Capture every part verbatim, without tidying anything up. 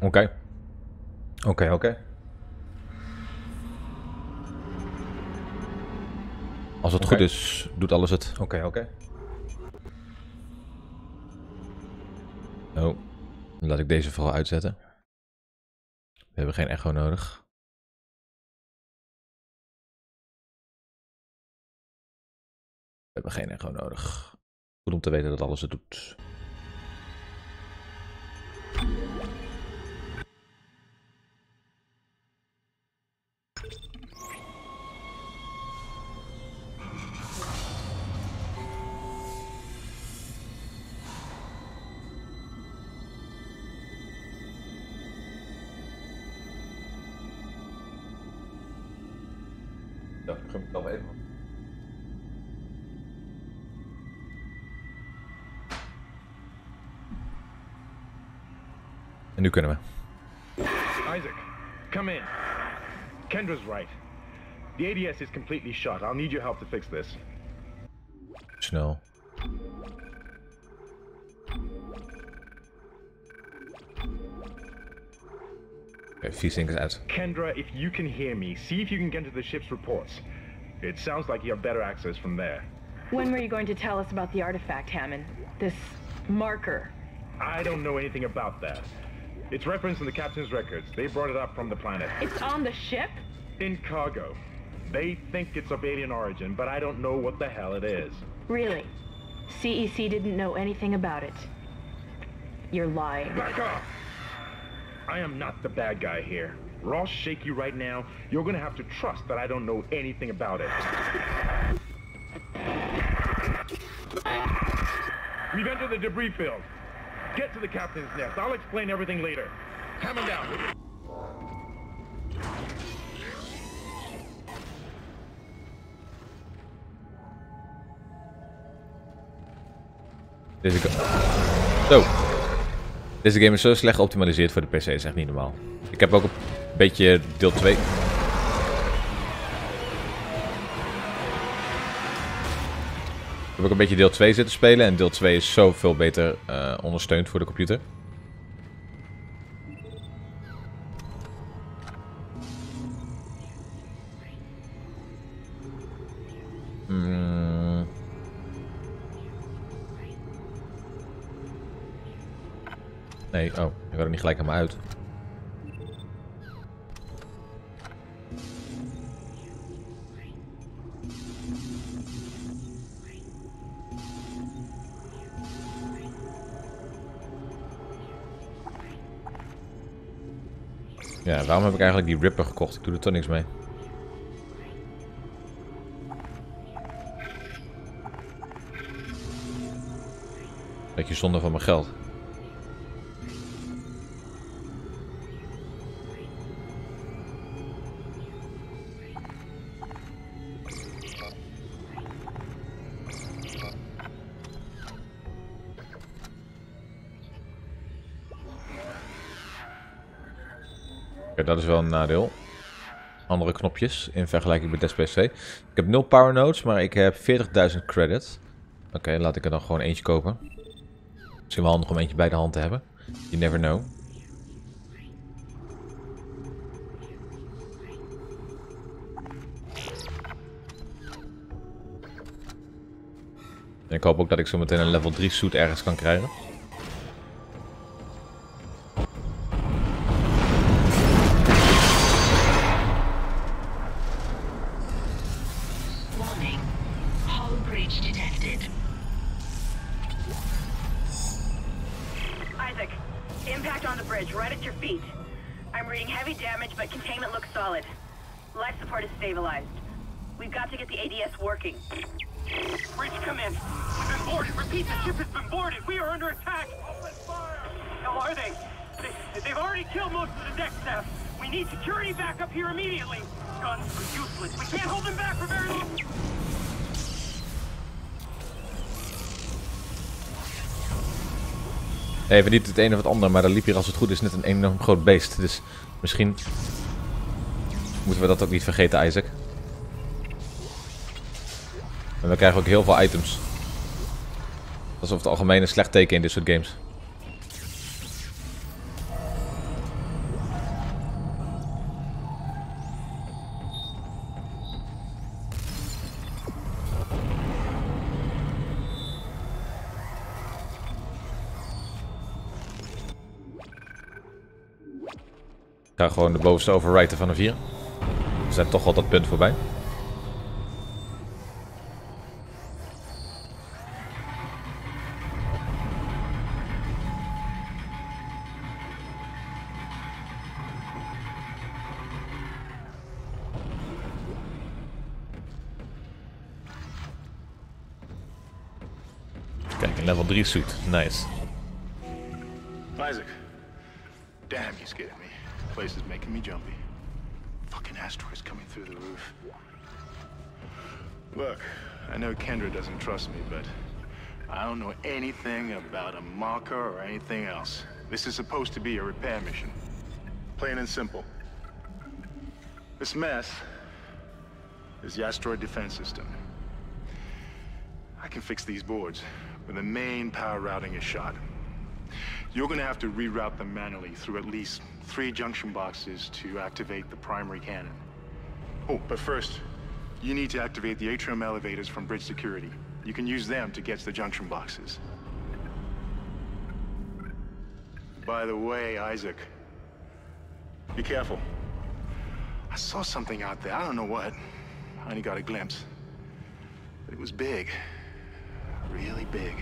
Oké. Oké, oké. Als het okay. goed is, doet alles het. Oké, okay, oké. Okay. Oh, dan laat ik deze vooral uitzetten. We hebben geen echo nodig. We hebben geen echo nodig. Goed om te weten dat alles het doet. Ja, ik ga hem nog even. En nu kunnen we. Isaac, come in. Kendra's right. The A D S is completely shut. I'll need your help to fix this. Snel. Okay, V-Sync is uit. Kendra, if you can hear me, see if you can get to the ship's reports. It sounds like you have better access from there. When were you going to tell us about the artifact, Hammond? This marker? I don't know anything about that. It's referenced in the captain's records. They brought it up from the planet. It's on the ship? In cargo. They think it's of alien origin, but I don't know what the hell it is. Really? C E C didn't know anything about it? You're lying. Back off! I am not the bad guy here. Ross shake you right now. You're gonna have to trust that I don't know anything about it. We've entered the debris field. Get to the captain's nest. I'll explain everything later. Hammond down. Deze game... Zo. Deze game is zo slecht geoptimaliseerd voor de P C, is echt niet normaal. Ik heb ook een beetje deel twee... Ik heb ook een beetje deel twee zitten spelen en deel twee is zoveel beter uh, ondersteund voor de computer. Mm. Nee, oh, ik ga er niet gelijk aan me uit. Ja, waarom heb ik eigenlijk die Ripper gekocht? Ik doe er toch niks mee. Beetje zonde van mijn geld. Oké, dat is wel een nadeel. Andere knopjes in vergelijking met Dead Space twee. Ik heb nul power nodes, maar ik heb veertigduizend credit. Oké, okay, laat ik er dan gewoon eentje kopen. Misschien wel handig om eentje bij de hand te hebben. You never know. En ik hoop ook dat ik zo meteen een level drie suit ergens kan krijgen. Even niet het een of het ander, maar er liep hier als het goed is net een enorm groot beest. Dus misschien moeten we dat ook niet vergeten, Isaac. En we krijgen ook heel veel items. Dat is over het algemeen een slecht teken in dit soort games. ga gewoon de bovenste overwriten van een vier. We zijn toch al dat punt voorbij. Kijk, een level drie suit. Nice. Isaac. Damn, you scared me. The place is making me jumpy. Fucking asteroids coming through the roof. Look, I know Kendra doesn't trust me, but I don't know anything about a marker or anything else. This is supposed to be a repair mission. Plain and simple. This mess is the asteroid defense system. I can fix these boards when the main power routing is shot. You're gonna have to reroute them manually through at least three junction boxes to activate the primary cannon. Oh, but first, you need to activate the atrium elevators from bridge security. You can use them to get to the junction boxes. By the way, Isaac, be careful. I saw something out there, I don't know what. I only got a glimpse. But it was big. Really big.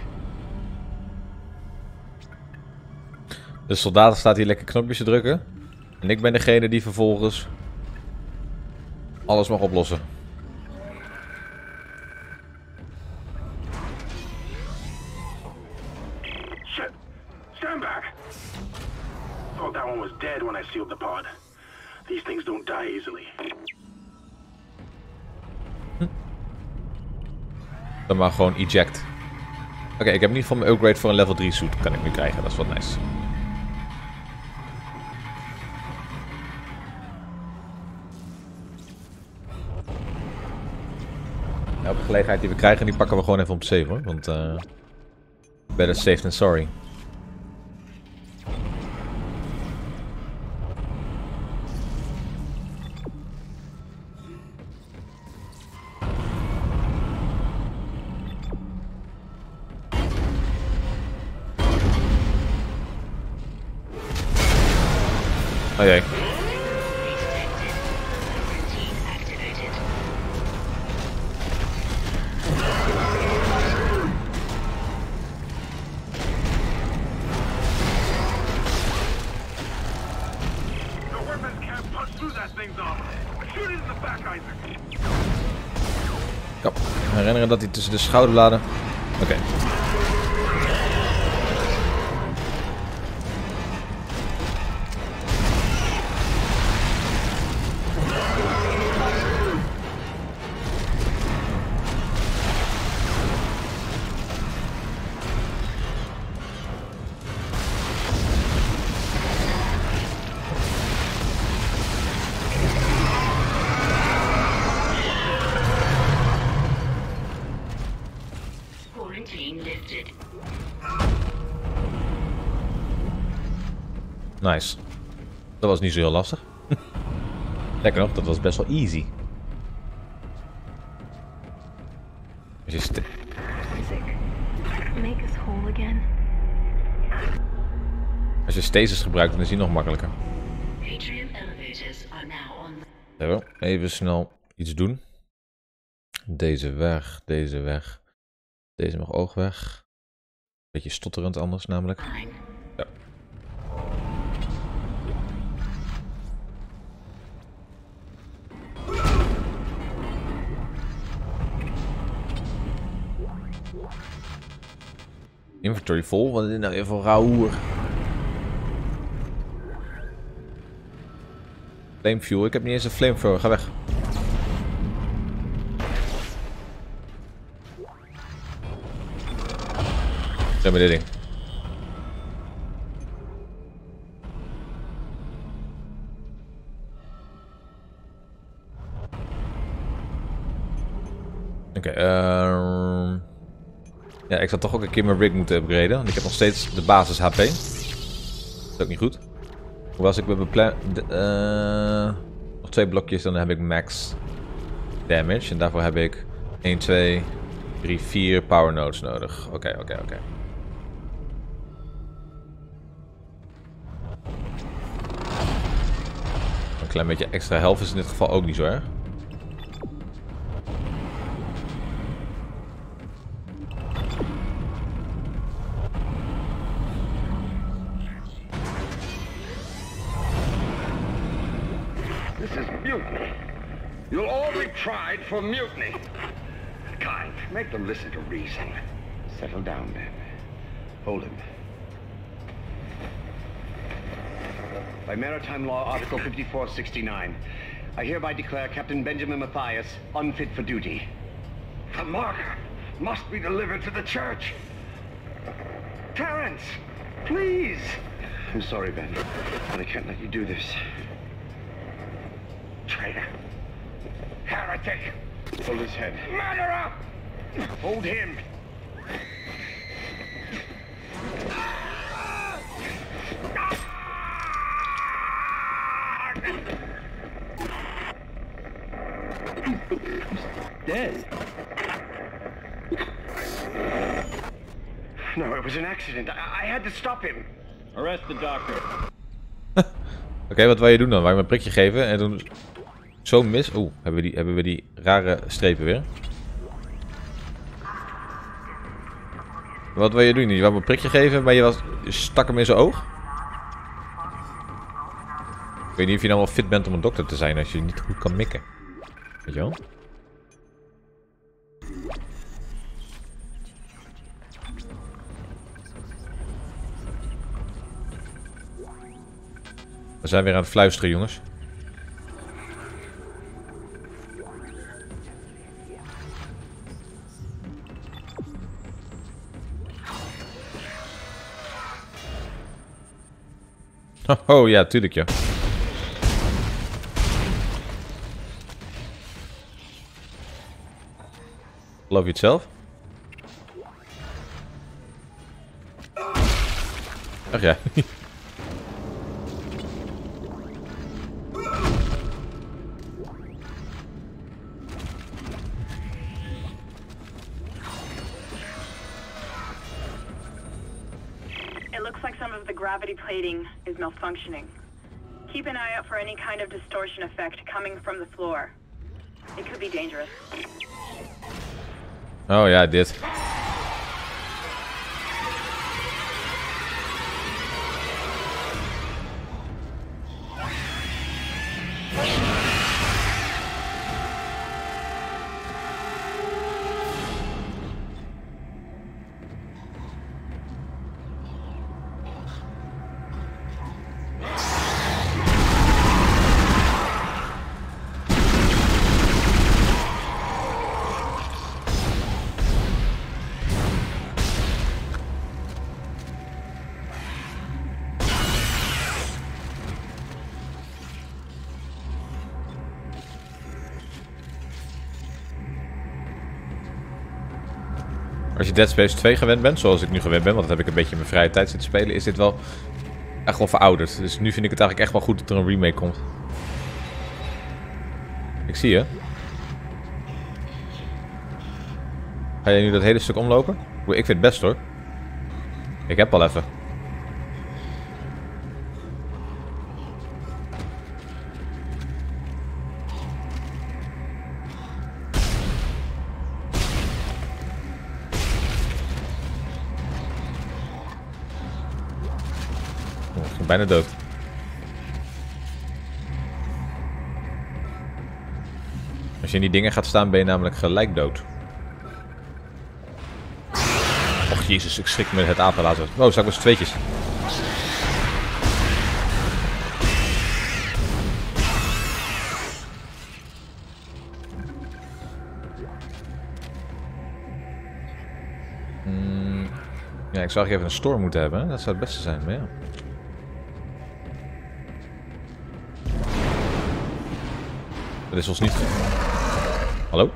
De soldaten staat hier lekker knopjes te drukken. En ik ben degene die vervolgens alles mag oplossen. Shit! Stand back! Thought that one was dead when I sealed the pod. These things don't die easily. Hm. Dan maar gewoon eject. Oké, okay, ik heb in ieder geval mijn upgrade voor een level drie suit. Kan ik nu krijgen, dat is wat nice. Elke gelegenheid die we krijgen, die pakken we gewoon even om te save hoor. Want uh, better safe than sorry. Oh jee. Ja, herinneren dat hij tussen de schouderbladen. Oké. Okay. Nice. Dat was niet zo heel lastig. Lekker nog, dat was best wel easy. Als je, st Als je stasis gebruikt, dan is die nog makkelijker. Zo, even snel iets doen. Deze weg, deze weg. Deze mag ook weg. Beetje stotterend anders namelijk. Ja. Inventory vol, wat is dit nou weer voor rauw? Flame fuel, ik heb niet eens een flamethrower, ga weg. Zeg maar dit ding. Oké, okay, um... ja, ik zou toch ook een keer mijn rig moeten upgraden, want ik heb nog steeds de basis H P. Dat is ook niet goed. Hoe was ik met mijn plan... Uh, nog twee blokjes, dan heb ik max damage. En daarvoor heb ik één, twee, drie, vier power nodes nodig. Oké, okay, oké, okay, oké. Okay. klein beetje extra helft is in dit geval ook niet zo erg. This is mutiny. You'll all be tried for mutiny. Kind, make them listen to reason. Settle down, then. Hold him. By Maritime Law, Article fifty-four sixty-nine, I hereby declare Captain Benjamin Mathias unfit for duty. The marker must be delivered to the church. Terrence, please. I'm sorry, Ben, but I can't let you do this. Traitor. Heretic. Hold his head. Murderer! Hold him. Dead. No, it was an accident. I, I had to stop him. Arrest the doctor. Oké, okay, wat wil je doen dan? Waar je me een prikje geven en doen zo mis. Oeh, hebben we die, hebben we die rare strepen weer. Wat wil je doen? Je wou me een prikje geven, maar je, was, je stak hem in zijn oog? Ik weet niet of je nou wel fit bent om een dokter te zijn als je niet goed kan mikken. Weet je wel? We zijn weer aan het fluisteren, jongens. Oh, oh ja, tuurlijk ja. Love yourself. Ach ja. Gravity plating is malfunctioning. Keep an eye out for any kind of distortion effect coming from the floor. It could be dangerous. Oh ja, dit. Als je Dead Space twee gewend bent, zoals ik nu gewend ben, want dat heb ik een beetje in mijn vrije tijd zitten spelen, is dit wel echt wel verouderd. Dus nu vind ik het eigenlijk echt wel goed dat er een remake komt. Ik zie je. Ga jij nu dat hele stuk omlopen? Ik vind het best hoor. Ik heb al even. Bijna dood. Als je in die dingen gaat staan ben je namelijk gelijk dood. Och jezus, ik schrik me het apenlazer. Oh, zag ik eens tweetjes. Mm, ja, ik zou even een store moeten hebben. Dat zou het beste zijn, maar ja. Dat is ons niet. Hallo?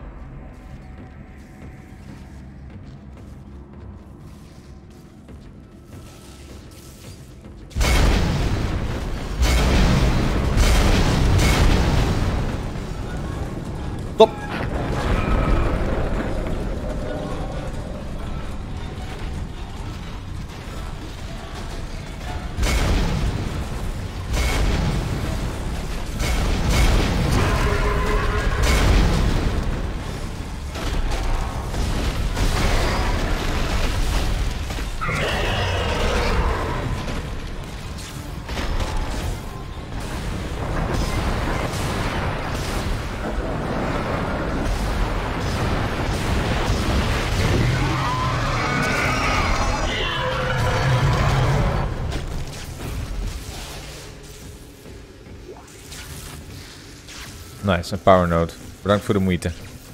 Stop! Nice, een power node. Bedankt voor de moeite.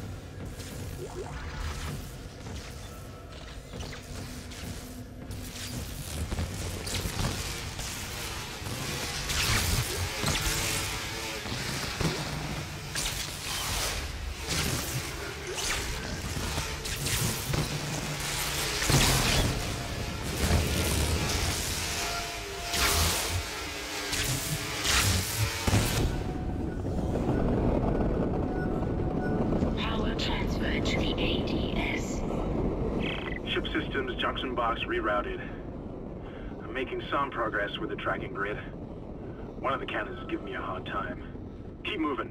Junction box rerouted. I'm making some progress with the tracking grid. One of the cannons is giving me a hard time. Keep moving.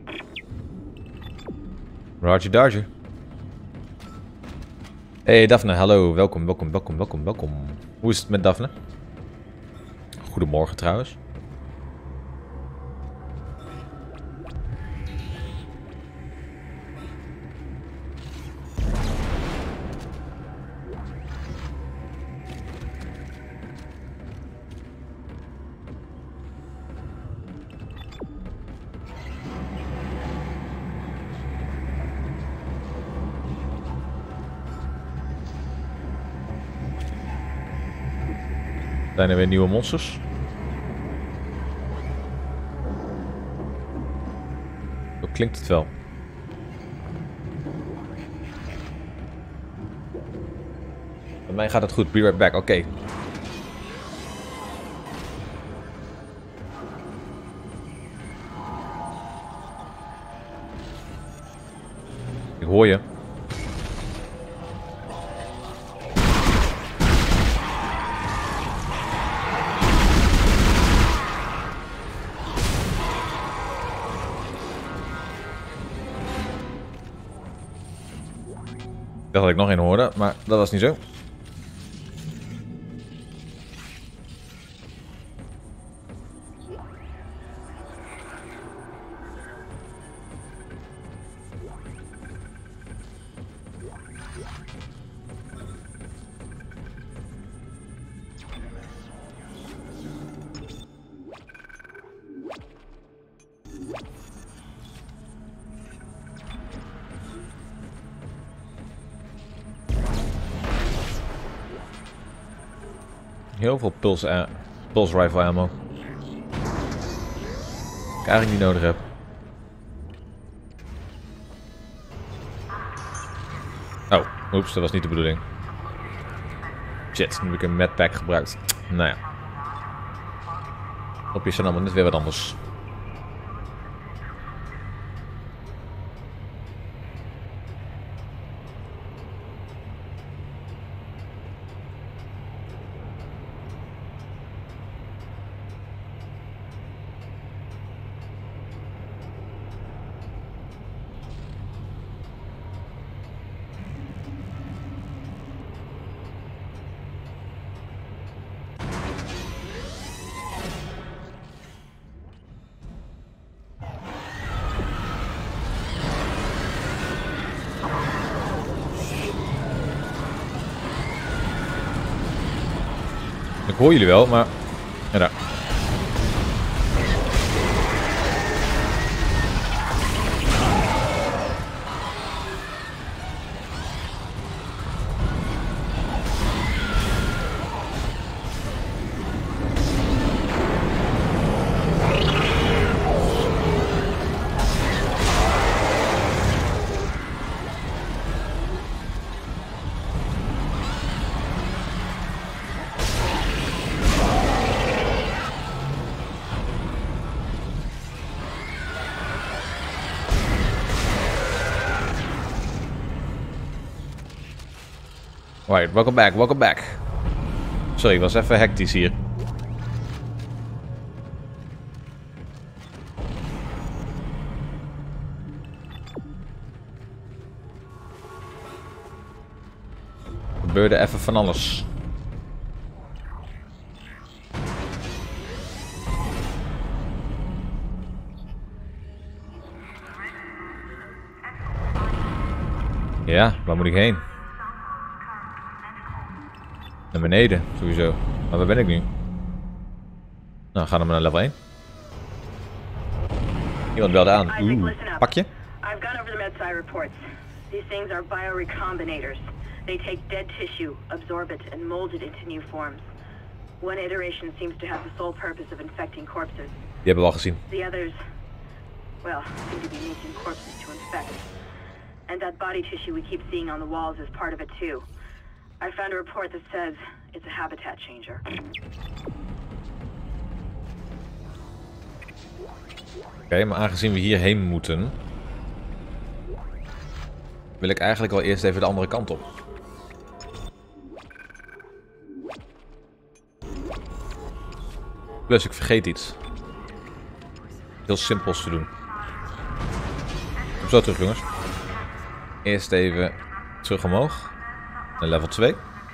Roger Dodger. Hey Daphne, hallo. Welkom, welkom, welkom, welkom, welkom. Hoe is het met Daphne? Goedemorgen trouwens. Zijn er weer nieuwe monsters? Zo klinkt het wel. Bij mij gaat het goed. Be right back. Oké. Okay. Ik hoor je. Ik dacht dat ik nog één hoorde, maar dat was niet zo. Heel veel pulse, uh, pulse rifle ammo. Ik eigenlijk niet nodig heb. Oh, oeps, dat was niet de bedoeling. Shit, nu heb ik een medpack gebruikt. Nou ja. Knopjes zijn allemaal net weer wat anders. Ik hoor jullie wel, maar... Ja, daar. Right, welcome back, welcome back. Sorry, ik was even hectisch hier. Er gebeurde even van alles. Ja, waar moet ik heen? Naar beneden, sowieso. Maar waar ben ik nu? Nou, gaan we naar level één. Iemand belde aan. Isaac, listen up. Pakje. I've gone over the MedSci reports. These things are biorecombinators. They take dead tissue, absorb it, and mold it into new forms. One iteration seems to have the sole purpose of infecting corpses. Die hebben we al gezien. The others, well, seem to be making corpses to infect. And that body tissue we keep seeing on the walls is part of it too. I found a report that says it's a habitat changer. Oké, okay, maar aangezien we hierheen moeten, wil ik eigenlijk wel eerst even de andere kant op. Plus ik vergeet iets. Heel simpels te doen. Kom zo terug, jongens. Eerst even terug omhoog. Naar level twee.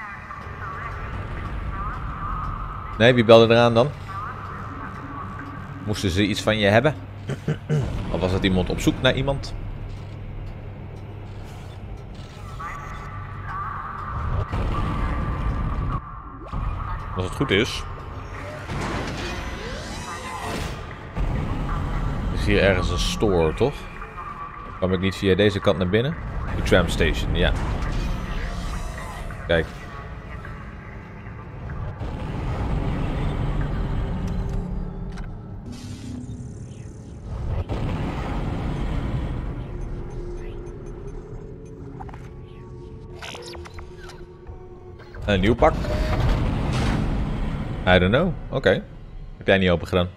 Nee, wie belde eraan dan? Moesten ze iets van je hebben? Of was het iemand op zoek naar iemand? Als het goed is, is hier ergens een store, toch? Kwam ik niet via deze kant naar binnen? De tram station, ja. Kijk. Een nieuw pak. I don't know. Oké. Okay. Heb jij niet open gedaan?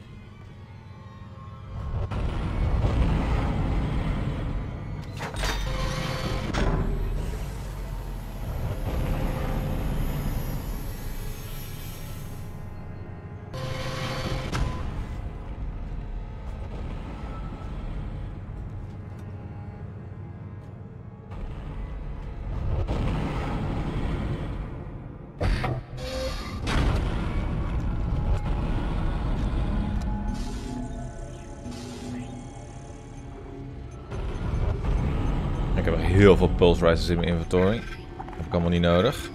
Ik heb heel veel pulse risers in mijn inventory. Dat heb ik allemaal niet nodig.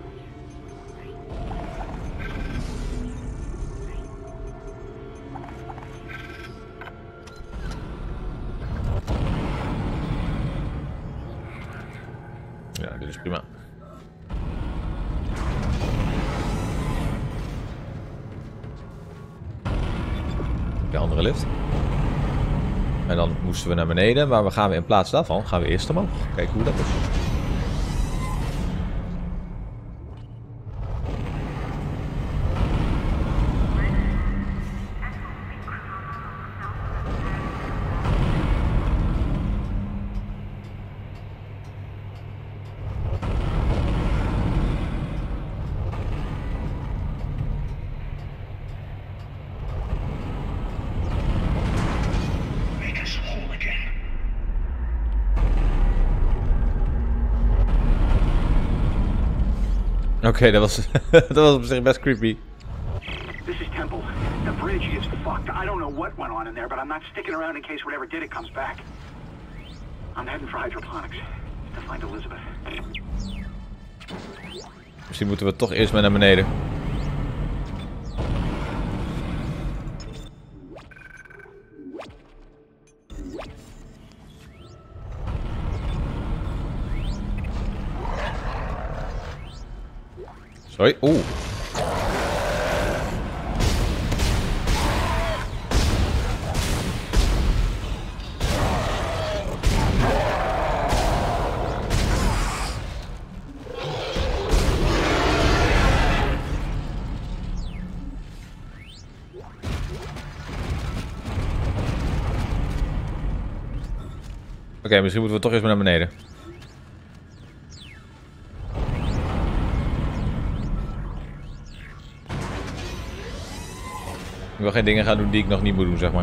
Ja, dit is prima. De andere lift. En dan moesten we naar beneden, maar we gaan we in plaats daarvan gaan we eerst omhoog. Kijken hoe dat is. Oké, okay, dat was dat was op zich best creepy. This is Temple. The bridge is fucked. I don't know what went on in there, but I'm not sticking around in case whatever did it comes back. I'm heading for hydroponics to find Elizabeth. Misschien moeten we toch eerst maar naar beneden. Sorry, oeh. Oké, okay, misschien moeten we toch eens maar naar beneden. Ik wil geen dingen gaan doen die ik nog niet moet doen, zeg maar.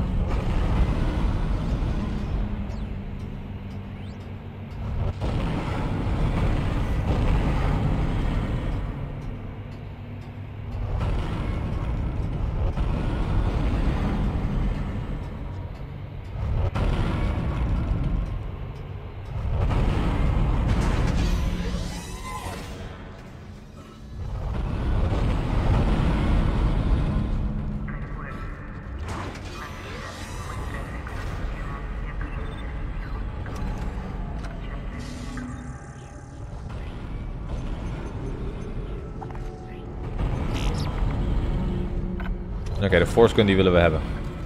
Oké, okay, de force gun die willen we hebben.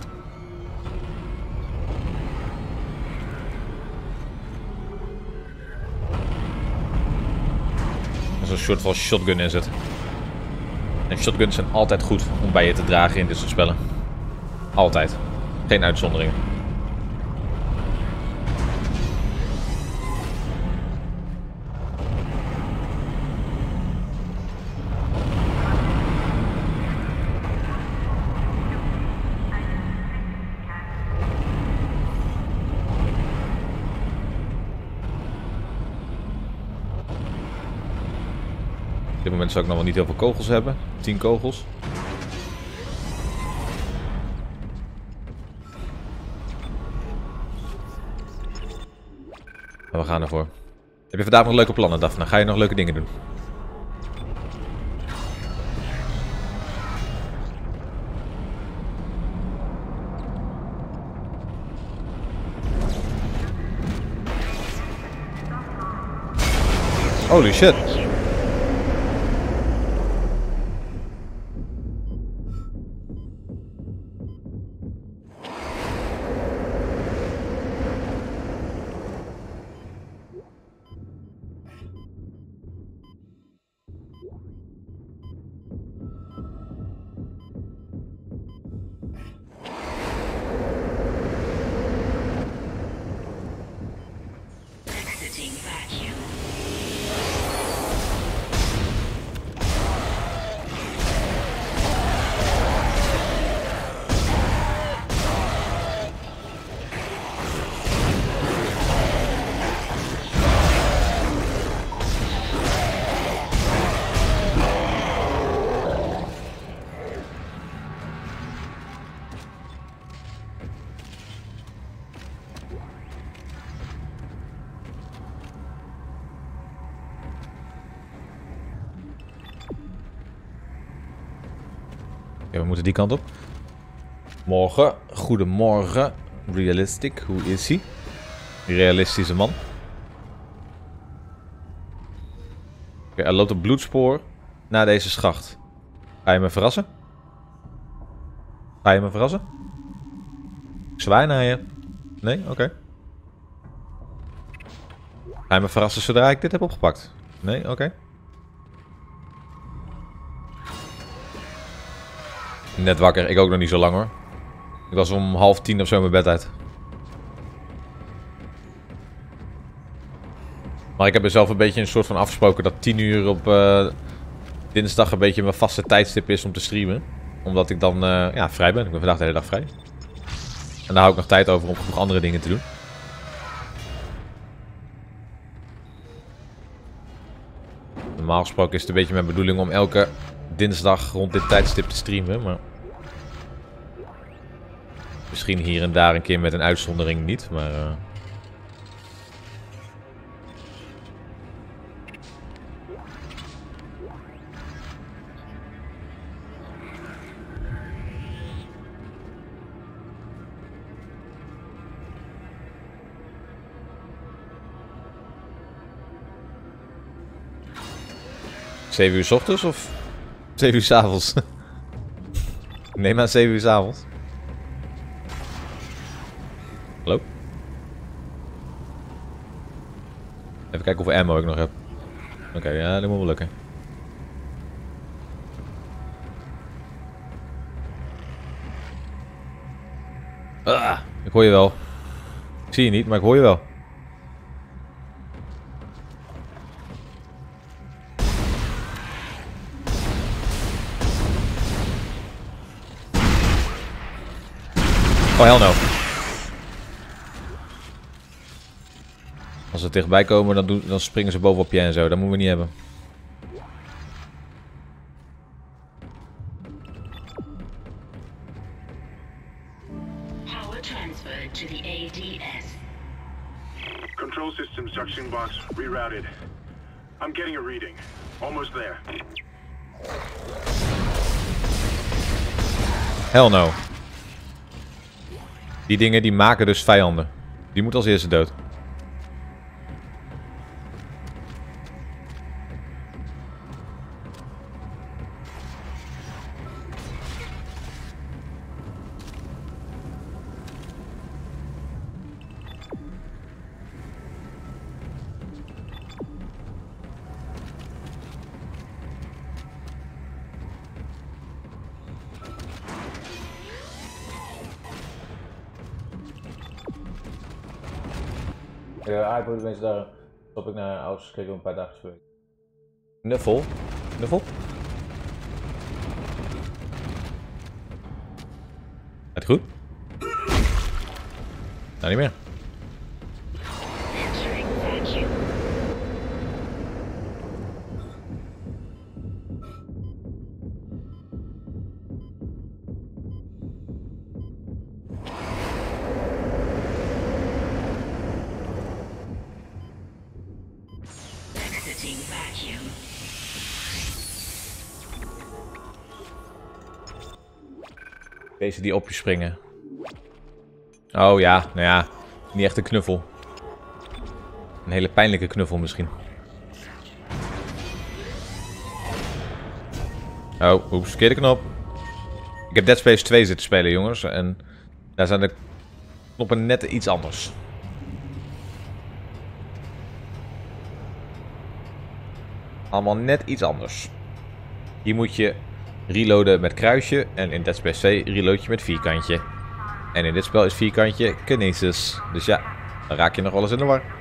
Dat is een soort van shotgun is het. En shotguns zijn altijd goed om bij je te dragen in dit soort spellen. Altijd. Geen uitzonderingen. Op dit moment zou ik nog wel niet heel veel kogels hebben. tien kogels. Maar we gaan ervoor. Heb je vandaag nog leuke plannen, Daphne? Ga je nog leuke dingen doen? Holy shit. Ja, we moeten die kant op. Morgen. Goedemorgen. Realistic. Hoe is hij? Realistische man. Oké, er loopt een bloedspoor naar deze schacht. Ga je me verrassen? Ga je me verrassen? Ik zwaai naar je. Nee? Oké. Okay. Ga je me verrassen zodra ik dit heb opgepakt? Nee? Oké. Okay. Net wakker, ik ook nog niet zo lang hoor. Ik was om half tien of zo mijn bed uit. Maar ik heb er zelf een beetje een soort van afgesproken dat tien uur op uh, dinsdag een beetje mijn vaste tijdstip is om te streamen. Omdat ik dan uh, ja, vrij ben. Ik ben vandaag de hele dag vrij. En daar hou ik nog tijd over om nog andere dingen te doen. Normaal gesproken is het een beetje mijn bedoeling om elke dinsdag rond dit tijdstip te streamen, maar misschien hier en daar een keer met een uitzondering niet, maar uh... zeven uur 's ochtends of zeven uur 's avonds? Neem aan zeven uur 's avonds. Hallo? Even kijken hoeveel ammo ik nog heb. Oké, okay, ja, dat moet wel lukken. Ah, ik hoor je wel. Ik zie je niet, maar ik hoor je wel. Oh, hell no. Als ze dichtbij komen, dan, doen, dan springen ze bovenop je en zo. Dat moeten we niet hebben. Power transferred to the A D S. Control system suction box rerouted. I'm getting a reading. Almost there. Hell no. Die dingen die maken dus vijanden. Die moet als eerste dood. Ja, ik moet mensen daar. Stop ik naar ouders gekeken een paar dagen gesproken. Knuffel. Knuffel? Het goed? Nou, niet meer. Entering vacuum. Exiting vacuum. Deze die op je springen. Oh ja, nou ja. Niet echt een knuffel. Een hele pijnlijke knuffel misschien. Oh, oeps, verkeerde knop. Ik heb Dead Space twee zitten spelen, jongens. En daar zijn de knoppen net iets anders. Allemaal net iets anders. Hier moet je reloaden met kruisje. En in Dead Space twee reload je met vierkantje. En in dit spel is vierkantje kinesis. Dus ja, dan raak je nog wel eens in de war.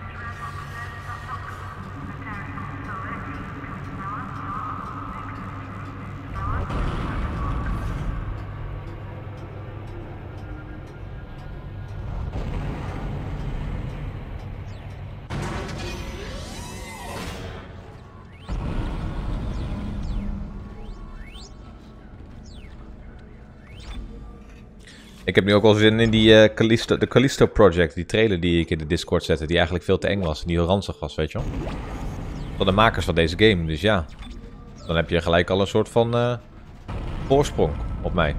Ik heb nu ook wel zin in die uh, Callisto, de Callisto Project, die trailer die ik in de Discord zette, die eigenlijk veel te eng was en die heel ranzig was, weet je wel. Van de makers van deze game, dus ja. Dan heb je gelijk al een soort van uh, voorsprong op mij.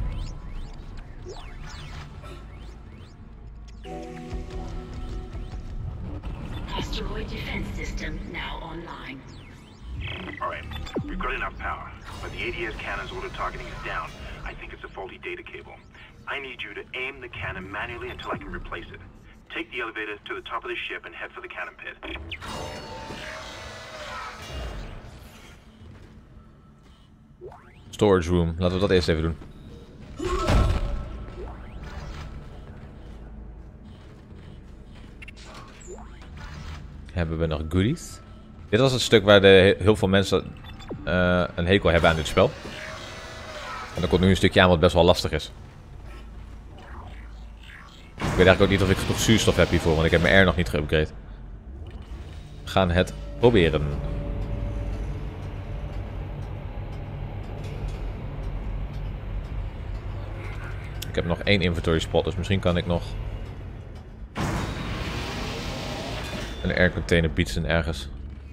Asteroid defense system now online. Alright, we've got enough power, but the A D S cannon's auto targeting is down. I think it's a faulty data cable. I need you to aim the cannon manually until I can replace it. Take the elevator to the top of the ship and head for the cannon pit. Storage room, laten we dat eerst even doen. Hebben we nog goodies? Dit was het stuk waar de, heel veel mensen uh, een hekel hebben aan dit spel. En er komt nu een stukje aan wat best wel lastig is. Ik weet eigenlijk ook niet of ik genoeg zuurstof heb hiervoor, want ik heb mijn air nog niet geüpgrade. We gaan het proberen. Ik heb nog één inventory spot, dus misschien kan ik nog een air container bietsen ergens.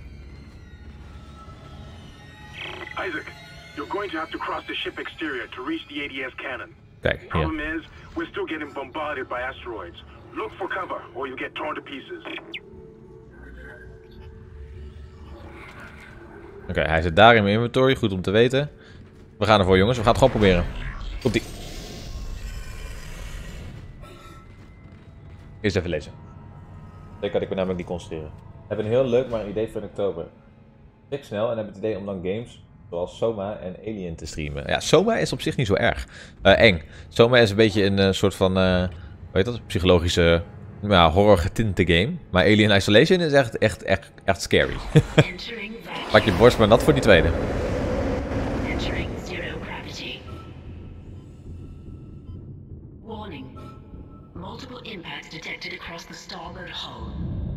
Isaac, you're going to have to cross the ship exterior to reach the A D S cannon. Kijk, hier. Problem is, we're still getting bombarded by asteroids. Look for cover, or you'll get torn to pieces. Oké, okay, hij zit daar in mijn inventory, goed om te weten. We gaan ervoor, jongens, we gaan het gewoon proberen. Komt-ie. Eerst even lezen. Dat kan ik me namelijk niet concentreren. We hebben een heel leuk maar een idee voor in oktober. Ik snel en heb het idee om dan games zoals Soma en Alien te streamen. Ja, Soma is op zich niet zo erg uh, eng. Soma is een beetje een uh, soort van, uh, hoe heet dat, psychologische, ja, horror getinte game. Maar Alien Isolation is echt, echt, echt, echt scary. Pak je borst maar nat voor die tweede. Entering zero gravity. Warning. Multiple impacts detected across the starboard hull.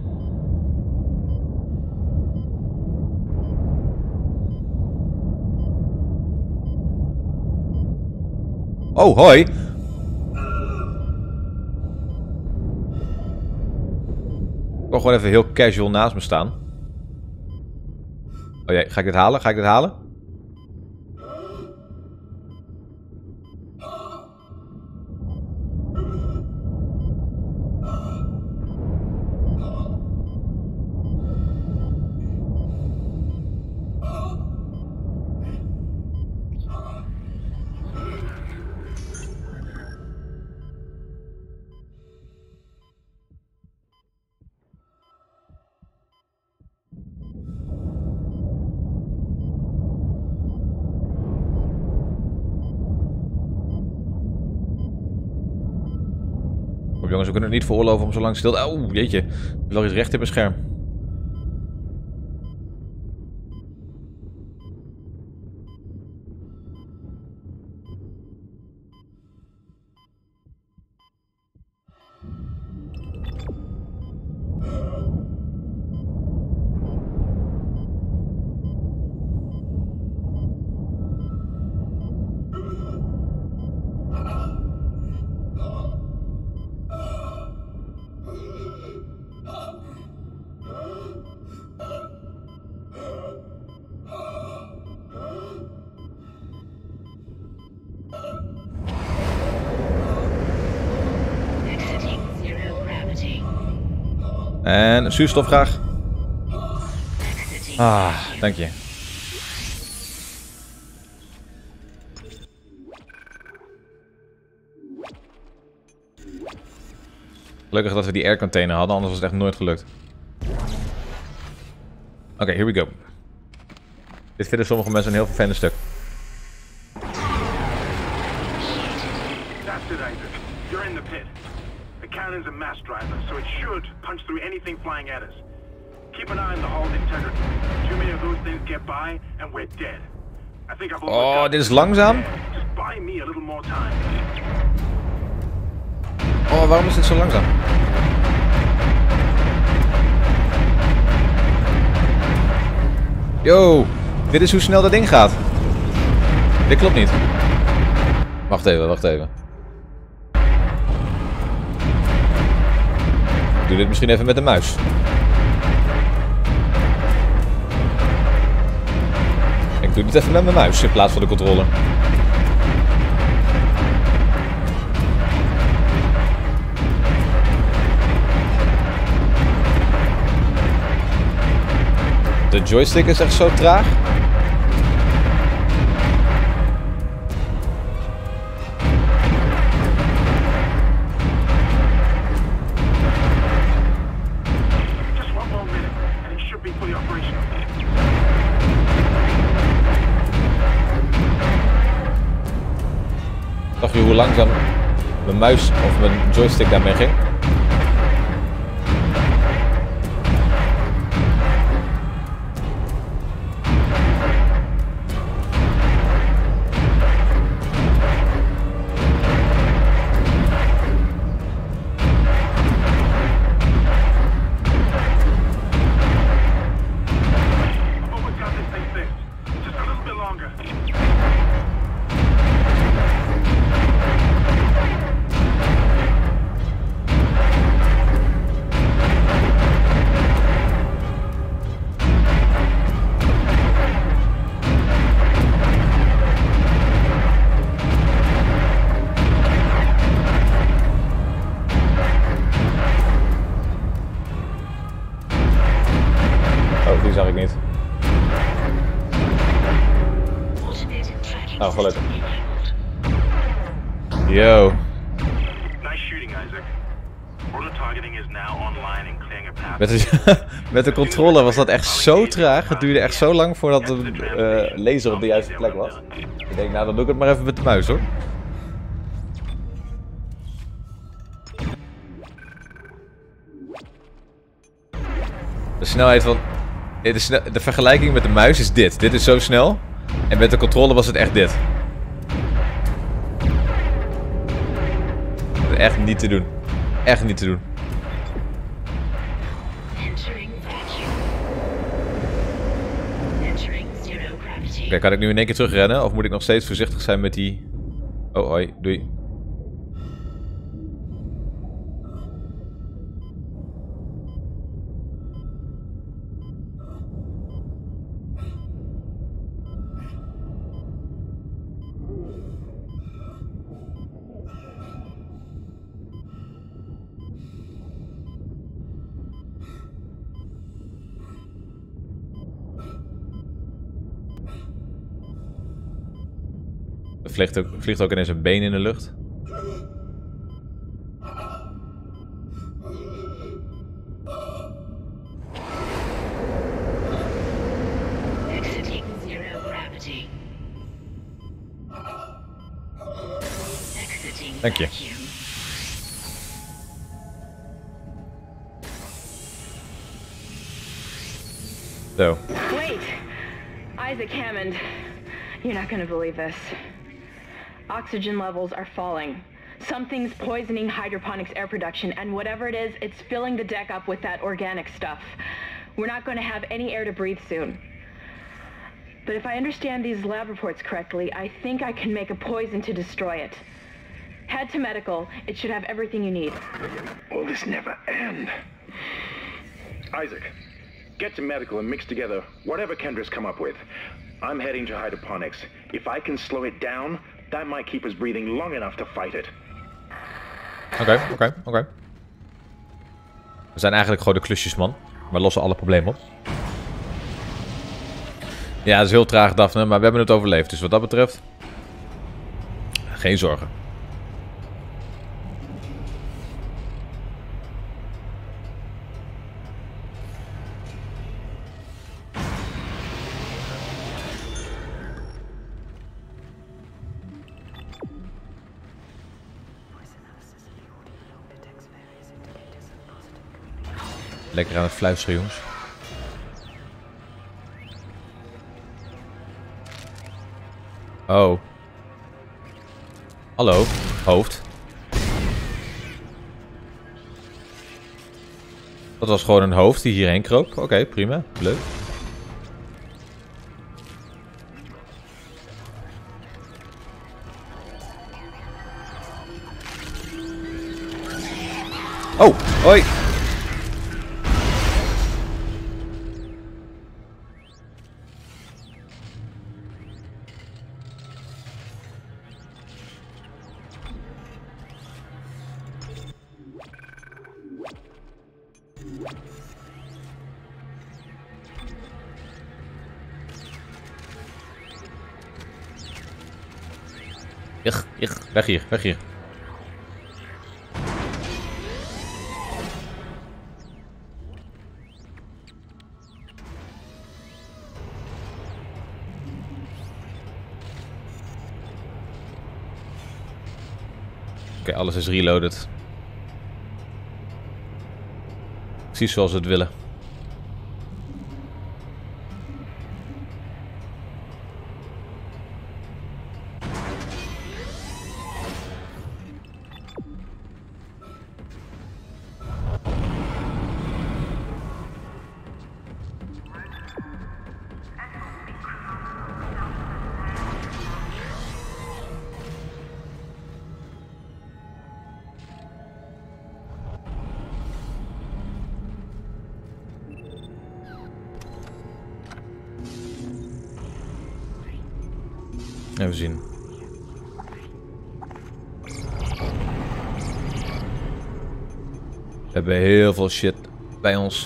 Oh, hoi! Ik wil gewoon even heel casual naast me staan. Oh jee, ga ik dit halen? Ga ik dit halen? jongens. We kunnen het niet veroorloven om zo lang stil te... Oh, jeetje. Er lag iets recht in mijn scherm. En zuurstof graag. Ah, dank je. Gelukkig dat we die aircontainer hadden, anders was het echt nooit gelukt. Oké, okay, here we go. Dit vinden sommige mensen een heel vervelend stuk. That's it, Isaac. You're in the pit. The cannon's a mass driver, so it should punch through anything flying at us. Keep an eye on the hull's integrity. Too many of those things get by, and we're dead. I think I've Oh, dit is langzaam. Just buy me a little more time. Oh, waarom is dit zo langzaam? Yo, dit is hoe snel dat ding gaat. Dit klopt niet. Wacht even, wacht even. Ik doe dit misschien even met de muis. Ik doe dit even met mijn muis in plaats van de controller. De joystick is echt zo traag. Zag je hoe langzaam mijn muis of mijn joystick daarmee ging? Die zag ik niet. Oh, gelukkig. Yo. Met de, met de controller was dat echt zo traag. Het duurde echt zo lang voordat de uh, laser op de juiste plek was. Ik denk, nou dan doe ik het maar even met de muis hoor. De snelheid van... De, snel, de vergelijking met de muis is dit. Dit is zo snel. En met de controller was het echt dit. Echt niet te doen. Echt niet te doen. Oké, okay, kan ik nu in één keer terugrennen? Of moet ik nog steeds voorzichtig zijn met die... Oh, hoi. Doei. Er vliegt ook, vliegt ook ineens een been in de lucht. Dank je. Zo. Wait! Isaac Hammond. You're not gonna believe this. Oxygen levels are falling. Something's poisoning hydroponics air production, and whatever it is, it's filling the deck up with that organic stuff. We're not going to have any air to breathe soon. But if I understand these lab reports correctly, I think I can make a poison to destroy it. Head to medical. It should have everything you need. Will this never end? Isaac, get to medical and mix together whatever Kendra's come up with. I'm heading to hydroponics. If I can slow it down, that might keep us breathing long enough to fight it. Oké, okay, oké, okay, oké. Okay. We zijn eigenlijk gewoon de klusjesman. We lossen alle problemen op. Ja, het is heel traag, Daphne, maar we hebben het overleefd. Dus wat dat betreft... geen zorgen. Lekker aan het fluisteren, jongens. Oh. Hallo, hoofd. Dat was gewoon een hoofd die hierheen kroop. Oké, okay, prima. Leuk. Oh, hoi. Ugh, ugh, weg hier, weg hier. Oké, okay, alles is reloaded. Precies zoals we het willen. Even zien. We hebben heel veel shit bij ons.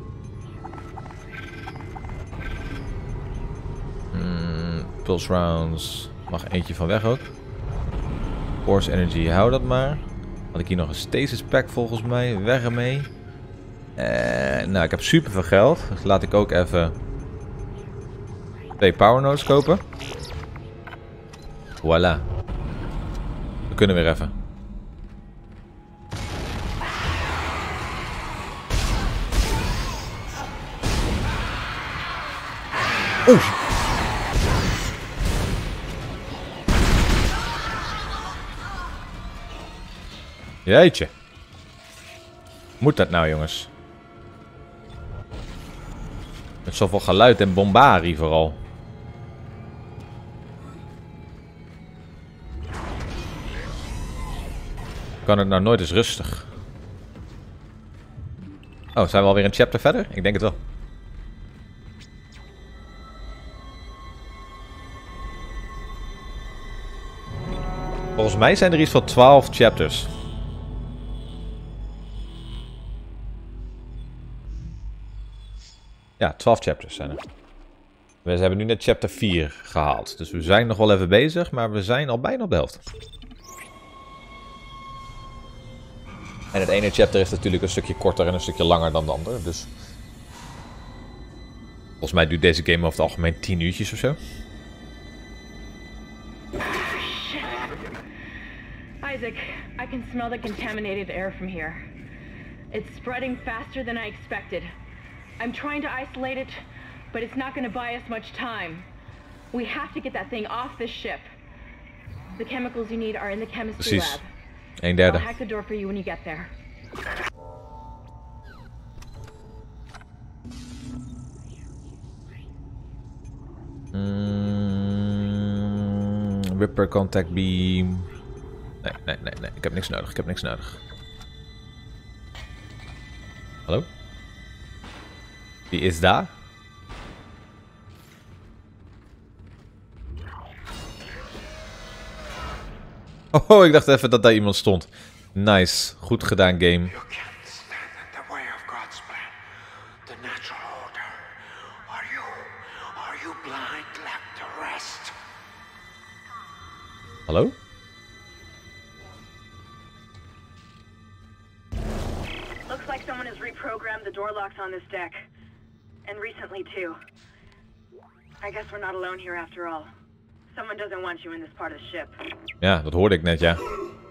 Hmm, pulse rounds. Mag eentje van weg ook. Force energy, hou dat maar. Had ik hier nog een stasis pack volgens mij. Weg ermee. Eh, nou, ik heb super veel geld. Dus laat ik ook even twee power nodes kopen. Voilà. We kunnen weer even. Oeh. Jeetje. Moet dat nou, jongens? Met zoveel geluid en bombarie vooral. Kan het nou nooit eens rustig? Oh, zijn we alweer een chapter verder? Ik denk het wel. Volgens mij zijn er iets van twaalf chapters. Ja, twaalf chapters zijn er. We hebben nu net chapter vier gehaald. Dus we zijn nog wel even bezig, maar we zijn al bijna op de helft. En het ene chapter is natuurlijk een stukje korter en een stukje langer dan de andere, dus... Volgens mij duurt deze game over het algemeen tien uurtjes of zo. Isaac, I can smell the contaminated air from here. It's spreading faster than I expected. I'm trying to isolate it, but it's not going to buy us much time. We have to get that thing off this ship. The chemicals you need are in the chemistry Precies. lab. Een derde. I'll hack the door for you when you get there. Mm, Ripper contact beam. Nee, nee, nee, nee. Ik heb niks nodig. Ik heb niks nodig. Hallo? Wie is daar? Oh, ik dacht even dat daar iemand stond. Nice. Goed gedaan, game. You can't stand in the way of God's plan. The natural order. Are you... Are you blind like the rest? Hallo? Looks like someone has reprogrammed the door locks on this deck. And recently, too. I guess we're not alone here after all. Someone doesn't want you in this part of the ship. Ja, dat hoorde ik net, ja.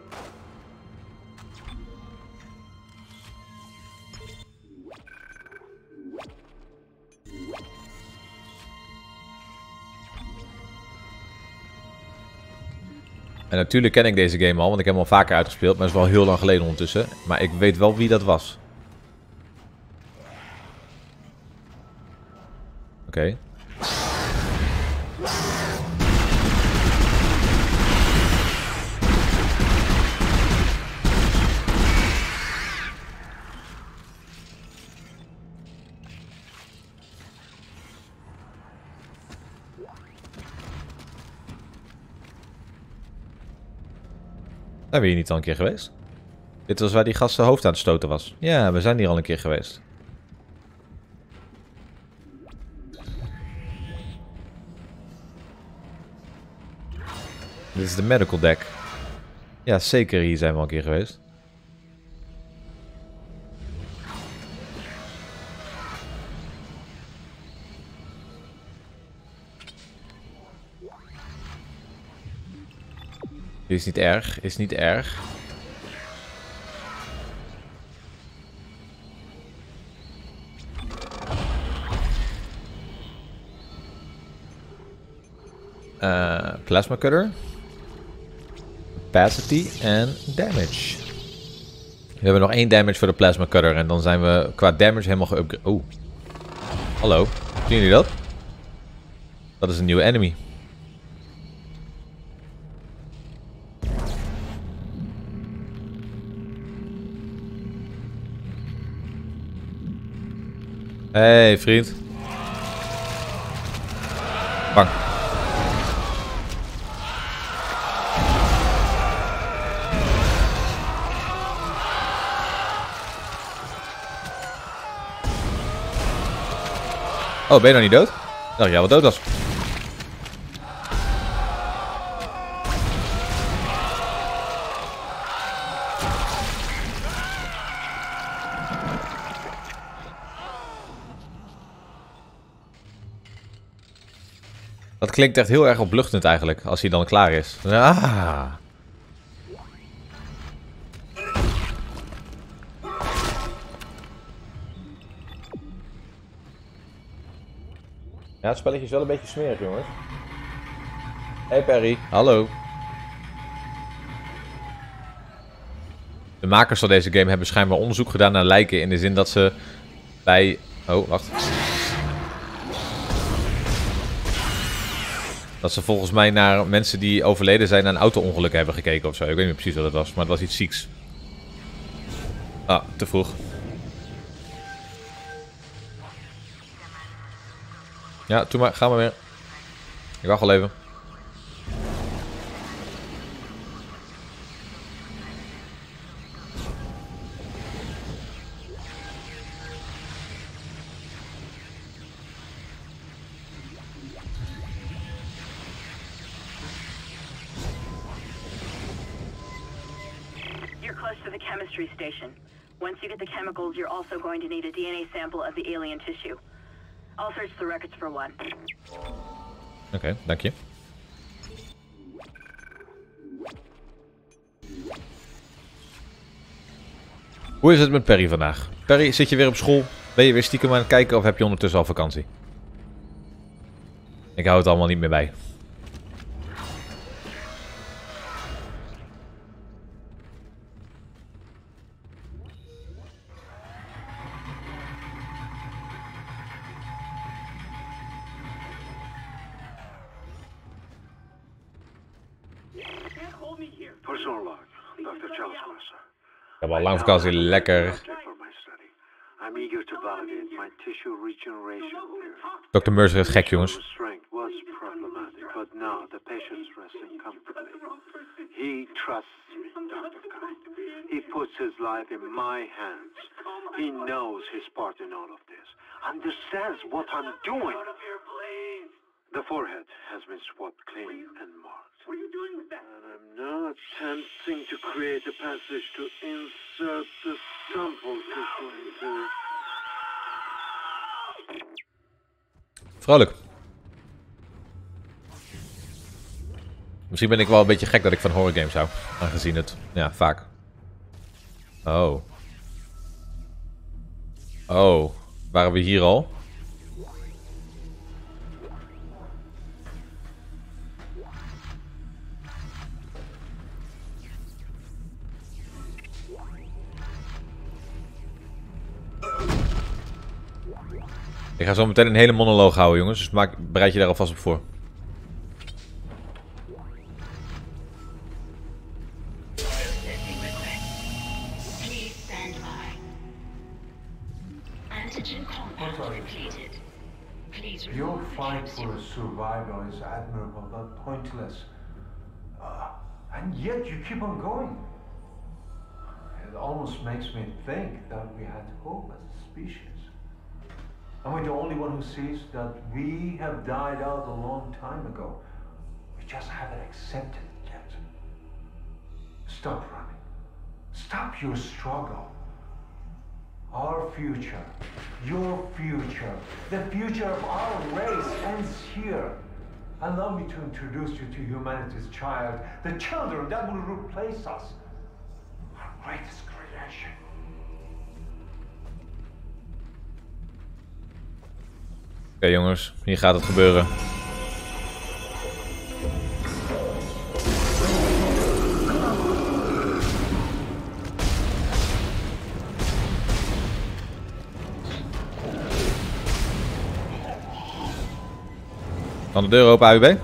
En natuurlijk ken ik deze game al, want ik heb hem al vaker uitgespeeld. Maar het is wel heel lang geleden ondertussen. Maar ik weet wel wie dat was. Oké. Okay. Zijn we hier niet al een keer geweest? Dit was waar die gast zijn hoofd aan het stoten was. Ja, we zijn hier al een keer geweest. Dit is de medical deck. Ja, zeker, hier zijn we al een keer geweest. Is niet erg, is niet erg. Uh, plasma cutter. Capacity en damage. We hebben nog één damage voor de plasma cutter en dan zijn we qua damage helemaal geupgrade. Oeh. Hallo, zien jullie dat? Dat is een nieuwe enemy. Hey, vriend. Bang. Oh, ben je nog niet dood? Ik dacht dat jij wel dood was. Dat klinkt echt heel erg opluchtend eigenlijk, als hij dan klaar is. Ah. Ja, het spelletje is wel een beetje smerig, jongens. Hey Perry, hallo. De makers van deze game hebben schijnbaar onderzoek gedaan naar lijken, in de zin dat ze bij... Oh, wacht. Dat ze volgens mij naar mensen die overleden zijn aan auto-ongelukken hebben gekeken of zo. Ik weet niet precies wat het was, maar het was iets zieks. Ah, te vroeg. Ja, doe maar, ga maar weer. Ik wacht al even. Chemistry station. Once you get the chemicals, you're also going to need a D N A sample of the alien tissue. I'll search the records for one. Oké, okay, dank je. Hoe is het met Perry vandaag? Perry, zit je weer op school? Ben je weer stiekem aan het kijken of heb je ondertussen al vakantie? Ik hou het allemaal niet meer bij. Personal log, doctor Charles Mercer. Ik heb al lang vakantie, lekker. I'm eager to validate my tissue regeneration theory. dokter Mercer is gek, jongens. Strength was problematic, but now the patient's resting comfortably. He trusts me, Doctor Kind. He puts his life in my hands. He knows his part in all of this. Understands what I'm doing. The forehead has been swabbed clean and marked. What are you doing with that? And I'm now attempting to create a passage to insert the sample tissue into... Vrolijk. Misschien ben ik wel een beetje gek dat ik van horror games hou. Aangezien het, ja, vaak. Oh. Oh. Waren we hier al? Ik ga zo meteen een hele monoloog houden, jongens. Dus maak, bereid je daar alvast op voor. Your fight for survival is admirable but pointless. Uh, and yet you keep on going. It almost makes me think that we had hope as a species. Am I the only one who sees that we have died out a long time ago? We just haven't accepted it yet. Stop running. Stop your struggle. Our future, your future, the future of our race ends here. Allow me to introduce you to humanity's child, the children that will replace us. Our greatest creation. Oké, okay, jongens, hier gaat het gebeuren. Kan de deur open, A U B?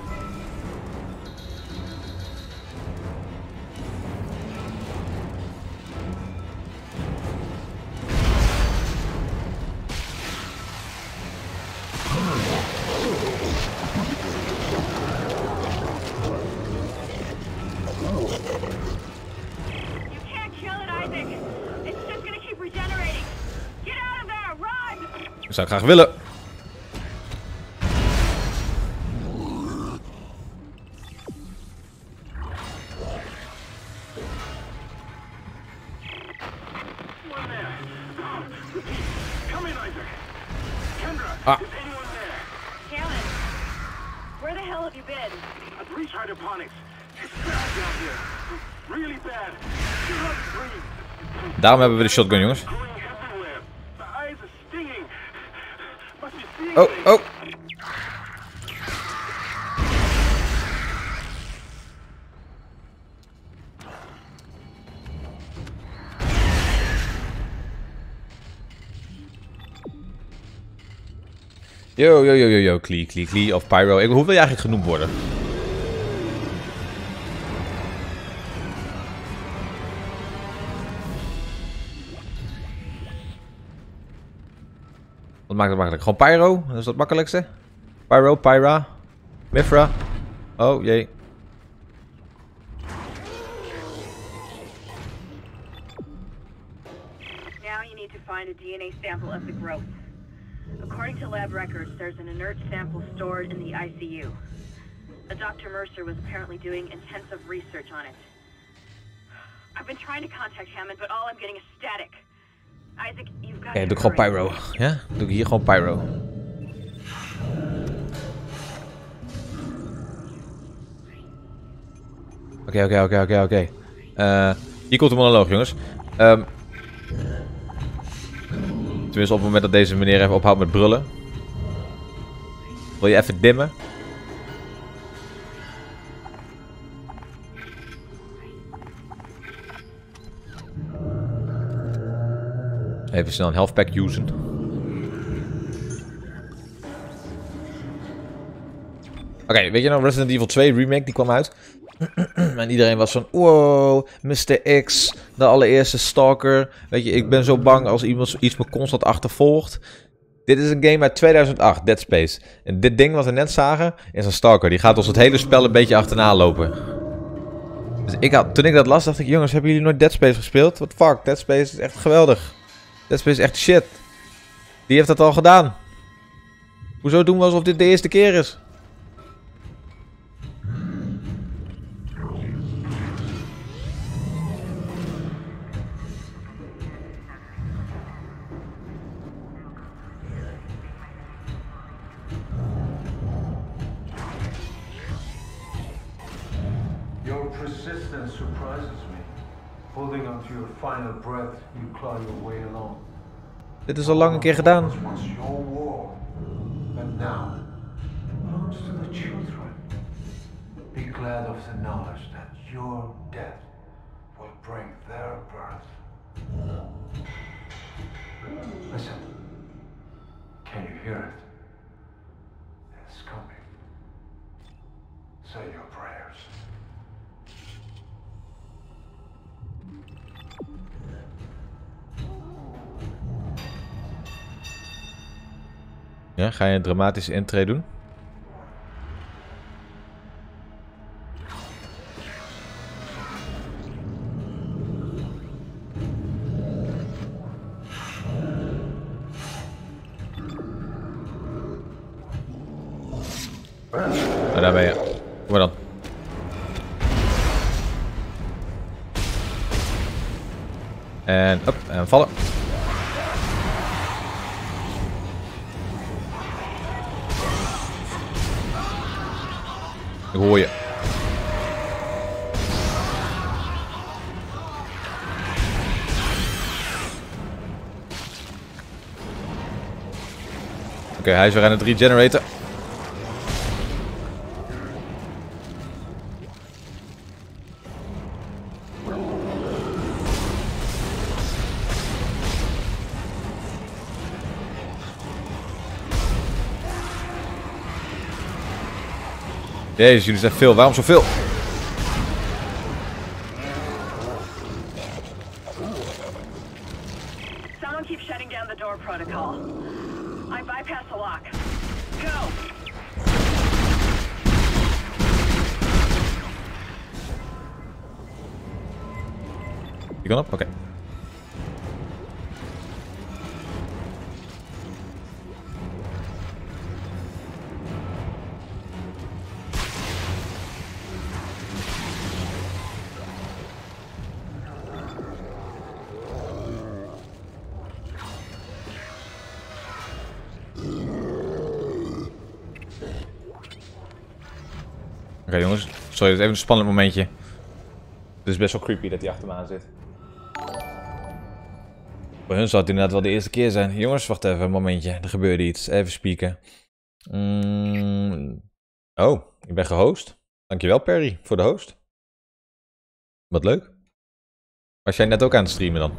Dat zou ik graag willen. Ah. Hammond, where the hell have you been? I've reached hydroponics. It's bad down here. Really bad. You're not breathe. Daarom hebben we de shotgun, jongens. Oh, oh. Yo, yo, yo, yo, yo, Klee, Klee, Klee of Pyro. Ik, hoe wil je eigenlijk genoemd worden? Wat maakt het makkelijk? Gewoon Pyro? Dat is het makkelijkste. Pyro, Pyra, Mifra. Oh, jee. Now you need to find a D N A sample of the growth. According to lab records, there's an inert sample stored in the I C U. A Doctor Mercer was apparently doing intensive research on it. I've been trying to contact Hammond, but all I'm getting is static. Isaac, you've got. Oké, okay, doe ik gewoon Pyro. Ja? Doe ik hier gewoon Pyro. Oké, oké, oké, oké, oké. Hier komt de monoloog, jongens. Um, Tenminste, op het moment dat deze meneer even ophoudt met brullen. Wil je even dimmen? Even snel een health pack usen. Oké, okay, weet je nou, Resident Evil twee Remake, die kwam uit. En iedereen was van, wow, mister X, de allereerste stalker. Weet je, ik ben zo bang als iemand iets me constant achtervolgt. Dit is een game uit tweeduizend acht, Dead Space. En dit ding wat we net zagen, is een stalker. Die gaat ons het hele spel een beetje achterna lopen. Dus ik had, toen ik dat las, dacht ik, jongens, hebben jullie nooit Dead Space gespeeld? What the fuck, Dead Space is echt geweldig. Dead Space is echt shit. Die heeft dat al gedaan. Hoezo doen we alsof dit de eerste keer is? Your persistence surprises me. Holding on to your final breath, you claw your way along. Dit is al lang een keer gedaan. Was your war, but now belongs to the children. Be glad of the knowledge that your death will bring their birth. Listen, can you hear it? It's coming. Say your prayers. Ja, ga je een dramatische intro doen? Oh, daar ben je. Kom maar dan. En op, en vallen. Ik hoor je. Oké, okay, hij is weer aan het regeneraten. Jezus, jullie zijn veel. Waarom zoveel? Someone keeps shutting down the door protocol. I bypass the lock. Go. Die kan op? Oké. Okay. Oké okay, jongens, sorry, dit is even een spannend momentje. Het is best wel creepy dat hij achter me aan zit. Voor hun zou het inderdaad wel de eerste keer zijn. Jongens, wacht even een momentje, er gebeurde iets. Even spieken. Mm. Oh, ik ben gehost. Dankjewel Perry, voor de host. Wat leuk. Was jij net ook aan het streamen dan?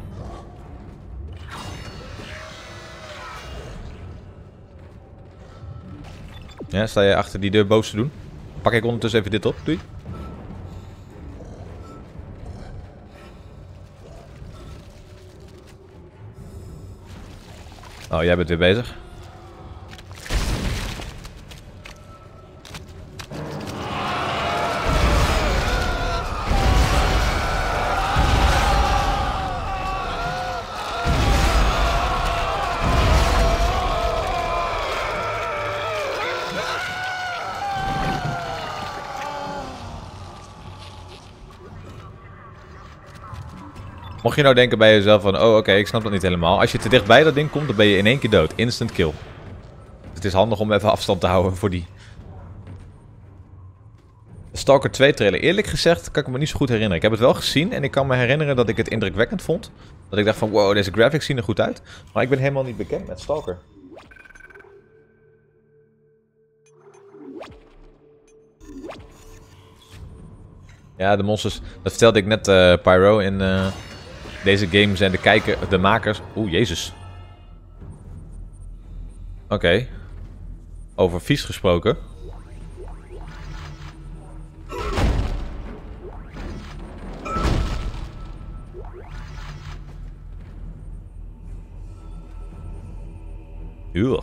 Ja, sta je achter die deur boos te doen? Pak ik ondertussen even dit op, doei. Oh, jij bent weer bezig. Mocht je nou denken bij jezelf van, oh oké, okay, ik snap dat niet helemaal. Als je te dicht bij dat ding komt, dan ben je in één keer dood. Instant kill. Het is handig om even afstand te houden voor die. De Stalker twee trailer, eerlijk gezegd, kan ik me niet zo goed herinneren. Ik heb het wel gezien en ik kan me herinneren dat ik het indrukwekkend vond. Dat ik dacht van, wow, deze graphics zien er goed uit. Maar ik ben helemaal niet bekend met Stalker. Ja, de monsters, dat vertelde ik net uh, Pyro in... Uh, Deze game zijn de, kijker, de makers... Oeh, jezus. Oké. Okay. Over vies gesproken. Uw.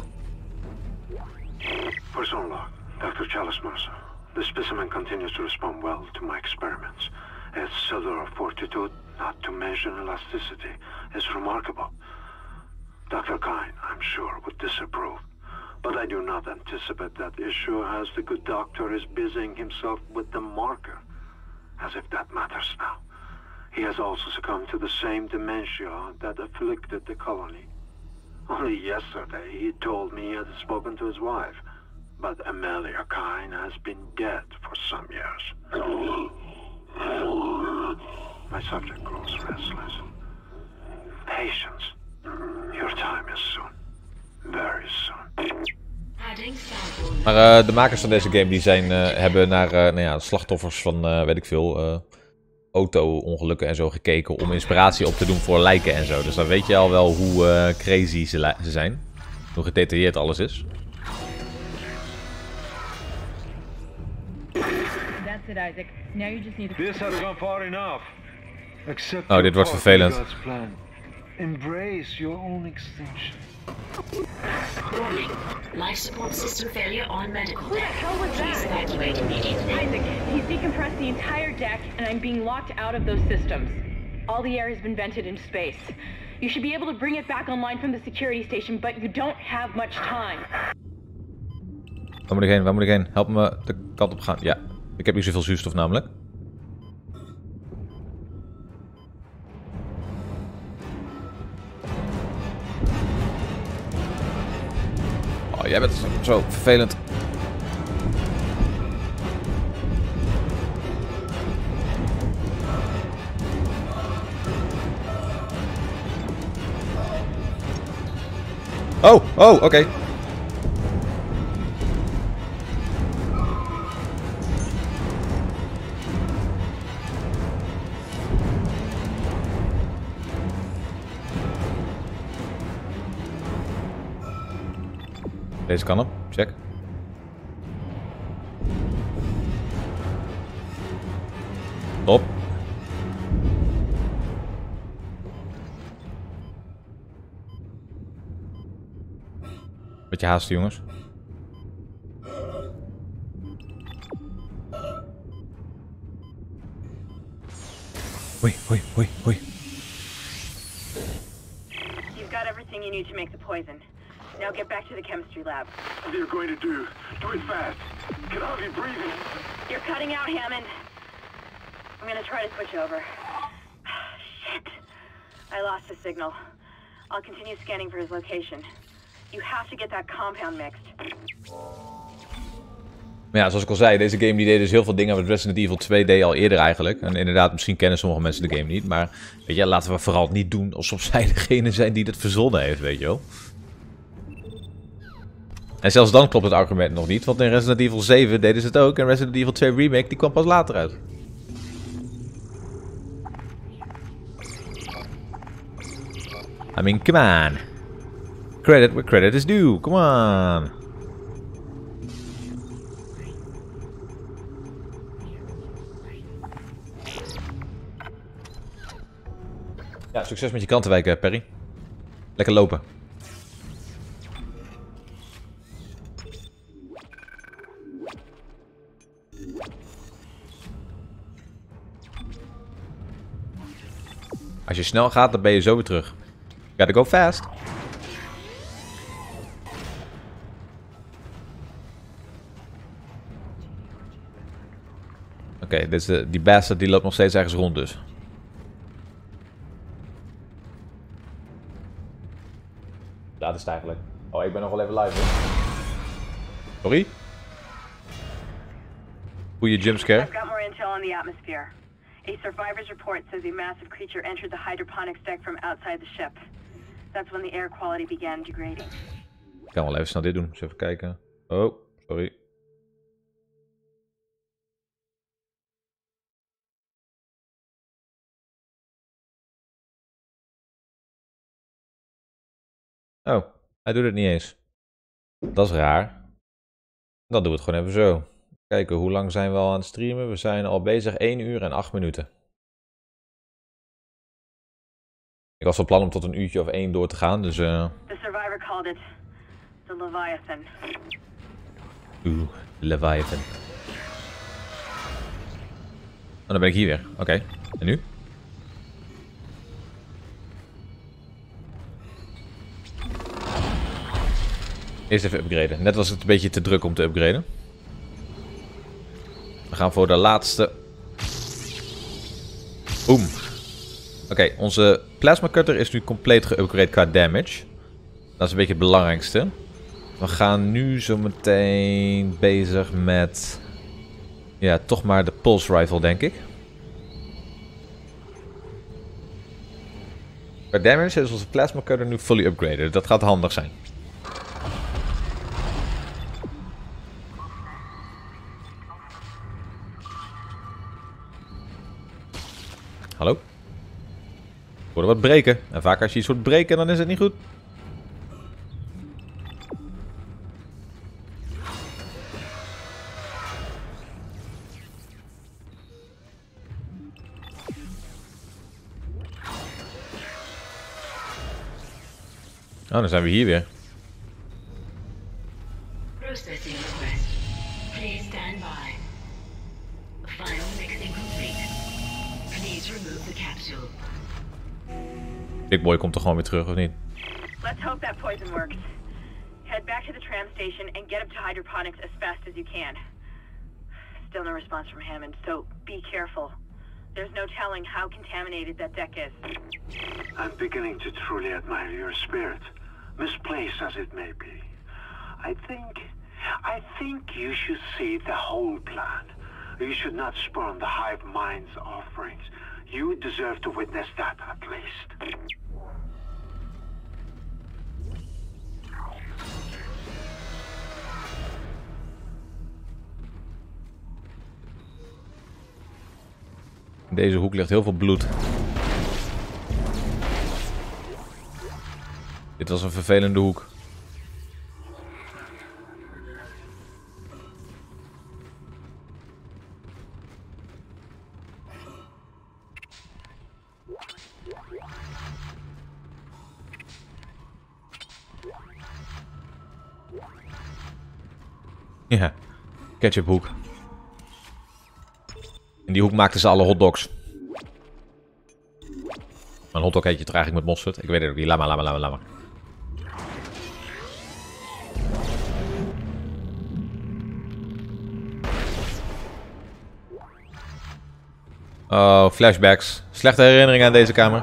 Person log, Doctor Chalice Mercer. The specimen continues to respond well to my experiments. Its cellular fortitude, not to mention elasticity, is remarkable. Doctor Kine, I'm sure, would disapprove. But I do not anticipate that issue as the good doctor is busying himself with the marker. As if that matters now. He has also succumbed to the same dementia that afflicted the colony. Only yesterday he told me he had spoken to his wife. But Amelia Kine has been dead for some years. My subject grows restless. Patience. Your time is soon. Very soon. Maar uh, de makers van deze game die zijn, uh, hebben naar uh, nou ja, slachtoffers van, uh, weet ik veel, uh, auto-ongelukken en zo gekeken om inspiratie op te doen voor lijken en zo. Dus dan weet je al wel hoe uh, crazy ze, ze zijn. Hoe gedetailleerd alles is. That's it, Isaac. Now you just need to... This has gone far enough. Accept oh, dit wordt vervelend. Embrace your own extinction. Warning. Life support system failure on medical Who the deck. hell was Please that? evacuate immediately. Isaac, he's decompressed the entire deck and I'm being locked out of those systems. All the air has been vented into space. You should be able to bring it back online from the security station, but you don't have much time. Waar moet ik heen? Waar moet ik heen? Help me de kant op gaan. Ja, ik heb hier zoveel zuurstof namelijk. Oh, jij bent zo vervelend. Oh, oh, oké. Okay. Deze kan op, check. Op. Beetje haast, jongens. Hoi, hoi, hoi, hoi. You've got everything you need to make the poison. Now get back to the chemistry lab. What are you going to do? Do it fast. Get out of your breathing. You're cutting out, Hammond. I'm gonna try to switch over. Shit. I lost the signal. I'll continue scanning for his location. You have to get that compound mixed. Maar ja, zoals ik al zei, deze game die deed dus heel veel dingen wat Resident Evil twee deed al eerder eigenlijk. En inderdaad, misschien kennen sommige mensen de game niet. Maar weet je, laten we vooral niet doen alsof zij degene zijn die het verzonnen heeft, weet je wel. En zelfs dan klopt het argument nog niet, want in Resident Evil zeven deden ze het ook. En Resident Evil twee Remake, die kwam pas later uit. I mean, come on. Credit where credit is due, come on. Ja, succes met je kantenwijken, Perry. Lekker lopen. Als je snel gaat, dan ben je zo weer terug. Gotta go fast. Oké, okay, dus die bastard die loopt nog steeds ergens rond dus. Dat is het eigenlijk. Oh, ik ben nog wel even live hoor. Sorry? Goeie jumpscare. I've got more intel on the atmosphere. A survivor's report says a massive creature entered the hydroponics deck from outside the ship. That's when the air quality began degrading. Ik kan wel even snel dit doen. Dus even kijken. Oh, sorry. Oh, hij doet het niet eens. Dat is raar. Dan doen we het gewoon even zo. Kijken, hoe lang zijn we al aan het streamen? We zijn al bezig één uur en acht minuten. Ik was van plan om tot een uurtje of één door te gaan, dus... Uh... The survivor called it the Leviathan. Oeh, Leviathan. Oh, dan ben ik hier weer. Oké, okay. En nu? Eerst even upgraden. Net was het een beetje te druk om te upgraden. We gaan voor de laatste. Boom. Oké, okay, onze plasma cutter is nu compleet geupgrade qua damage. Dat is een beetje het belangrijkste. We gaan nu zo meteen bezig met... Ja, toch maar de pulse rifle, denk ik. Qua damage is onze plasma cutter nu fully upgraded. Dat gaat handig zijn. Hallo? Ik hoorde wat breken. En vaak als je iets hoort breken, dan is het niet goed. Oh, dan zijn we hier weer. Processing request. Please stand by. Final mixing complete. Please remove the capsule. Big Boy komt er gewoon weer terug, of niet? Let's hope that poison works. Head back to the tram station and get up to hydroponics as fast as you can. Still no response from Hammond, so be careful. There's no telling how contaminated that deck is. I'm beginning to truly admire your spirit, misplaced as it may be. I think, I think you should see the whole plan. You should not spurn the hive mind's offerings. You deserve to witness that, at least. In deze hoek ligt heel veel bloed. Dit was een vervelende hoek. Ja, ketchuphoek. In die hoek maakten ze alle hotdogs. Een hotdog eet je toch eigenlijk met mosterd? Ik weet het ook niet. Laat maar, laat maar, laat maar, laat maar. Oh, flashbacks. Slechte herinneringen aan deze kamer.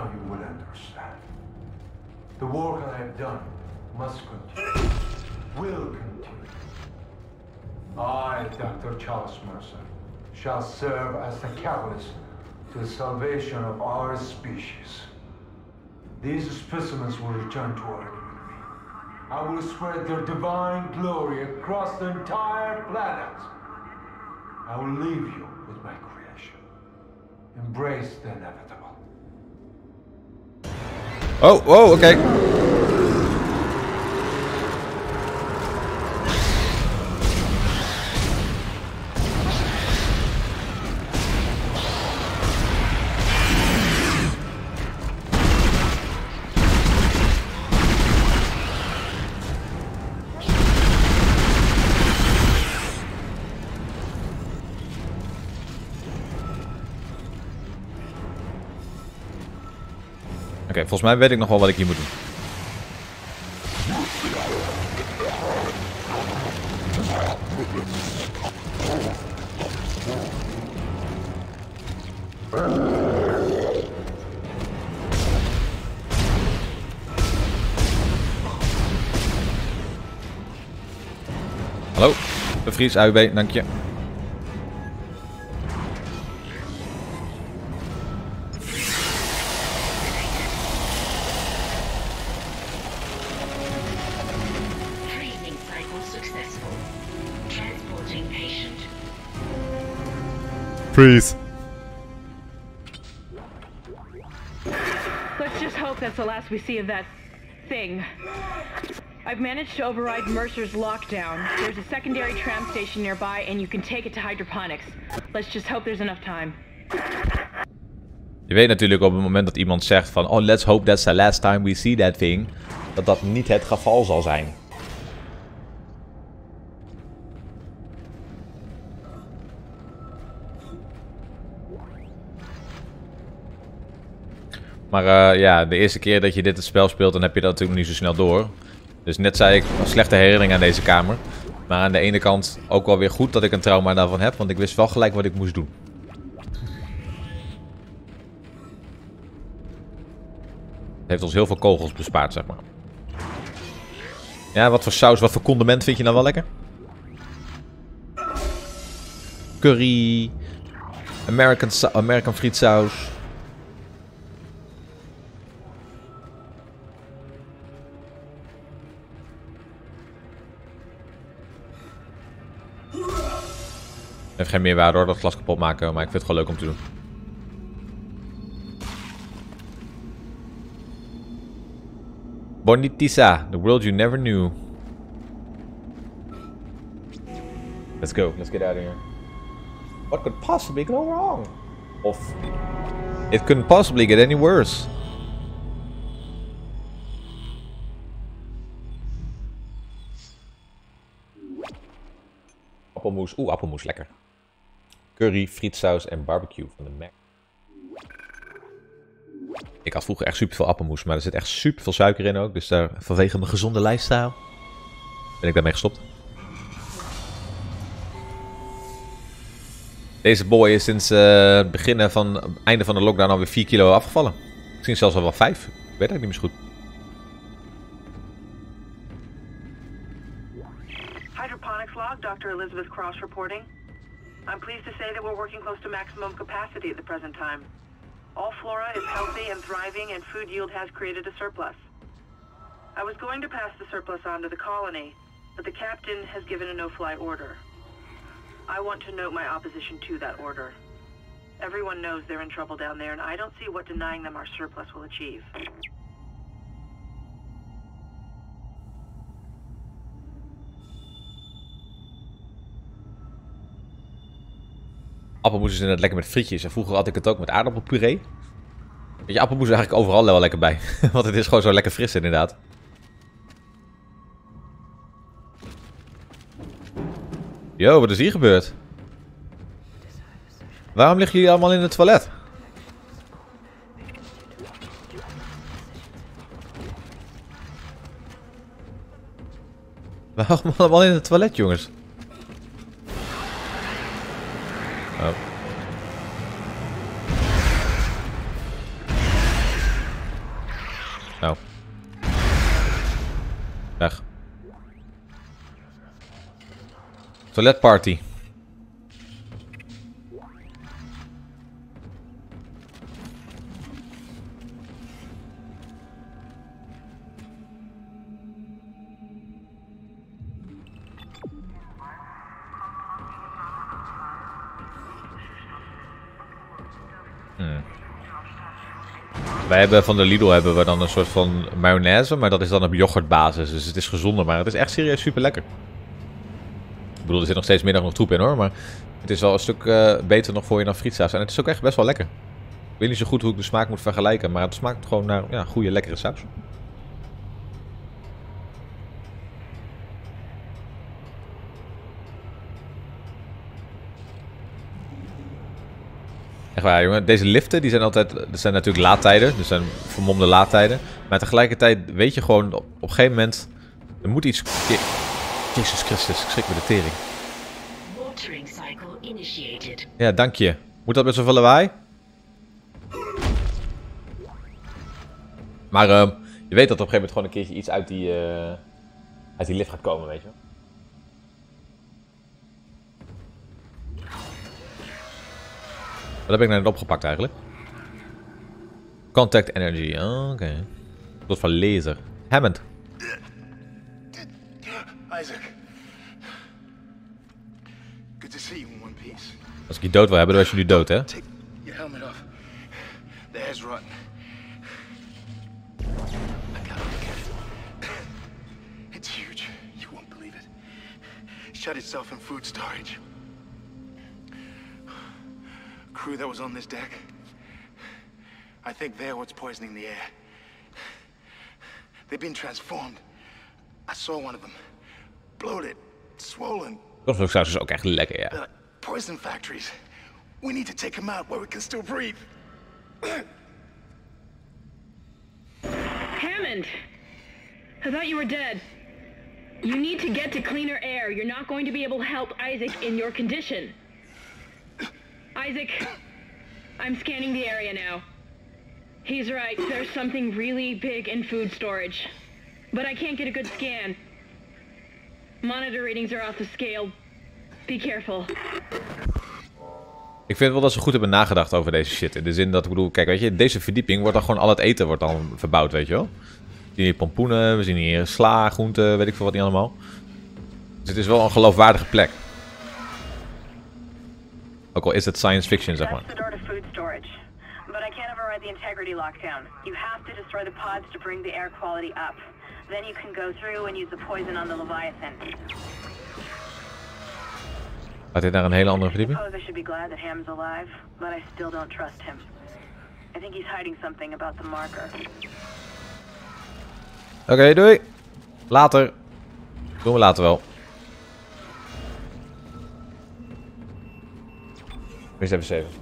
The work I have done must continue. Will continue. I, Doctor Charles Mercer, shall serve as the catalyst to the salvation of our species. These specimens will return to Earth with me. I will spread their divine glory across the entire planet. I will leave you with my creation. Embrace the inevitable. Oh, oh, oké. Okay. Oké, okay, volgens mij weet ik nog wel wat ik hier moet doen. Hallo, bevries A U B, dank je. Freeze. Let's just hope that's the last we see of that thing. I've managed to override Mercer's lockdown. There's a secondary tram station nearby and you can take it to hydroponics. Let's just hope there's enough time. Je weet natuurlijk op het moment dat iemand zegt van... Oh, let's hope that's the last time we see that thing. Dat dat niet het geval zal zijn. Maar uh, ja, de eerste keer dat je dit het spel speelt, dan heb je dat natuurlijk niet zo snel door. Dus net zei ik, een slechte herinnering aan deze kamer. Maar aan de ene kant ook wel weer goed dat ik een trauma daarvan heb, want ik wist wel gelijk wat ik moest doen. Het heeft ons heel veel kogels bespaard, zeg maar. Ja, wat voor saus, wat voor condiment vind je nou wel lekker? Curry. American, American frietsaus. Heeft geen meerwaarde hoor, dat glas kapot maken, maar ik vind het gewoon leuk om te doen. Bonitisa, the world you never knew. Let's go, let's get out of here. What could possibly go wrong? Of, it couldn't possibly get any worse. Appelmoes, oeh, appelmoes, lekker. Curry, frietsaus en barbecue van de Mac. Ik had vroeger echt super veel appelmoes, maar er zit echt super veel suiker in ook. Dus daar, vanwege mijn gezonde lifestyle ben ik daarmee gestopt. Deze boy is sinds uh, het begin van het einde van de lockdown alweer vier kilo afgevallen. Misschien zelfs al wel vijf. Ik weet het niet meer zo goed. Hydroponics log, Doctor Elizabeth Cross reporting. I'm pleased to say that we're working close to maximum capacity at the present time. All flora is healthy and thriving, and food yield has created a surplus. I was going to pass the surplus on to the colony, but the captain has given a no-fly order. I want to note my opposition to that order. Everyone knows they're in trouble down there, and I don't see what denying them our surplus will achieve. Appelmoes is inderdaad lekker met frietjes. En vroeger had ik het ook met aardappelpuree. Weet je, appelmoes is eigenlijk overal wel lekker bij. Want het is gewoon zo lekker fris inderdaad. Yo, wat is hier gebeurd? Waarom liggen jullie allemaal in het toilet? Waarom allemaal in het toilet, jongens? Oh. Nou. Weg. Toiletparty. Hmm. Wij hebben van de Lidl hebben we dan een soort van mayonaise, maar dat is dan op yoghurtbasis. Dus het is gezonder, maar het is echt serieus super lekker. Ik bedoel, er zit nog steeds middag nog troep in hoor, maar het is wel een stuk uh, beter nog voor je dan frietsaus. En het is ook echt best wel lekker. Ik weet niet zo goed hoe ik de smaak moet vergelijken, maar het smaakt gewoon naar ja, goede lekkere saus. Echt waar, jongen. Deze liften, die zijn altijd... Dat zijn natuurlijk laadtijden. Dus zijn vermomde laadtijden. Maar tegelijkertijd weet je gewoon... Op, op een gegeven moment... Er moet iets... Jezus Christus, ik schrik me de tering. Watering cycle initiated. Ja, dank je. Moet dat met zoveel lawaai? Maar uh, je weet dat op een gegeven moment gewoon een keertje iets uit die... Uh, uit die lift gaat komen, weet je wel. Wat heb ik nou net opgepakt eigenlijk? Contact energy, oh, oké. Okay. Tot van laser. Hammond. Isaac. Good to see you in one piece. Als ik je dood wil hebben, dan was je nu dood, hè? Take your helmet off. The air's rotten. I gotta look at it. shut itself in food storage. Crew that was on this deck, I think they're what's poisoning the air. They've been transformed. I saw one of them. Bloated, swollen. Knoflooksaus is ook echt lekker, ja. Like poison factories. We need to take them out where we can still breathe. Hammond! I thought you were dead. You need to get to cleaner air. You're not going to be able to help Isaac in your condition. Isaac, I'm scanning the area now. He's right. There's something really big in food storage. But I can't get a good scan. Monitor readings are off the scale. Be careful. Ik vind wel dat ze goed hebben nagedacht over deze shit. In de zin dat, ik bedoel, kijk, weet je, deze verdieping wordt dan gewoon al het eten wordt dan verbouwd, weet je wel. We zien hier pompoenen, we zien hier sla, groenten, weet ik veel wat niet allemaal. Dus het is wel een geloofwaardige plek. Ook al is het science fiction, zeg maar. That's the door to food storage. But I can't override the integrity lockdown. You have to destroy the pods to bring the air quality up. Then you can go through and use the poison on the Leviathan. Gaat dit naar een hele andere verdieping? I suppose I should be glad that Ham's alive, but I still don't trust him. I think he's hiding something about the marker. Oké, okay, doei. Later. Doen we later wel. Eerst even zeven.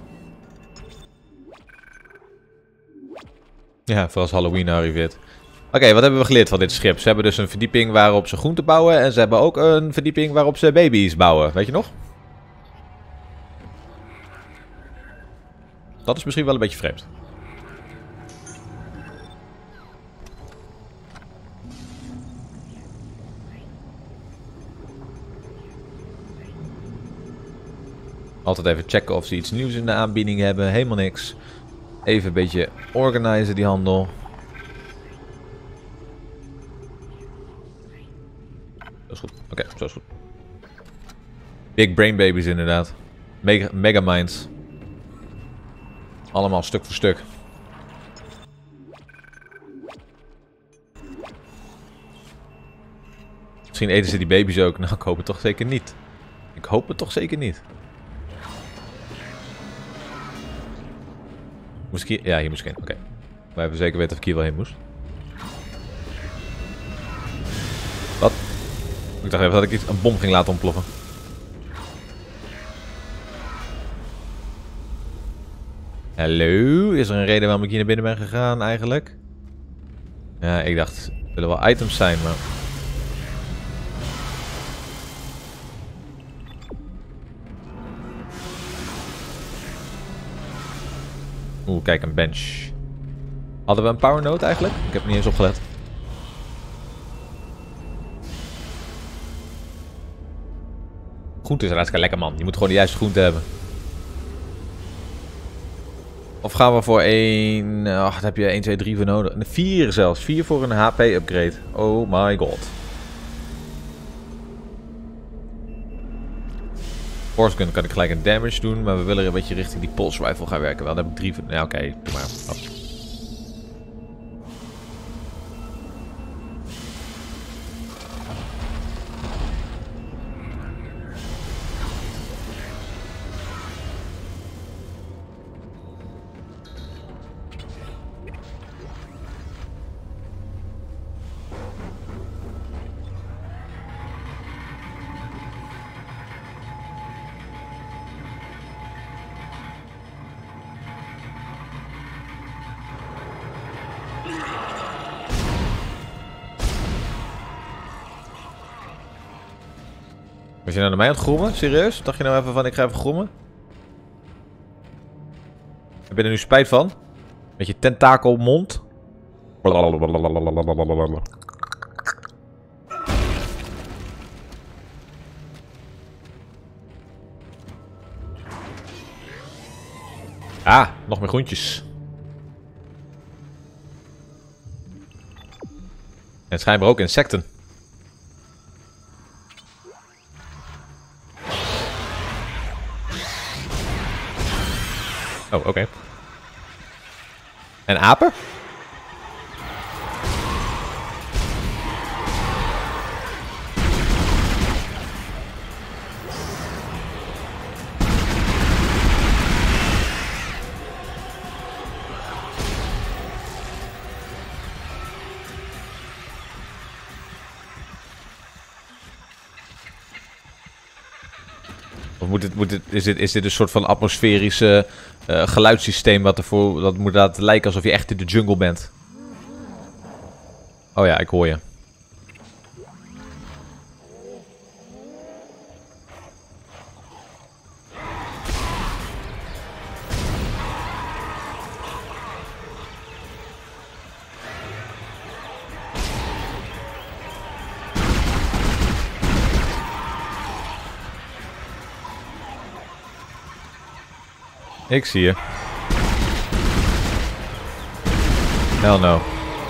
Ja, voor als Halloween arriveert. Oké, okay, wat hebben we geleerd van dit schip? Ze hebben dus een verdieping waarop ze groenten bouwen. En ze hebben ook een verdieping waarop ze baby's bouwen. Weet je nog? Dat is misschien wel een beetje vreemd. Altijd even checken of ze iets nieuws in de aanbieding hebben. Helemaal niks. Even een beetje organiseren die handel. Zo is goed. Oké, okay, zo is goed. Big brain babies inderdaad. Mega, mega minds. Allemaal stuk voor stuk. Misschien eten ze die baby's ook. Nou, ik hoop het toch zeker niet. Ik hoop het toch zeker niet. Moest ik hier? Ja, hier moest ik heen. Oké. Okay. Maar even zeker weten of ik hier wel heen moest. Wat? Ik dacht even dat ik iets, een bom ging laten ontploffen. Hallo? Is er een reden waarom ik hier naar binnen ben gegaan eigenlijk? Ja, ik dacht, er zullen wel items zijn, maar... Oeh, kijk, een bench. Hadden we een power node eigenlijk? Ik heb er niet eens op gelet. Groente is hartstikke lekker, man. Je moet gewoon de juiste groente hebben. Of gaan we voor één... Ach, daar heb je één, twee, drie voor nodig. vier zelfs. vier voor een H P upgrade. Oh my god. Force gun kan ik gelijk een damage doen, maar we willen een beetje richting die pulse rifle gaan werken. Wel, dan heb ik drie... Ja, oké. Okay, doe maar. Oh. Was je nou naar mij aan het grommen? Serieus? Dacht je nou even van ik ga even grommen? Heb je er nu spijt van? Met je tentakelmond? Ah, nog meer groentjes. En schijnbaar ook insecten. Oh, oké. Okay. En apen? Of moet het, moet het, is, dit, is dit een soort van atmosferische uh, geluidssysteem wat ervoor dat moet laten lijken alsof je echt in de jungle bent? Oh ja, ik hoor je. Ik zie je. Hell no.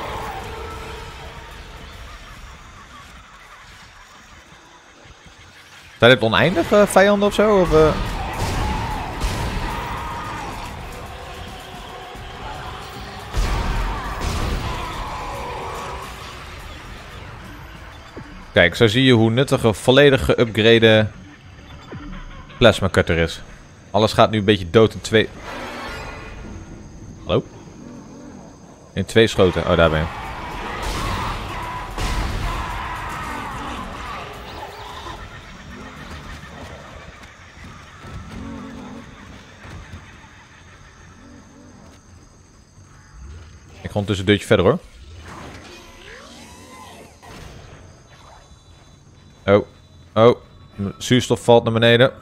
Zijn dit oneindige vijanden of zo? Of, uh... Kijk, zo zie je hoe nuttig een volledig geüpgrade plasma cutter is. Alles gaat nu een beetje dood in twee... Hallo? In twee schoten. Oh, daar ben je. Ik ga ondertussen een deurtje verder hoor. Oh. Oh. Zuurstof valt naar beneden.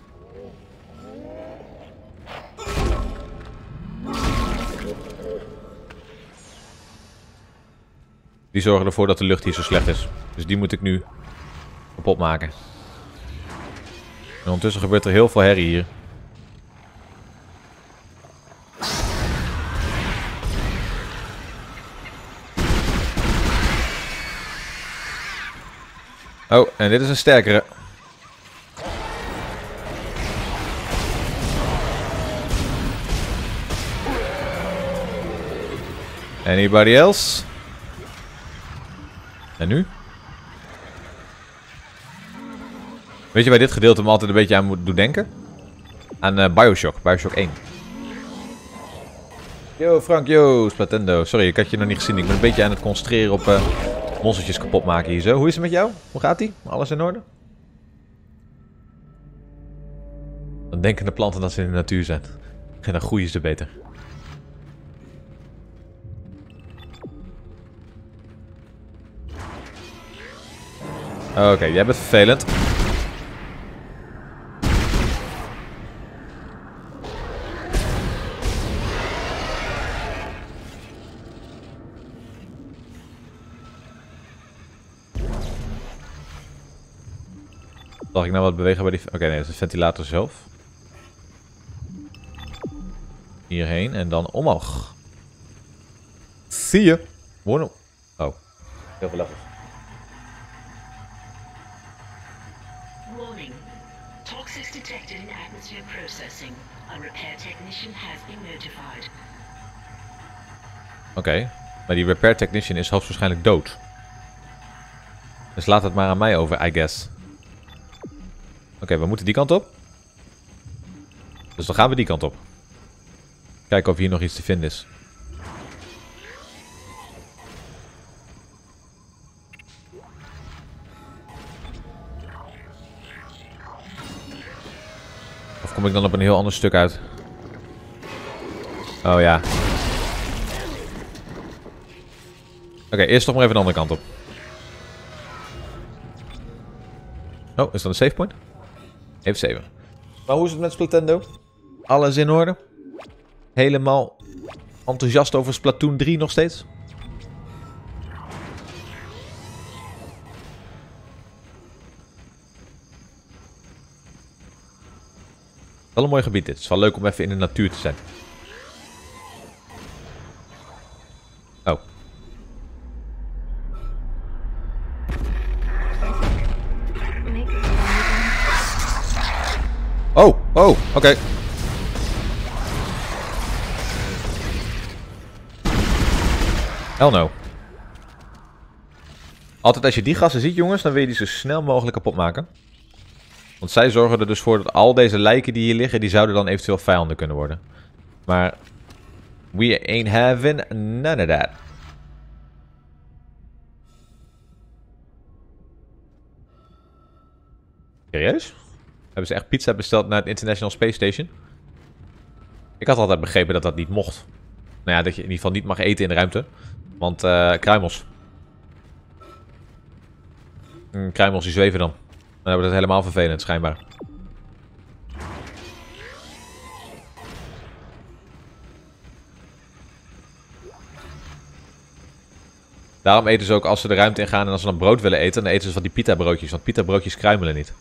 Die zorgen ervoor dat de lucht hier zo slecht is. Dus die moet ik nu kapot maken. En ondertussen gebeurt er heel veel herrie hier. Oh, en dit is een sterkere. Anybody else? En nu? Weet je waar dit gedeelte me altijd een beetje aan moet doen denken? Aan uh, Bioshock, Bioshock één. Yo Frank, yo Splatendo. Sorry, ik had je nog niet gezien. Ik ben een beetje aan het concentreren op uh, monstertjes kapot maken hier zo. Hoe is het met jou? Hoe gaat ie? Alles in orde? Dan denken de planten dat ze in de natuur zijn. En dan groeien ze beter. Oké, okay, jij bent vervelend. Zal ik nou wat bewegen bij die... Oké, okay, nee, dat is de ventilator zelf. Hierheen en dan omhoog. Zie je? Wow. Oh, heel veel levels. Warning. Toxics detected in atmosphere processing. A repair technician has been notified. Oké, okay, maar die repair technician is hoogstwaarschijnlijk dood. Dus laat het maar aan mij over, I guess. Oké, okay, we moeten die kant op. Dus dan gaan we die kant op. Kijken of hier nog iets te vinden is. Of kom ik dan op een heel ander stuk uit? Oh ja. Oké, okay, eerst toch maar even de andere kant op. Oh, is dat een save point? Even saven. Maar hoe is het met Splatendo? Alles in orde? Helemaal enthousiast over Splatoon drie nog steeds? Wel een mooi gebied dit. Het is wel leuk om even in de natuur te zijn. Oh. Oh, oh, oké. Okay. Hell no. Altijd als je die gassen ziet, jongens, dan wil je die zo snel mogelijk kapot maken. Want zij zorgen er dus voor dat al deze lijken die hier liggen, die zouden dan eventueel vijanden kunnen worden. Maar we ain't having none of that. Serieus? Hebben ze echt pizza besteld naar het International Space Station? Ik had altijd begrepen dat dat niet mocht. Nou ja, dat je in ieder geval niet mag eten in de ruimte. Want uh, kruimels. Mm, kruimels die zweven dan. Dan hebben we dat helemaal vervelend, schijnbaar. Daarom eten ze ook als ze de ruimte ingaan en als ze dan brood willen eten, dan eten ze van die pita broodjes. Want pita broodjes kruimelen niet.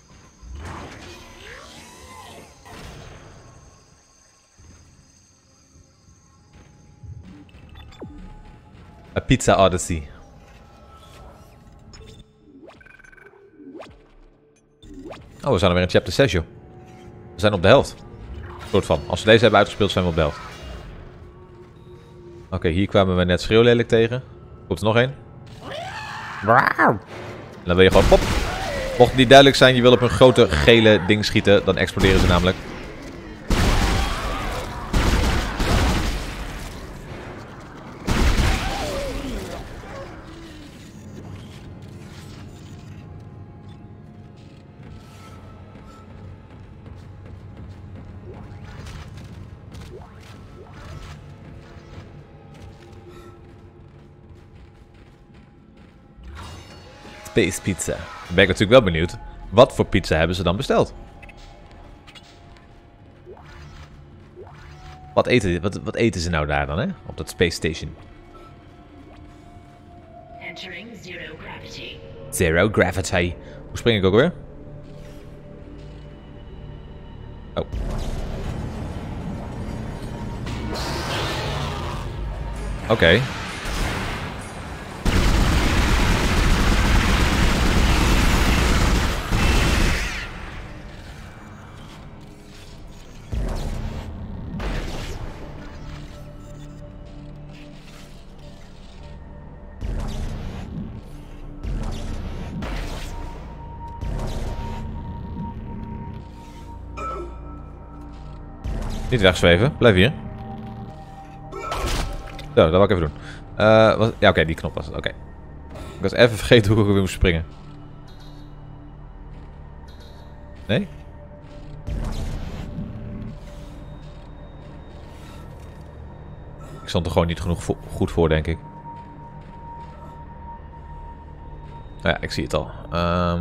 A Pizza Odyssey. Oh, we zijn er weer in chapter zes, joh. We zijn op de helft. Soort van. Als we deze hebben uitgespeeld, zijn we op de helft. Oké, okay, hier kwamen we net schreeuwlelijk tegen. Komt er nog één. En dan wil je gewoon pop. Mocht het niet duidelijk zijn, je wil op een grote gele ding schieten, dan exploderen ze namelijk. Space pizza. Dan ben ik natuurlijk wel benieuwd. Wat voor pizza hebben ze dan besteld? Wat eten, wat, wat eten ze nou daar dan, hè? Op dat Space Station. Entering zero gravity. Zero gravity. Hoe spring ik ook weer? Oh. Oké. Okay. Niet wegzweven, blijf hier. Zo, dat wil ik even doen. Uh, wat, ja, oké, okay, die knop was het. Oké. Okay. Ik was even vergeten hoe ik weer moest springen. Nee? Ik stond er gewoon niet genoeg vo goed voor, denk ik. Nou ja, ik zie het al. Um,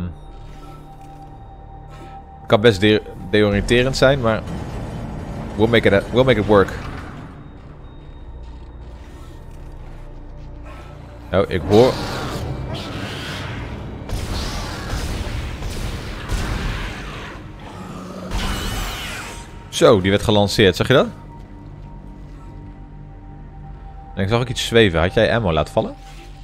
het kan best de deoriënterend zijn, maar... We'll make it, we'll make it work. Oh, ik hoor... Zo, die werd gelanceerd. Zag je dat? En ik zag ook iets zweven. Had jij ammo laten vallen?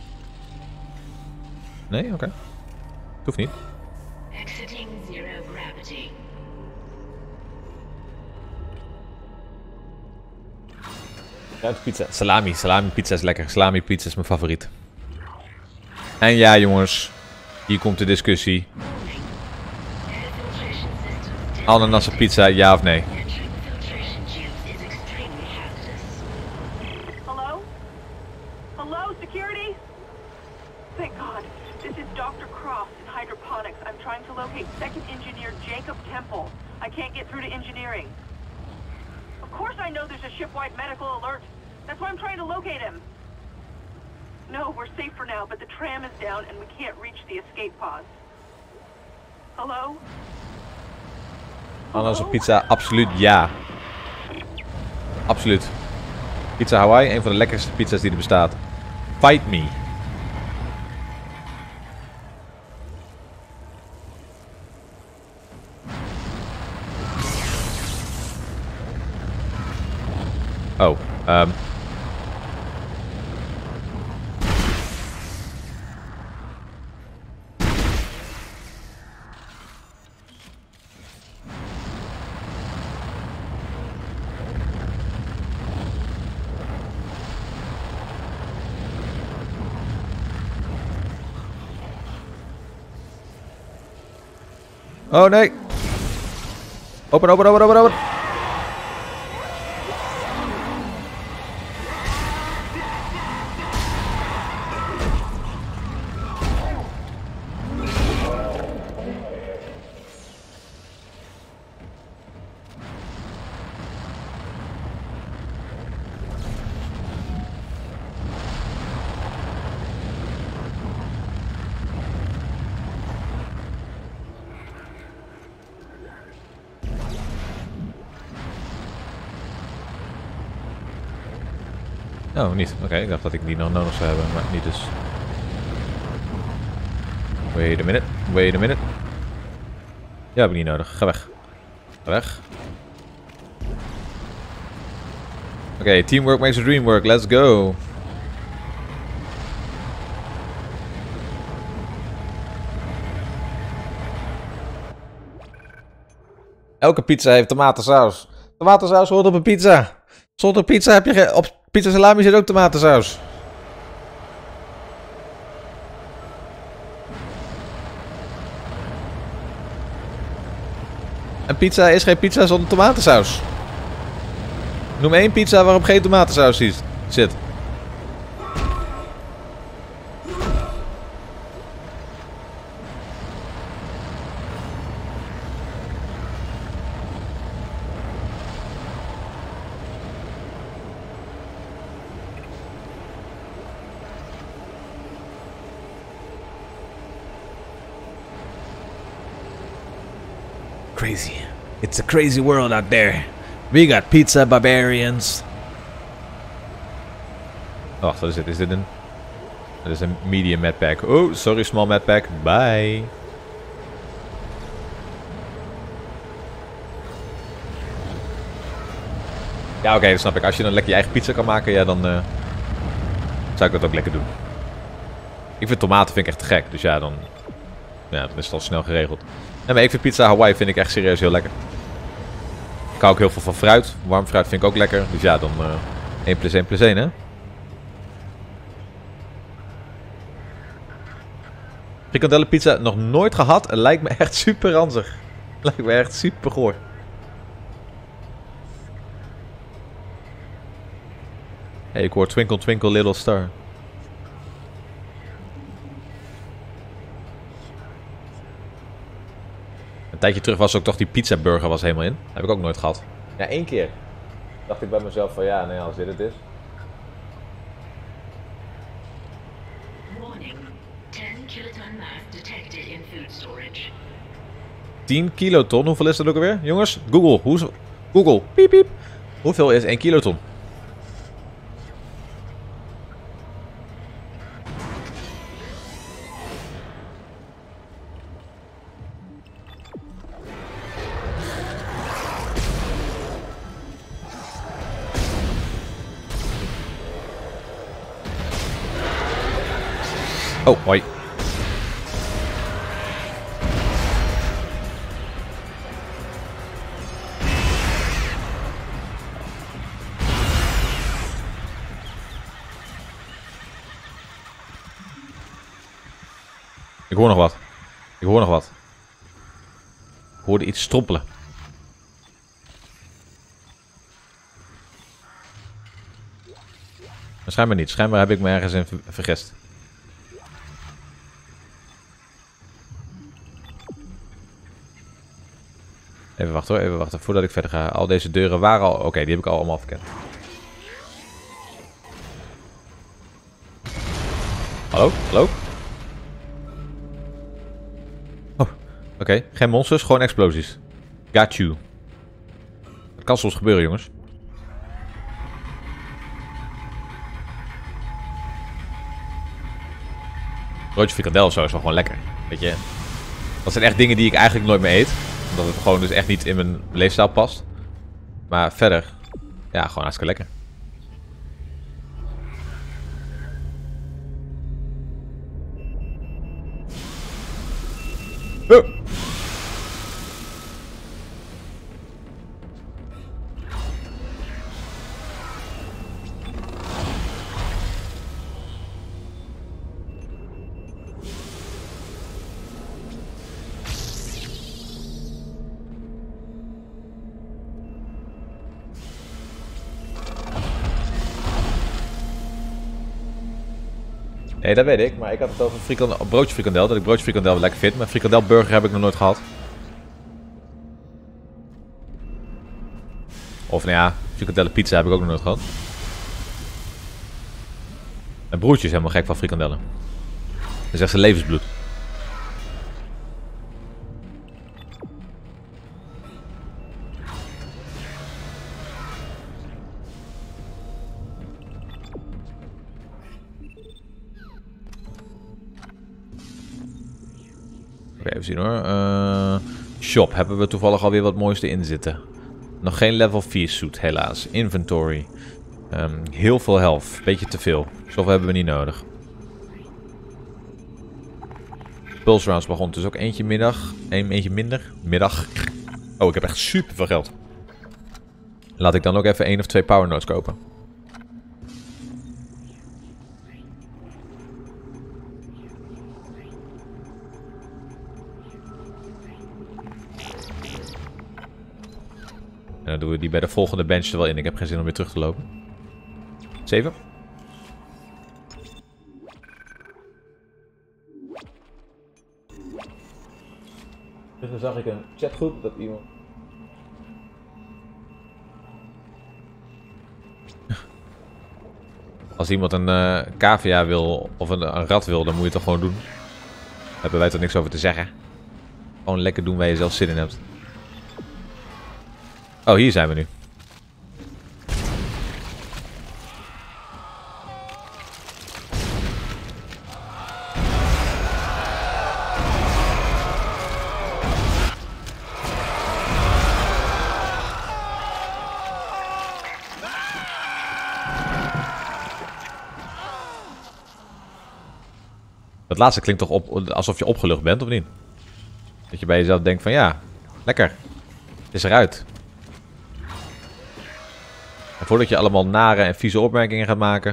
Nee? Oké. Okay. Hoeft niet. Exiting zero gravity. Pizza. Salami. Salami pizza is lekker. Salami pizza is mijn favoriet. En ja, jongens. Hier komt de discussie. Ananassen pizza, ja of nee? Hello? Hello, security? Thank God. This is Doctor Croft in hydroponics. I'm trying to locate second engineer Jacob Temple. I can't get through to engineering. Of course I know there's a ship-wide medical alert. That's why I'm trying to locate him. No, we're safe for now, but the tram is down and we can't reach the escape pods. Hello? Ananas op pizza, absoluut ja. Absoluut. Pizza Hawaii, een van de lekkerste pizza's die er bestaat. Fight me. Oh, um. Oh nee! Open, open, open, open, open! Oh, niet. Oké, okay, ik dacht dat ik die nog nodig zou hebben, maar niet dus. Wait a minute, wait a minute. Ja, heb ik niet nodig. Ga weg. Ga weg. Oké, okay, teamwork makes the dream work. Let's go. Elke pizza heeft tomatensaus. Tomatensaus hoort op een pizza. Zonder pizza heb je geen... Op pizza salami zit ook tomatensaus. Een pizza is geen pizza zonder tomatensaus. Noem één pizza waarop geen tomatensaus zit. Crazy. It's a crazy world out there. We got pizza barbarians. Wacht, wat is dit? Is dit een... Dit is een medium medpack. Oh, sorry, small medpack. Bye. Ja, oké, okay, dat snap ik. Als je dan lekker je eigen pizza kan maken, ja, dan uh, zou ik dat ook lekker doen. Ik vind tomaten vind ik echt te gek, dus ja, dan, ja, dan is het al snel geregeld. Nee, maar ik vind pizza Hawaii vind ik echt serieus heel lekker. Ik hou ook heel veel van fruit. Warm fruit vind ik ook lekker. Dus ja, dan uh, één plus één plus één, hè. Frikandellenpizza nog nooit gehad. Het lijkt me echt super ranzig. Lijkt me echt super goor. Hey, ik hoor Twinkle Twinkle Little Star. Een tijdje terug was ook toch die pizza burger was helemaal in. Heb ik ook nooit gehad. Ja, één keer. Dacht ik bij mezelf van ja, nee, als dit het is. Warning. ten kiloton mass detected in food storage. tien kiloton? Hoeveel is dat ook alweer? Jongens, Google. Hoe is... Google. Piep piep. Hoeveel is één kiloton? Oh, hoi. Ik hoor nog wat. Ik hoor nog wat. Ik hoorde iets strompelen. Maar schijnbaar niet. Schijnbaar heb ik me ergens in vergist. Even wachten hoor, even wachten voordat ik verder ga. Al deze deuren waren al... Oké, okay, die heb ik al allemaal verkend. Hallo? Hallo? Oh, oké. Okay. Geen monsters, gewoon explosies. Got you. Dat kan soms gebeuren, jongens. Broodje frikandel of zo is wel gewoon lekker. Weet je. Dat zijn echt dingen die ik eigenlijk nooit meer eet. Omdat het gewoon dus echt niet in mijn leefstijl past. Maar verder, ja, gewoon hartstikke lekker. Oh. Nee, dat weet ik, maar ik had het over frikandel, broodje frikandel, dat ik broodje frikandel wel lekker vind, maar frikandelburger heb ik nog nooit gehad. Of nou ja, frikandellenpizza heb ik ook nog nooit gehad. Mijn broertje is helemaal gek van frikandellen. Dat is echt zijn levensbloed. Okay, even zien hoor. Uh, shop. Hebben we toevallig alweer wat moois erin zitten. Nog geen level vier suit, helaas. Inventory. Um, heel veel health. Beetje te veel. Zoveel hebben we niet nodig. Pulse rounds begon dus ook eentje middag. Eén, eentje minder. Middag. Oh, ik heb echt super veel geld. Laat ik dan ook even één of twee power nodes kopen. En dan doen we die bij de volgende bench er wel in. Ik heb geen zin om weer terug te lopen. zeven. Dus dan zag ik een chatgroep dat iemand... Als iemand een uh, cavia wil of een, een rat wil, dan moet je het toch gewoon doen. Daar hebben wij toch niks over te zeggen. Gewoon lekker doen waar je zelf zin in hebt. Oh, hier zijn we nu. Dat laatste klinkt toch op, alsof je opgelucht bent, of niet? Dat je bij jezelf denkt van ja, lekker. Het is eruit. En voordat je allemaal nare en vieze opmerkingen gaat maken.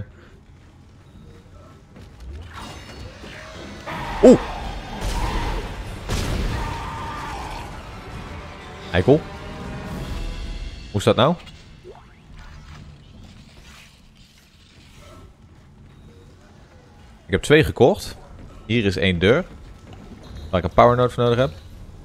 Oeh! Eikel. Hoe is dat nou? Ik heb twee gekocht. Hier is één deur. Waar ik een power node voor nodig heb.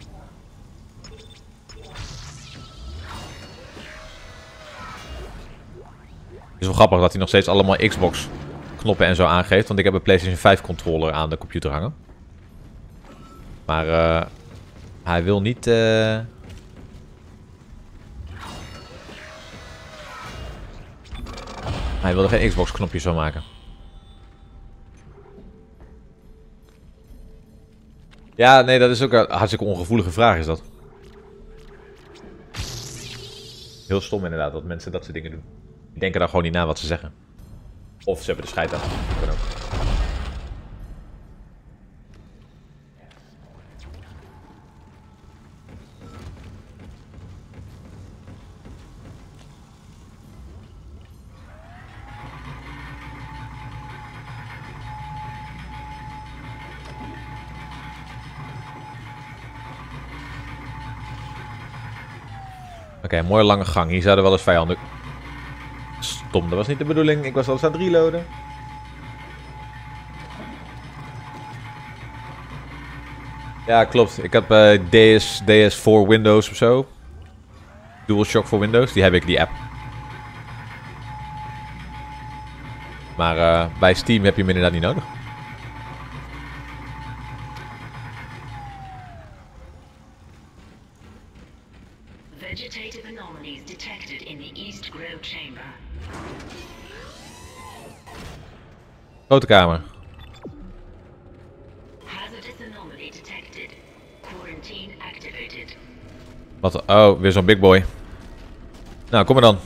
Het is wel grappig dat hij nog steeds allemaal Xbox knoppen en zo aangeeft. Want ik heb een PlayStation vijf controller aan de computer hangen. Maar uh, hij wil niet... Uh... Hij wil er geen Xbox knopjes van maken. Ja, nee, dat is ook een hartstikke ongevoelige vraag is dat. Heel stom inderdaad dat mensen dat soort dingen doen. Die denken dan gewoon niet na wat ze zeggen. Of ze hebben de scheid aan. Dat kan ook. Oké, okay, mooie lange gang. Hier zouden wel eens vijanden... Stom, dat was niet de bedoeling. Ik was al eens aan het reloaden. Ja, klopt. Ik heb uh, D S, D S voor Windows of zo. DualShock voor Windows. Die heb ik, die app. Maar uh, bij Steam heb je hem inderdaad niet nodig. Vegetative anomalies detected in the East Grove chamber. Grote kamer. Hazardous anomaly detected. Quarantine activated. Wat? Oh, weer zo'n big boy. Nou, kom maar dan.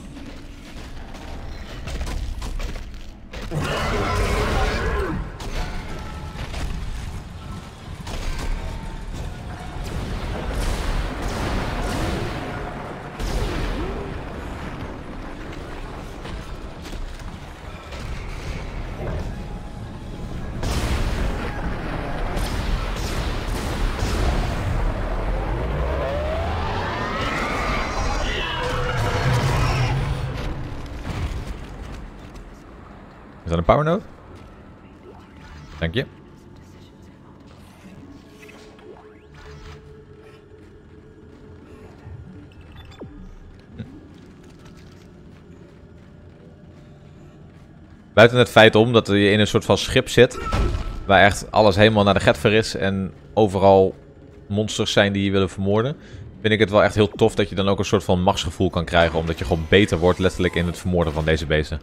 Is dat een power node? Dank je. Hm. Buiten het feit om dat je in een soort van schip zit, waar echt alles helemaal naar de getver is en overal monsters zijn die je willen vermoorden, vind ik het wel echt heel tof dat je dan ook een soort van machtsgevoel kan krijgen, omdat je gewoon beter wordt letterlijk in het vermoorden van deze beesten.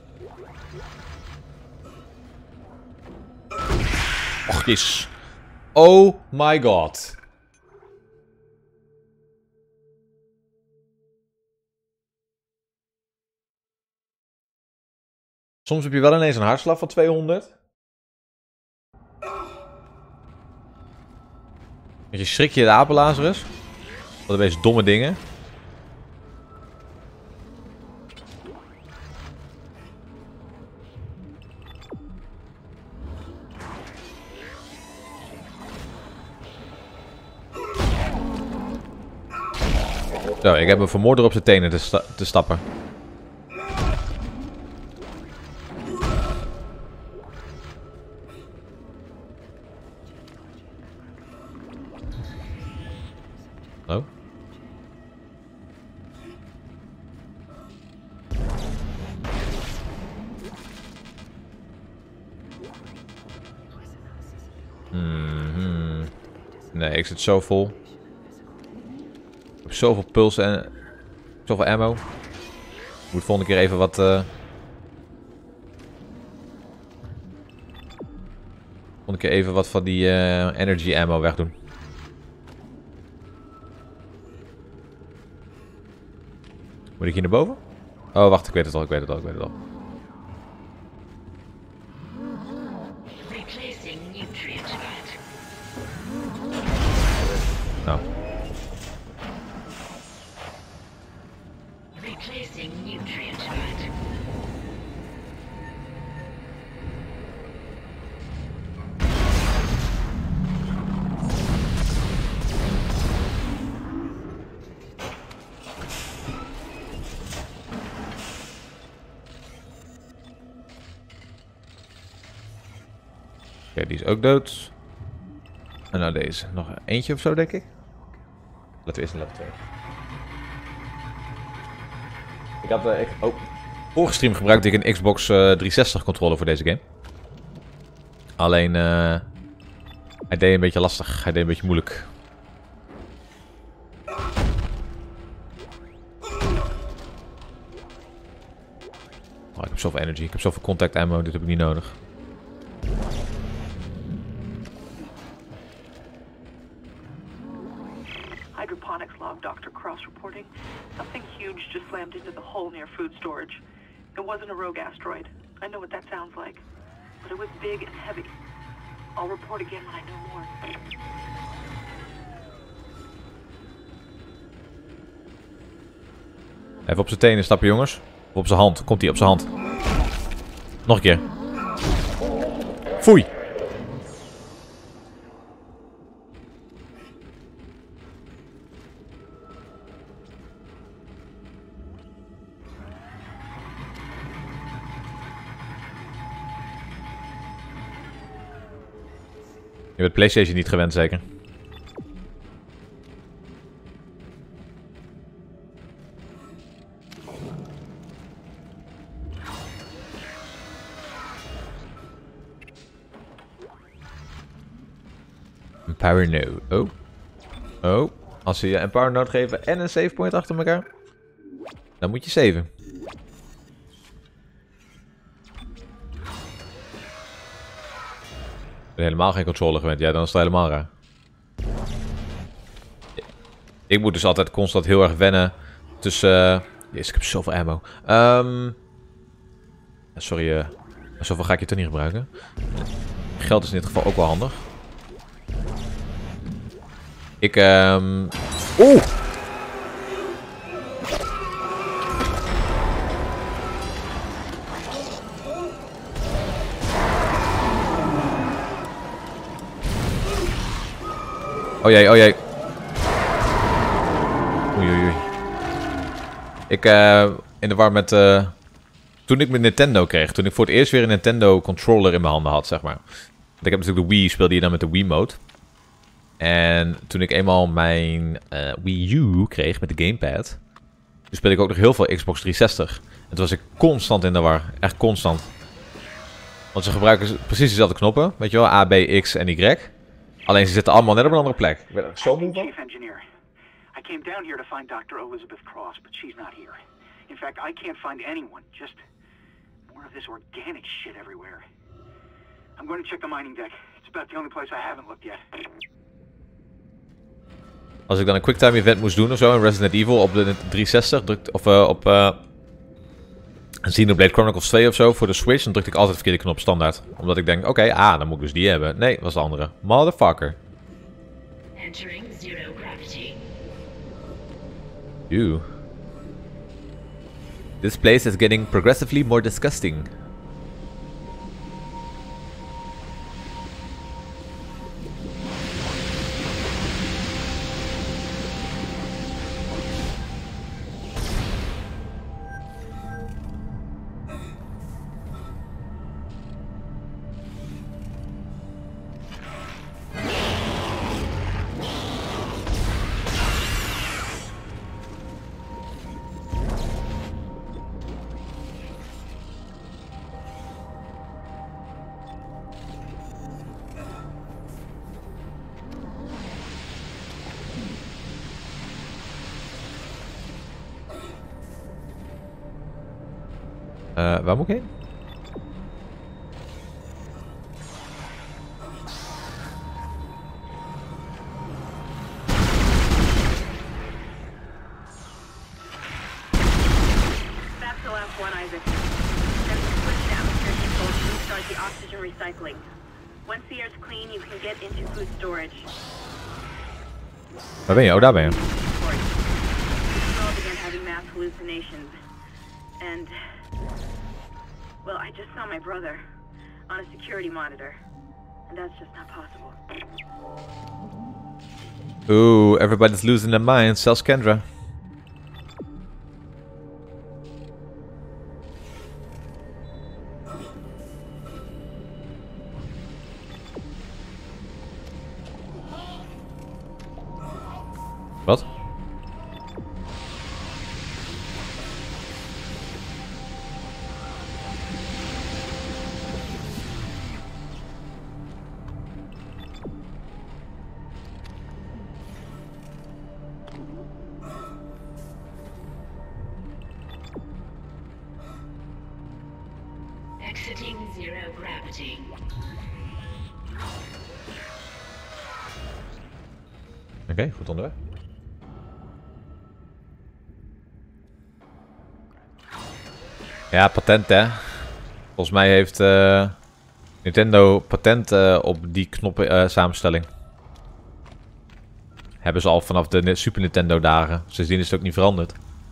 Och, jeez. Oh my god. Soms heb je wel ineens een hartslag van tweehonderd. Je schrik je de apenlazarus. Wat een beetje domme dingen. Zo, ik heb een vermoorder op zijn tenen te, sta te stappen. Oh. Mm-hmm. Nee, ik zit zo vol. Ik heb zoveel pulsen en zoveel ammo. Ik moet volgende keer even wat... Uh... Volgende keer even wat van die uh, energy ammo wegdoen. Moet ik hier naar boven? Oh, wacht, ik weet het al, ik weet het al, ik weet het al. Nou. Oké, die is ook dood. En nou deze. Nog eentje of zo, denk ik. Laten we eerst een level twee. Ik had... Uh, ik, oh. Vorige stream gebruikte ik een Xbox uh, driehonderdzestig controller voor deze game. Alleen... Uh, hij deed een beetje lastig. Hij deed een beetje moeilijk. Oh, ik heb zoveel energy. Ik heb zoveel contact ammo. Dit heb ik niet nodig. Hydroponics log, Doctor Cross reporting. Something huge just slammed into the hull near food storage. It wasn't a rogue asteroid. I know what that sounds like. But it was big and heavy. I'll report again when I know more. Even op zijn tenen stappen, jongens. Of op zijn hand. Komt hij op zijn hand. Nog een keer. Foei. Je bent PlayStation niet gewend, zeker? Een power node. Oh. Oh. Als ze je een power node geven en een save point achter elkaar, dan moet je saven. Ik ben helemaal geen controller gewend. Ja, dan is het helemaal raar. Ik moet dus altijd constant heel erg wennen tussen... Uh... Jezus, ik heb zoveel ammo. Um... Sorry, uh... zoveel ga ik je toch niet gebruiken. Geld is in dit geval ook wel handig. Ik... Um... Oeh! Oh jee, oh jee. Oei, oei, oei. Ik, uh, in de war met... Uh, toen ik mijn Nintendo kreeg. Toen ik voor het eerst weer een Nintendo controller in mijn handen had, zeg maar. Want ik heb natuurlijk de Wii, speelde je dan met de Wii mode. En toen ik eenmaal mijn uh, Wii U kreeg met de gamepad. Toen speelde ik ook nog heel veel Xbox driehonderdzestig. En toen was ik constant in de war. Echt constant. Want ze gebruiken precies dezelfde knoppen. Weet je wel, A, B, X en Y. Alleen ze zitten allemaal net op een andere plek. Ik ben er zo moe van. Chief Engineer, I came down here to find Doctor Elizabeth Cross, but she's not here. In fact, I can't find anyone. Just more of this organic shit everywhere. I'm going to check the mining deck. It's about the only place I haven't looked yet. Als ik dan een quicktime event moest doen of zo in Resident Evil op de driehonderdzestig, drukt, of uh, op uh, Xenoblade Chronicles twee of zo voor de Switch, dan drukte ik altijd de verkeerde knop standaard. Omdat ik denk, oké, okay, ah, dan moet ik dus die hebben. Nee, was de andere. Motherfucker. Entering zero gravity. Ew. This place is getting progressively more disgusting. Uh, waar moet ik heen? That's the last one, Isaac. Then switch to atmosphere control to restart the oxygen recycling. Once the air's clean, you can get into food storage. Waar ben je? Oh, daar ben je. Well, began having mass hallucinations. And, well, I just saw my brother on a security monitor, and that's just not possible. Ooh, everybody's losing their minds. Zelfs Kendra. Wat? Exiting zero gravity. Oké, okay, goed onderweg. Ja, patent hè. Volgens mij heeft uh, Nintendo patent uh, op die knoppen uh, samenstelling. Hebben ze al vanaf de Super Nintendo dagen. Sindsdien is het ook niet veranderd.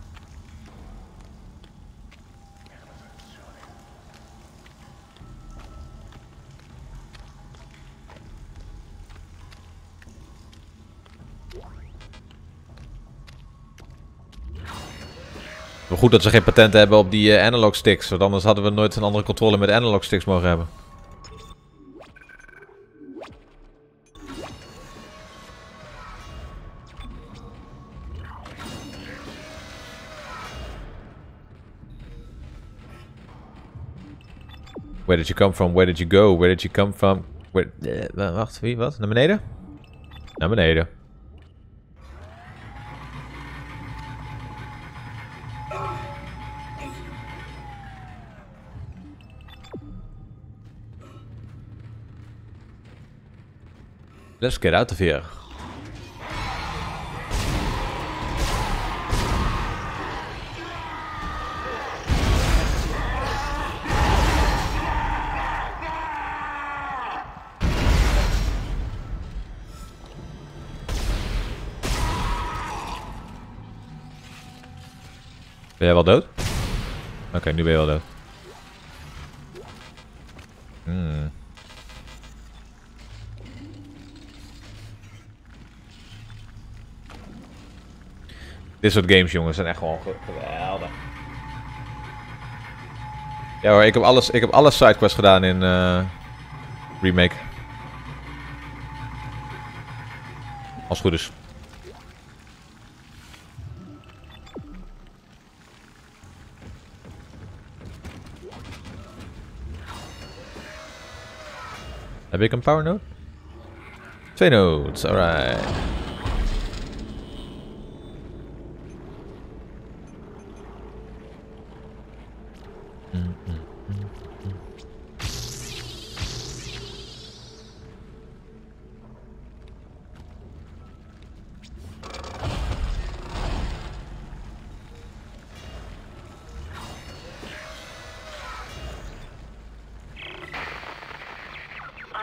Maar goed dat ze geen patent hebben op die uh, analog sticks, want anders hadden we nooit een andere controller met analog sticks mogen hebben. Where did you come from? Where did you go? Where did you come from? Where... Uh, wacht, wie? Wat? Naar beneden? Naar beneden. Let's get out of here. Ben jij wel dood? Oké, okay, nu ben je wel dood. Hmm. Dit soort games, jongens, zijn echt gewoon geweldig. Ja hoor, ik heb alles, ik heb alle sidequests gedaan in uh, Remake. Als het goed is. Heb ik een power node? Twee nodes, alright.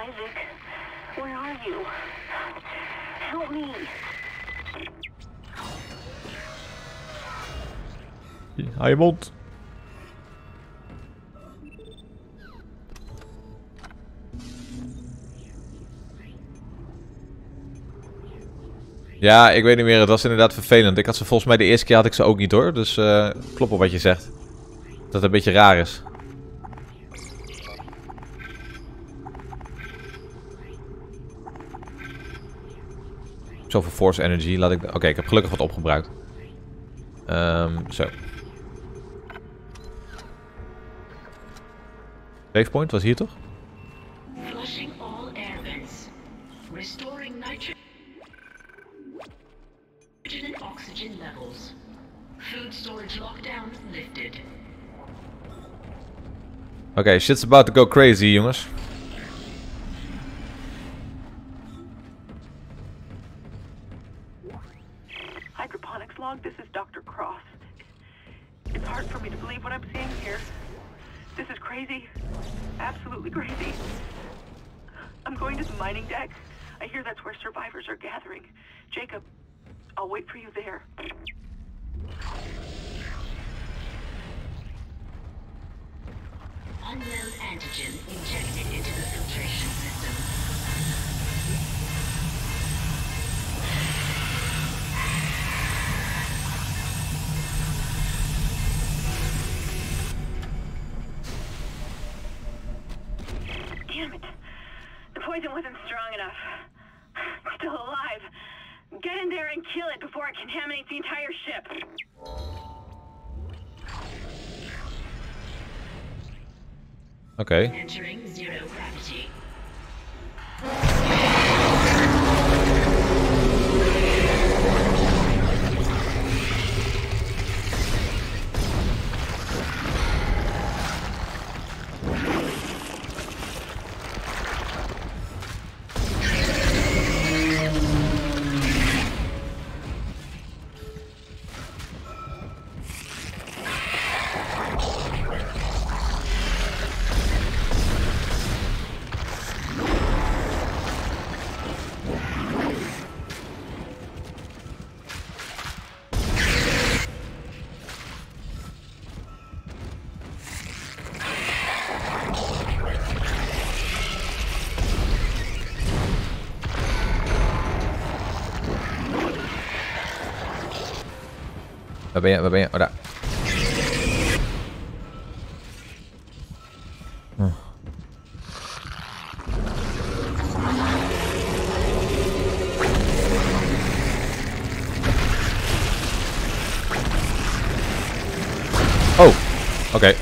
Isaac, where are you? Help me. Hou je mond. Ja, ik weet niet meer. Het was inderdaad vervelend. Ik had ze volgens mij de eerste keer had ik ze ook niet hoor. Dus uh, klopt op wat je zegt. Dat het een beetje raar is. Zoveel force energy. Laat ik. Oké, okay, ik heb gelukkig wat opgebruikt. Um, zo. Save point was hier toch? Flushing all air vents. Restoring nitrogen and oxygen levels. Food storage lockdown lifted. Oké, okay, shit's about to go crazy, jongens. Hydroponics log, this is Doctor Cross. It's hard for me to believe what I'm seeing here. This is crazy. Absolutely crazy. I'm going to the mining deck. I hear that's where survivors are gathering. Jacob, I'll wait for you there. Unknown antigen injected into the filtration system. Damn it. The poison wasn't strong enough. It's still alive. Get in there and kill it before it contaminates the entire ship. Oké. Okay. Entering zero gravity. Waar ben je? Waar ben je? Oh, daar. Hm. Oh, oké. Okay.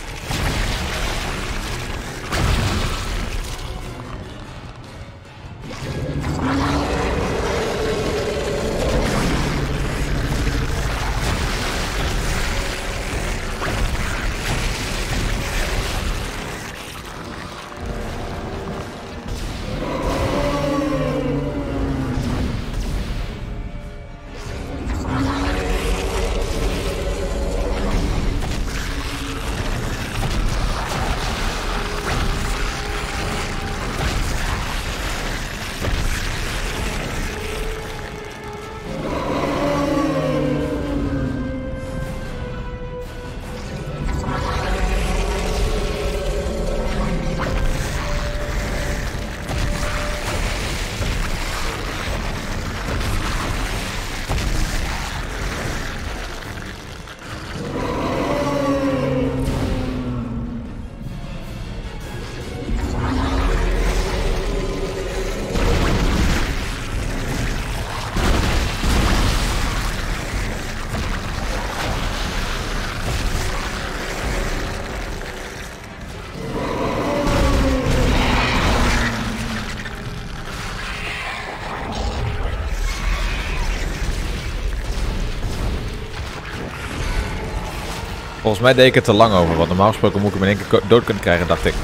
Volgens mij deed ik het te lang over, want normaal gesproken moet ik hem in één keer dood kunnen krijgen, dacht ik.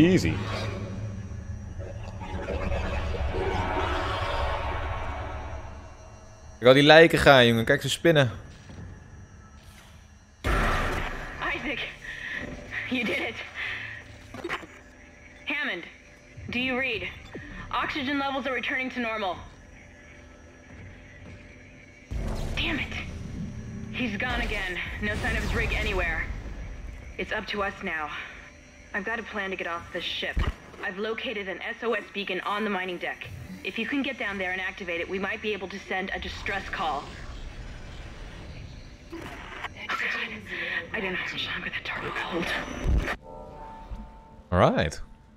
Easy. Ik wil die lijken gaan, jongen. Kijk, ze spinnen. Isaac, you did it. Hammond, do you read? Oxygen levels are returning to normal. Damn it. He's gone again. No sign of his rig anywhere. It's up to us now. I've got a plan to get off this ship. I've located an S O S beacon on the mining deck. If you can get down there and activate it, we might be able to send a distress call. Oh God. I don't know how much longer that door will hold. Alright.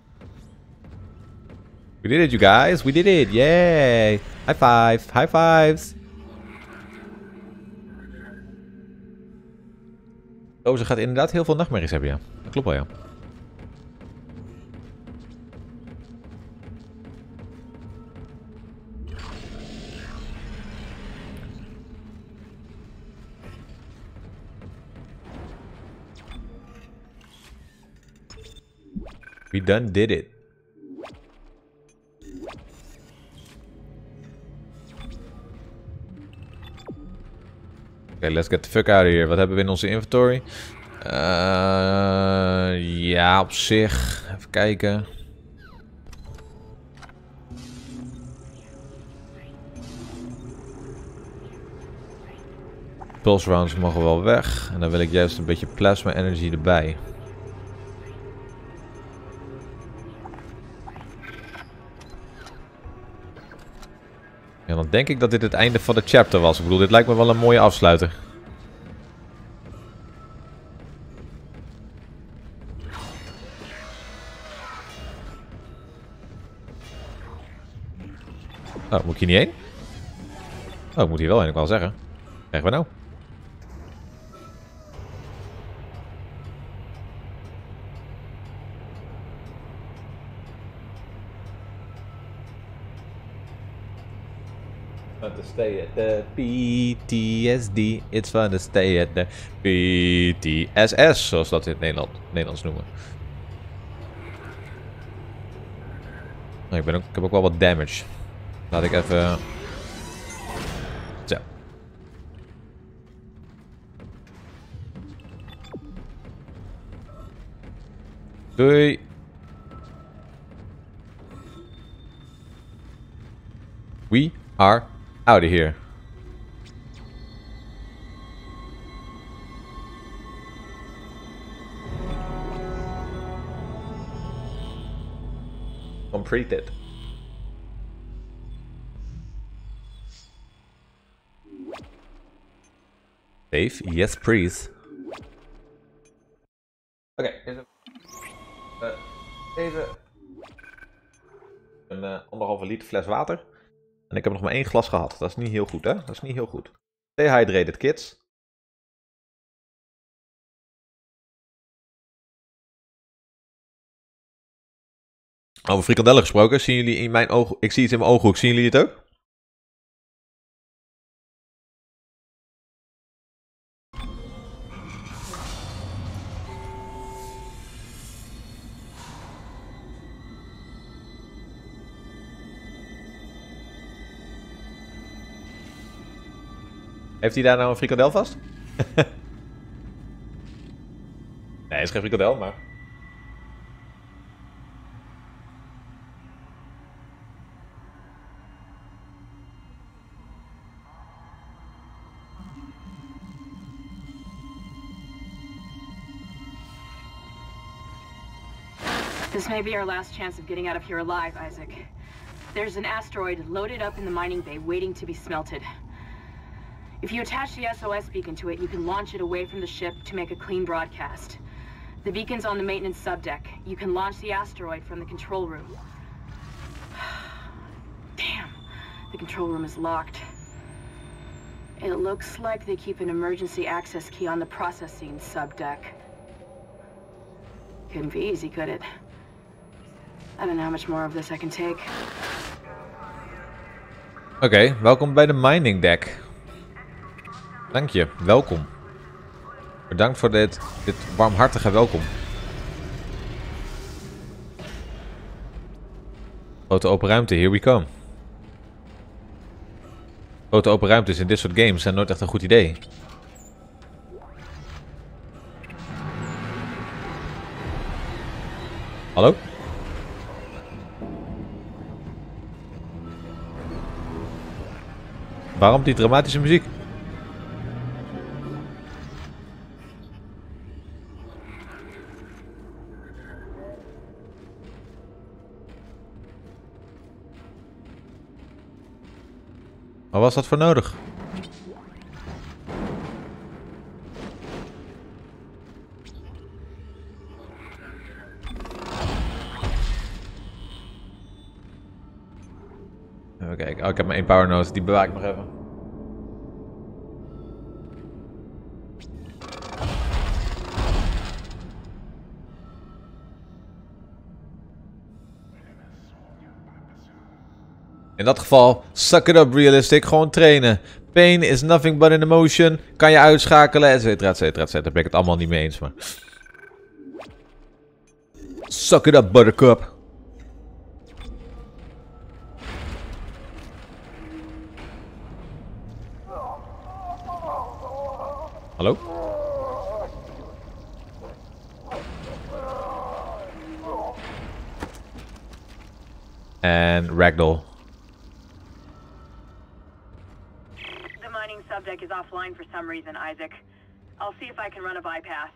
We did it, you guys. We did it. Yay. High five. High fives. Oh, ze gaat inderdaad heel veel nachtmerries hebben, ja. Dat klopt wel, ja. We done did it. Oké, okay, let's get the fuck out of here. Wat hebben we in onze inventory? Uh, ja, op zich. Even kijken. Pulse rounds mogen wel weg. En dan wil ik juist een beetje plasma energy erbij. Ja, dan denk ik dat dit het einde van de chapter was. Ik bedoel, dit lijkt me wel een mooie afsluiter. Oh, moet ik hier niet heen? Oh, ik moet hier wel heen, ik wil zeggen. Wat krijgen we nou? To stay at the P T S D. It's fun to stay at the P T S S, zoals dat in het Nederland, Nederlands noemen. Oh, ik, ben ook, ik heb ook wel wat damage. Laat ik even... Zo. Doei. We are out of here. Completed. Save? Yes, please. Oké, okay, deze, uh, deze een uh, anderhalve liter fles water. En ik heb nog maar één glas gehad. Dat is niet heel goed, hè? Dat is niet heel goed. Stay hydrated, kids. Over frikandellen gesproken. Zien jullie in mijn oog... Ik zie iets in mijn ooghoek. Zien jullie het ook? Heeft hij daar nou een frikandel vast? Nee, het is geen frikandel, maar... This may be our last chance of getting out of here alive, Isaac. There's an asteroid loaded up in the mining bay waiting to be smelted. If you attach the S O S beacon to it, you can launch it away from the ship to make a clean broadcast. The beacon's on the maintenance subdeck. You can launch the asteroid from the control room. Damn, the control room is locked. It looks like they keep an emergency access key on the processing subdeck. Couldn't be easy, could it? I don't know how much more of this I can take. Oké, okay, welkom bij de mining deck. Dank je, welkom. Bedankt voor dit, dit warmhartige welkom. Grote open ruimte, here we come. Grote open ruimtes in dit soort games zijn nooit echt een goed idee. Hallo? Waarom die dramatische muziek? Wat was dat voor nodig? Even kijken. Oh, ik heb maar één power node. Die bewaar ik nog even. In dat geval, suck it up realistic, gewoon trainen. Pain is nothing but an emotion. Kan je uitschakelen, et cetera, et cetera, et cetera. Daar ben ik het allemaal niet mee eens, maar... Suck it up, buttercup. Hallo? En ragdoll. Subdeck is offline for some reason, Isaac. I'll see if I can run a bypass.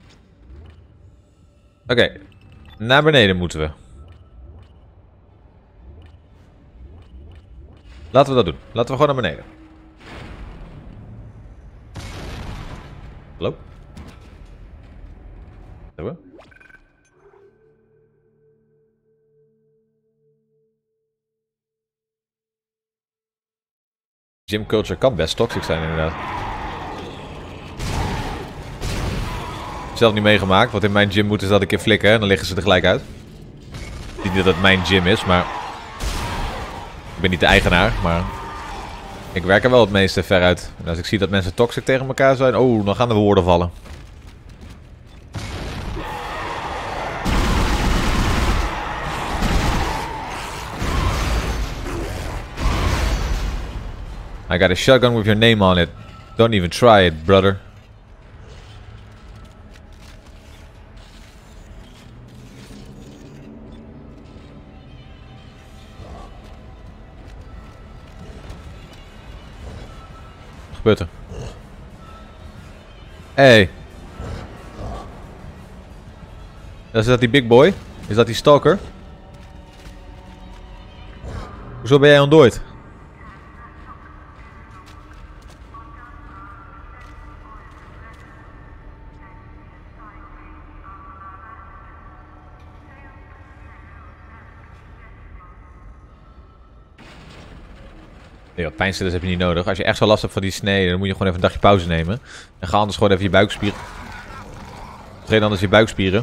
Oké, okay. Naar beneden moeten we. Laten we dat doen. Laten we gewoon naar beneden. Hallo? Hebben we? Gym culture kan best toxic zijn inderdaad. Zelf niet meegemaakt, wat in mijn gym moeten ze dat een keer flikken en dan liggen ze er gelijk uit. Niet dat het mijn gym is, maar... Ik ben niet de eigenaar, maar... Ik werk er wel het meeste ver uit. En als ik zie dat mensen toxic tegen elkaar zijn, oh, dan gaan de woorden vallen. I got a shotgun with your name on it. Don't even try it, brother. Wat gebeurt er? Hey. Is dat die big boy? Is dat die stalker? Hoezo ben jij ontdooid? Nee, wat pijnstillers heb je niet nodig. Als je echt zo last hebt van die snee, dan moet je gewoon even een dagje pauze nemen. En ga anders gewoon even je buikspieren. Train anders je buikspieren.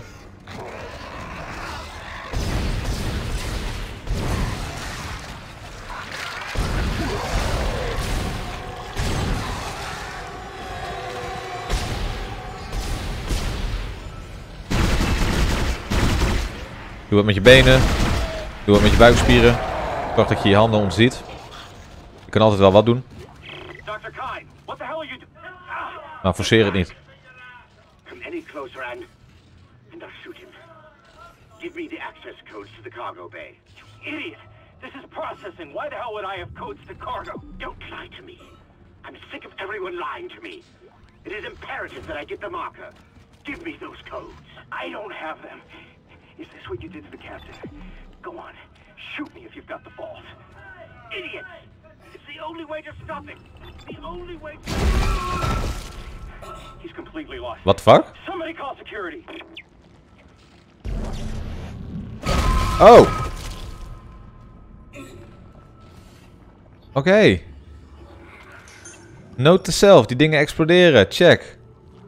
Doe wat met je benen. Doe wat met je buikspieren. Zorg dat je je handen ontziet. Je kan altijd wel wat doen. dokter Kyne, what the hell are you doing? Maar forceer het niet. Come any closer and and I'll shoot him. Give me the access codes to the cargo bay. You idiot! This is processing. Why the hell would I have codes to cargo? Don't lie to me. I'm sick of everyone lying to me. It is imperative that I get the marker. Give me those codes. I don't have them. Is this what you did to the captain? Go on. Shoot me if you've got the balls. Idiots! It's the only way to stop it. The only way to... He's completely lost. What the fuck? Somebody call security. Oh. Oké. Okay. Note to self, die dingen exploderen. Check.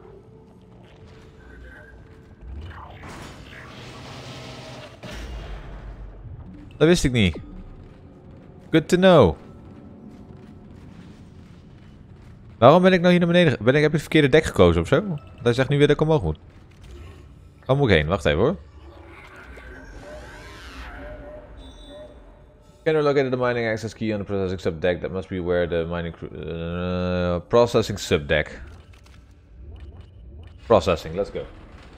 Dat wist ik niet. Good to know. Waarom ben ik nou hier naar beneden? Ben ik, heb ik het verkeerde dek gekozen of zo? Hij zegt nu weer dat ik omhoog moet. Waar moet ik heen? Wacht even hoor. Can locate the mining access key on the processing subdeck. That must be where the mining uh, processing subdeck. Processing, let's go.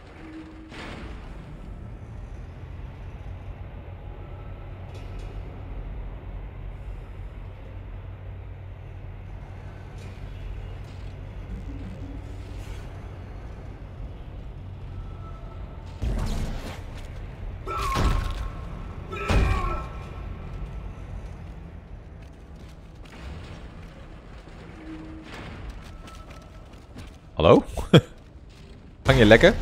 Hallo? Hang je lekker?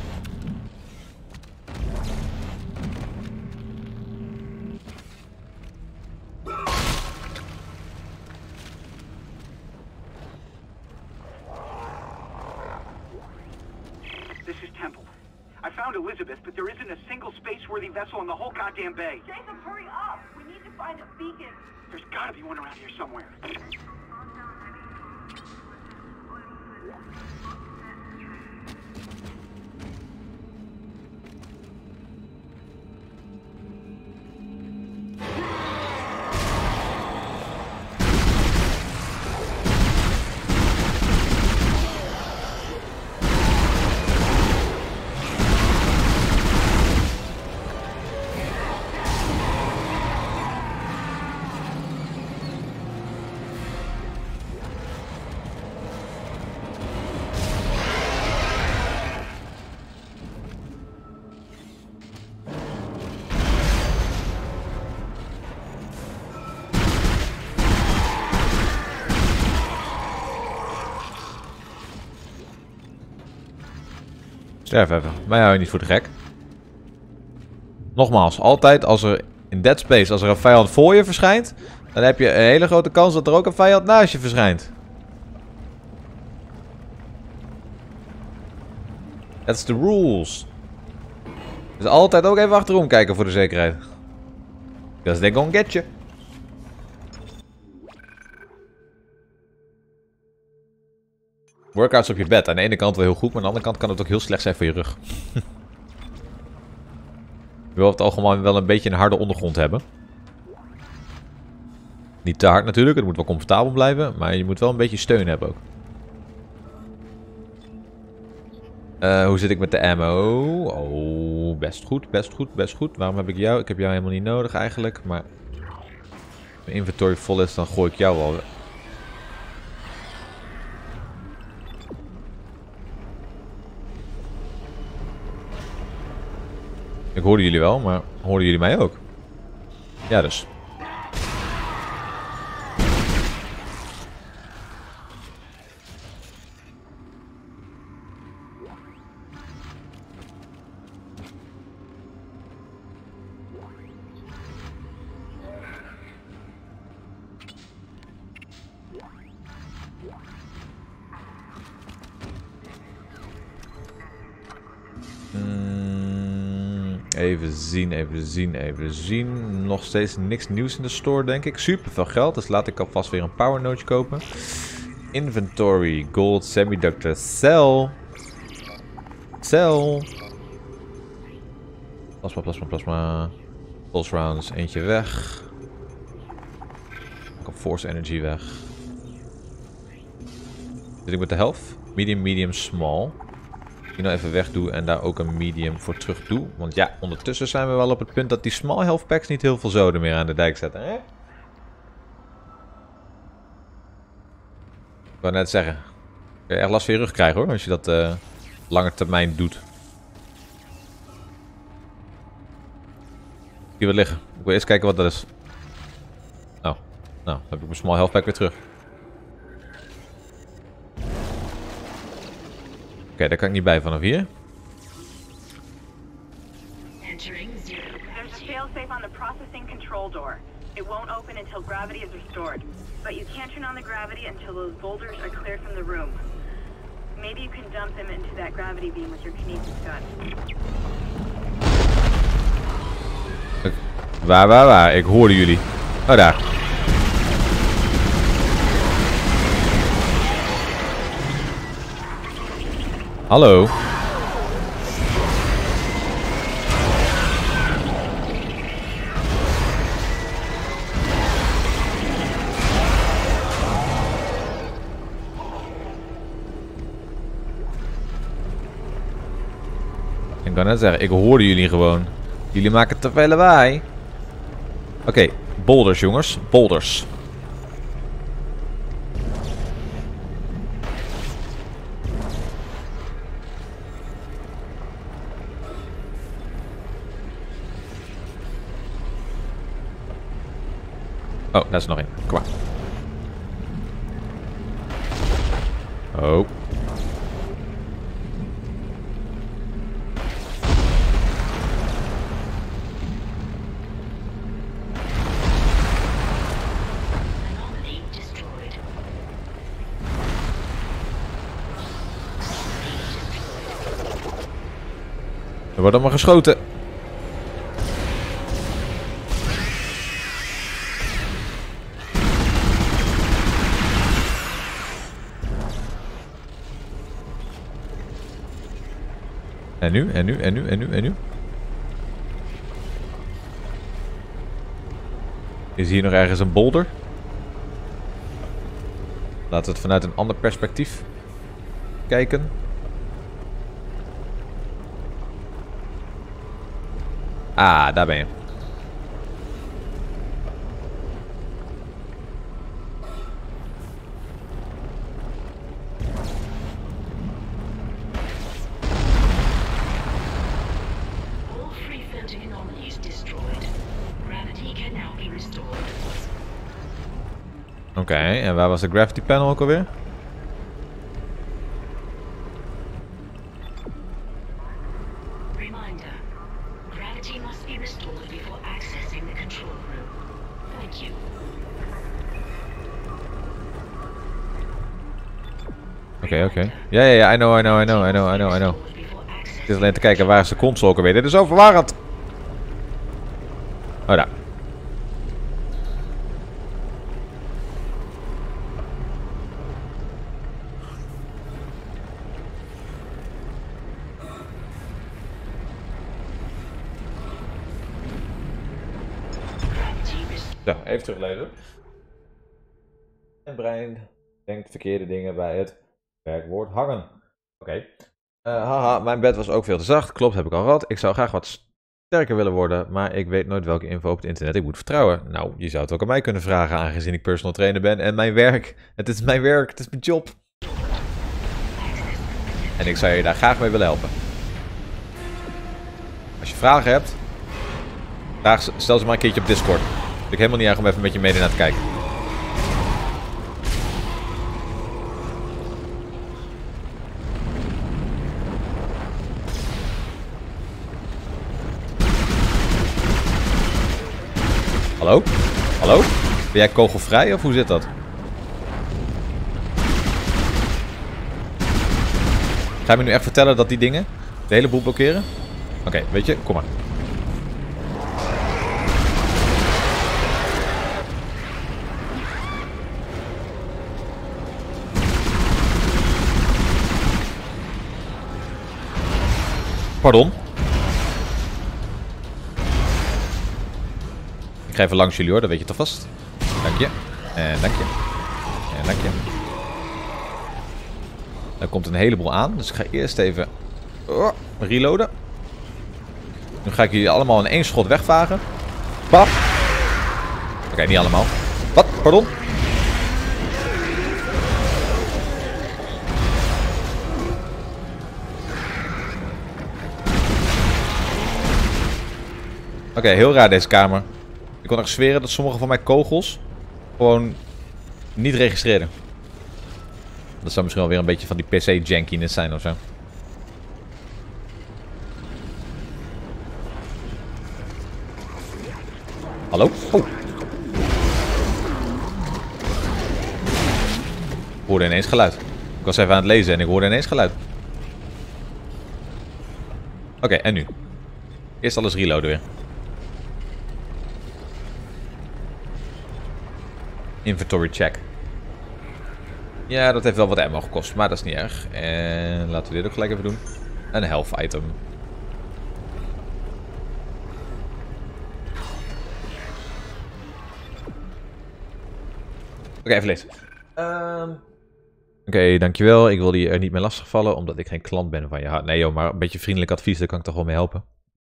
This is Temple. I found Elizabeth, but there isn't a single space-worthy vessel in the whole goddamn bay. Jacob, hurry up! We need to find a beacon. There's gotta be one around here somewhere. Sterf even. Mij hou je niet voor de gek. Nogmaals, altijd als er in Dead Space, als er een vijand voor je verschijnt, dan heb je een hele grote kans dat er ook een vijand naast je verschijnt. That's the rules. Dus altijd ook even achterom kijken voor de zekerheid. Because they gonna get you. Workouts op je bed. Aan de ene kant wel heel goed, maar aan de andere kant kan het ook heel slecht zijn voor je rug. Je wil op het algemeen wel een beetje een harde ondergrond hebben. Niet te hard natuurlijk, het moet wel comfortabel blijven, maar je moet wel een beetje steun hebben ook. Uh, hoe zit ik met de ammo? Oh, best goed, best goed, best goed. Waarom heb ik jou? Ik heb jou helemaal niet nodig eigenlijk, maar... mijn inventory vol is, dan gooi ik jou wel. Ik hoorde jullie wel, maar hoorden jullie mij ook? Ja, dus. Even zien, even zien, even zien. Nog steeds niks nieuws in de store, denk ik. Super veel geld, dus laat ik alvast weer een power node kopen. Inventory, gold, semiductor, cell. Cell. Plasma, plasma, plasma. Pulse rounds, eentje weg. Force energy weg. Zit ik met de health? Medium, medium, small. Die nou even weg doe en daar ook een medium voor terug doe. Want ja, ondertussen zijn we wel op het punt dat die small health packs niet heel veel zoden meer aan de dijk zetten. Hè? Ik wou net zeggen. Kun je echt last van je rug krijgen hoor, als je dat uh, lange termijn doet. Hier wat liggen. Ik wil eerst kijken wat dat is. Oh, nou, dan heb ik mijn small health pack weer terug. Oké, okay, daar kan ik niet bij vanaf hier. There's a failsafe on the processing control door. It won't open until gravity is restored. But you can't turn on the gravity until those boulders are cleared from the room. Maybe you can dump them into that gravity beam with your kinesis gun. Waar, waar, waar? Ik hoorde jullie. Oh, daar. Hallo. net zeggen, ik hoorde jullie gewoon. Jullie maken te veel lawaai. Oké, okay, boulders jongens, boulders. Oh, daar is er nog één. Kom maar. Oh. Er wordt allemaal geschoten. En nu, en nu, en nu, en nu, en nu. Is hier nog ergens een boulder? Laten we het vanuit een ander perspectief kijken. Ah, daar ben je. Oké, okay, en waar was de gravity panel ook alweer? Oké, okay, oké. Okay. Ja, ja, ja, I know, I know, I know, I know, I know, I know. Het is alleen te kijken, waar is de console ook alweer? Dit is zo verwarrend! Oh, daar. Zo, even teruglezen. Het brein denkt verkeerde dingen bij het werkwoord hangen. Oké. Okay. Uh, haha, mijn bed was ook veel te zacht. Klopt, heb ik al gehad. Ik zou graag wat sterker willen worden, maar ik weet nooit welke info op het internet ik moet vertrouwen. Nou, je zou het ook aan mij kunnen vragen, aangezien ik personal trainer ben en mijn werk. Het is mijn werk, het is mijn job. En ik zou je daar graag mee willen helpen. Als je vragen hebt, vraag, stel ze maar een keertje op Discord. Ik heb helemaal niet erg om even met je mede naar te kijken. Hallo? Hallo? Ben jij kogelvrij of hoe zit dat? Ga je me nu echt vertellen dat die dingen de hele boel blokkeren? Oké, okay, weet je, kom maar. Pardon? Ik ga even langs jullie hoor, dat weet je toch vast. Dank je. En dank je. En dank je. Er komt een heleboel aan, dus ik ga eerst even oh, reloaden. Nu ga ik jullie allemaal in één schot wegvagen. Pap. Oké, okay, niet allemaal. Wat? Pardon? Oké, okay, heel raar deze kamer. Ik kon echt zweren dat sommige van mijn kogels gewoon niet registreerden. Dat zou misschien wel weer een beetje van die P C-jankiness zijn of zo. Hallo? Oh. Ik hoorde ineens geluid. Ik was even aan het lezen en ik hoorde ineens geluid. Oké, okay, en nu? Eerst alles reloaden weer. Inventory check. Ja, dat heeft wel wat ammo gekost, maar dat is niet erg. En laten we dit ook gelijk even doen. Een health item. Oké, okay, even lezen. Um, okay, dankjewel. Ik wilde je er niet meer lastigvallen, omdat ik geen klant ben van je. Nee joh, maar een beetje vriendelijk advies, daar kan ik toch wel mee helpen.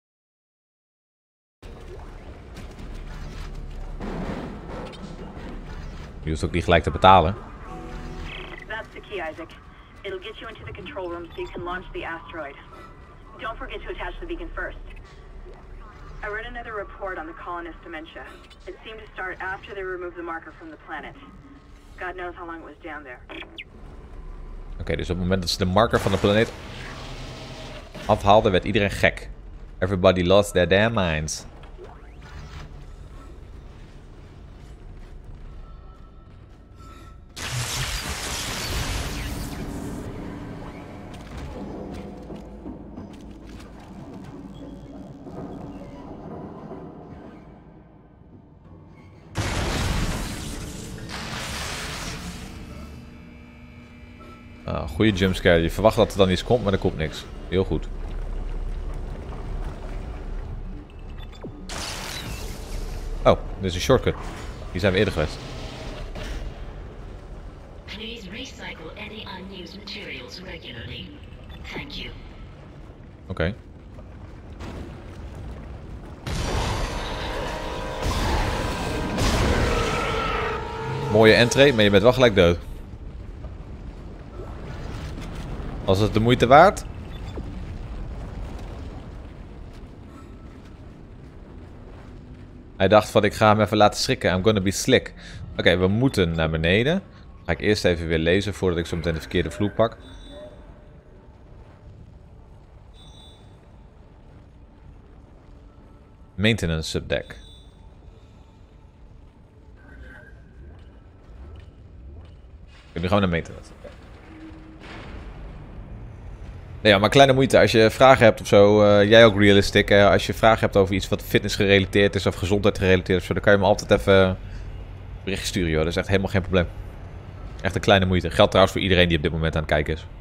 Je hoeft ook niet gelijk te betalen. That's the key, Isaac. It'll get you into the control room so you can launch the asteroid. Don't forget to attach the beacon first. I read another report on the colonist dementia. It seemed to start after they removed the marker from the planet. God knows how long it was down there. Oké, okay, dus op het moment dat ze de marker van de planeet afhaalden, werd iedereen gek. Everybody lost their damn minds. Ah, goede jumpscare. Je verwacht dat er dan iets komt, maar er komt niks. Heel goed. Oh, dit is een shortcut. Hier zijn we eerder geweest. Please recycle any unused materials regularly. Thank you. Oké. Okay. Mooie entree, maar je bent wel gelijk dood. Was het de moeite waard? Hij dacht van ik ga hem even laten schrikken. I'm gonna be slick. Oké, okay, we moeten naar beneden. Ga ik eerst even weer lezen voordat ik zo meteen de verkeerde vloer pak. Maintenance subdeck. Nu gaan we naar maintenance. Nee, ja, maar kleine moeite. Als je vragen hebt of zo, uh, jij ook realistic. Uh, als je vragen hebt over iets wat fitness gerelateerd is of gezondheid gerelateerd of zo, dan kan je me altijd even berichtje sturen, joh. Dat is echt helemaal geen probleem. Echt een kleine moeite. Geldt trouwens voor iedereen die op dit moment aan het kijken is.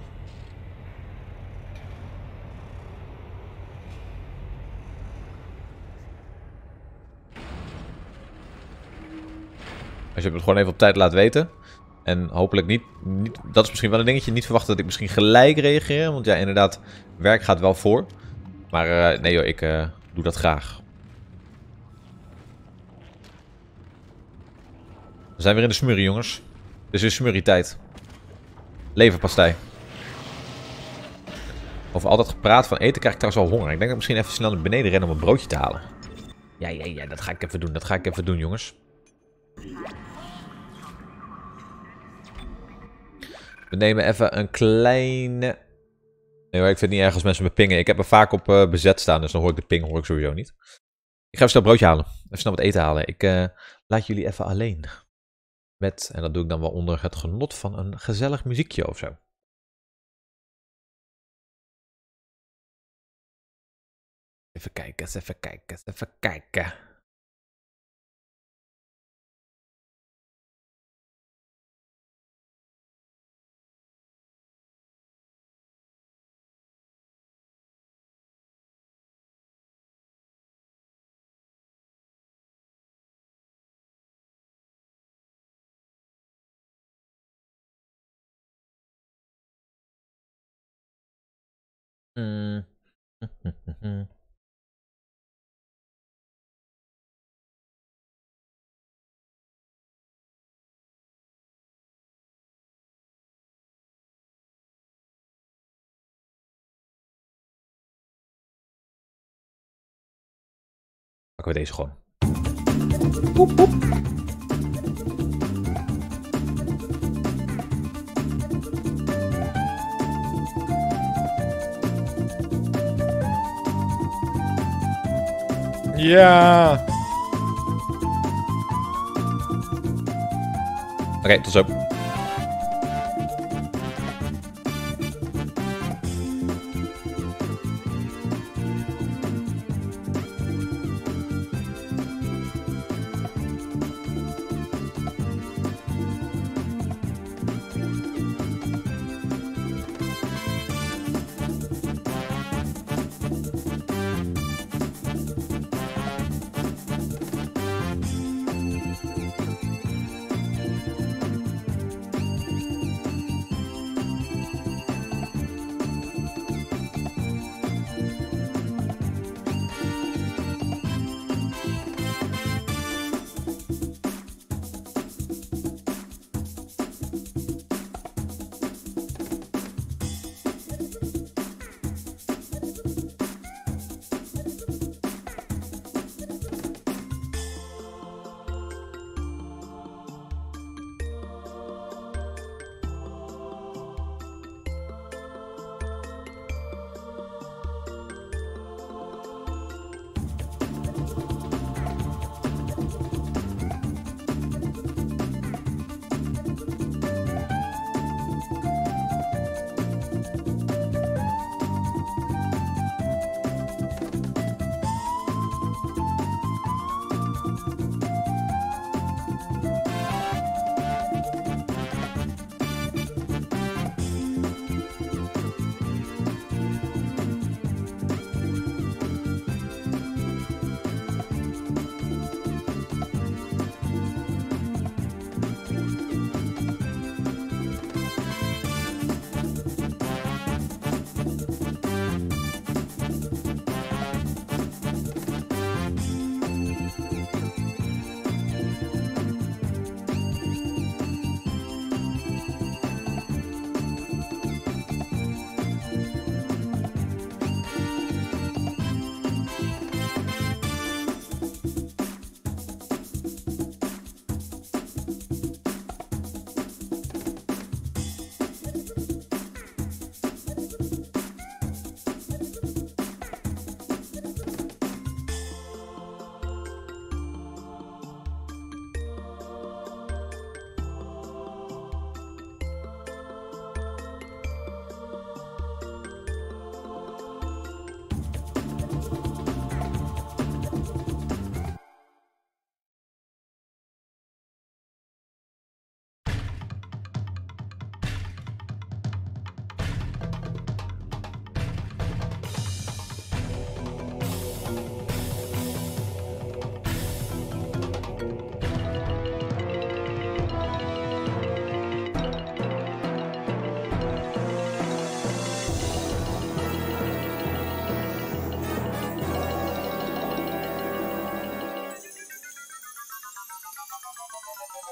Als je het gewoon even op tijd laat weten. En hopelijk niet, niet... Dat is misschien wel een dingetje. Niet verwachten dat ik misschien gelijk reageer. Want ja, inderdaad, werk gaat wel voor. Maar uh, nee joh, ik uh, doe dat graag. We zijn weer in de smurrie, jongens. Het is weer smurrie-tijd. Leverpastei. Over al dat gepraat van eten krijg ik trouwens al honger. Ik denk dat ik misschien even snel naar beneden ren om een broodje te halen. Ja, ja, ja, dat ga ik even doen. Dat ga ik even doen, jongens. We nemen even een kleine... Nee hoor, ik vind het niet erg als mensen me pingen. Ik heb er vaak op uh, bezet staan, dus dan hoor ik de ping hoor ik sowieso niet. Ik ga even snel een broodje halen. Even snel wat eten halen. Ik uh, laat jullie even alleen. Met, en dat doe ik dan wel onder het genot van een gezellig muziekje of zo. Even kijken, eens even kijken, eens even kijken. Mm. Pakken we deze gewoon. Woep, woep. Ja. Oké, okay, tot zo.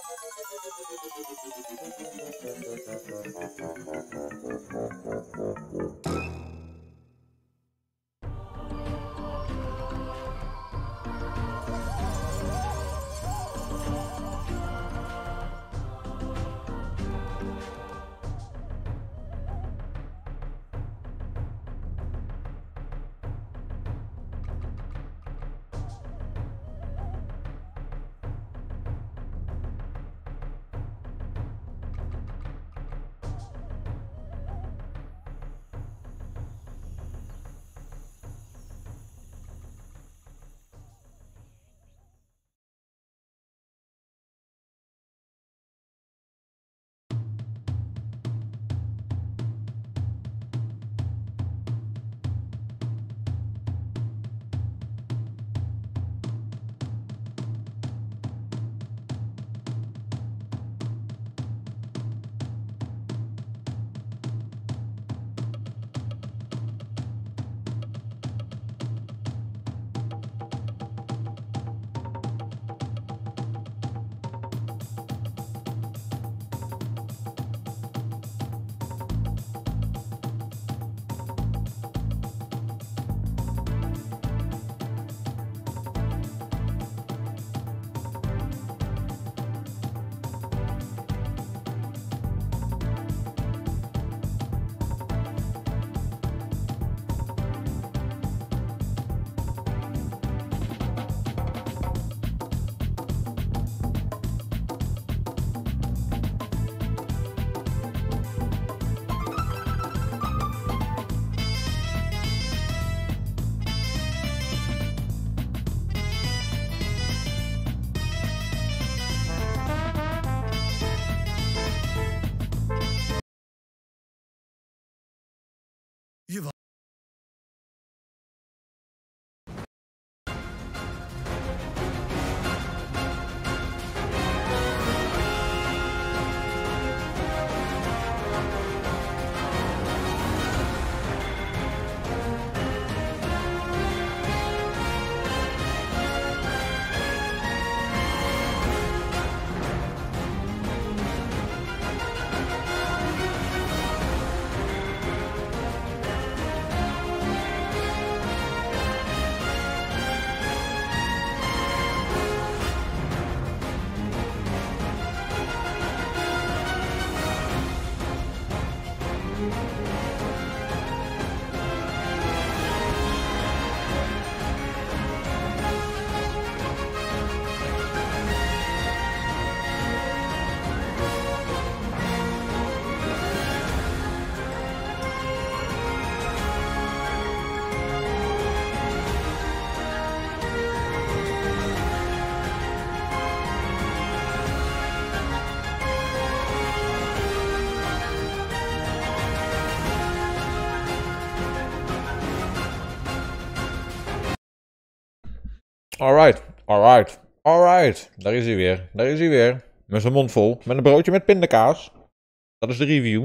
Alright, alright, alright. Daar is hij weer, daar is hij weer. Met zijn mond vol, met een broodje met pindakaas. Dat is de review.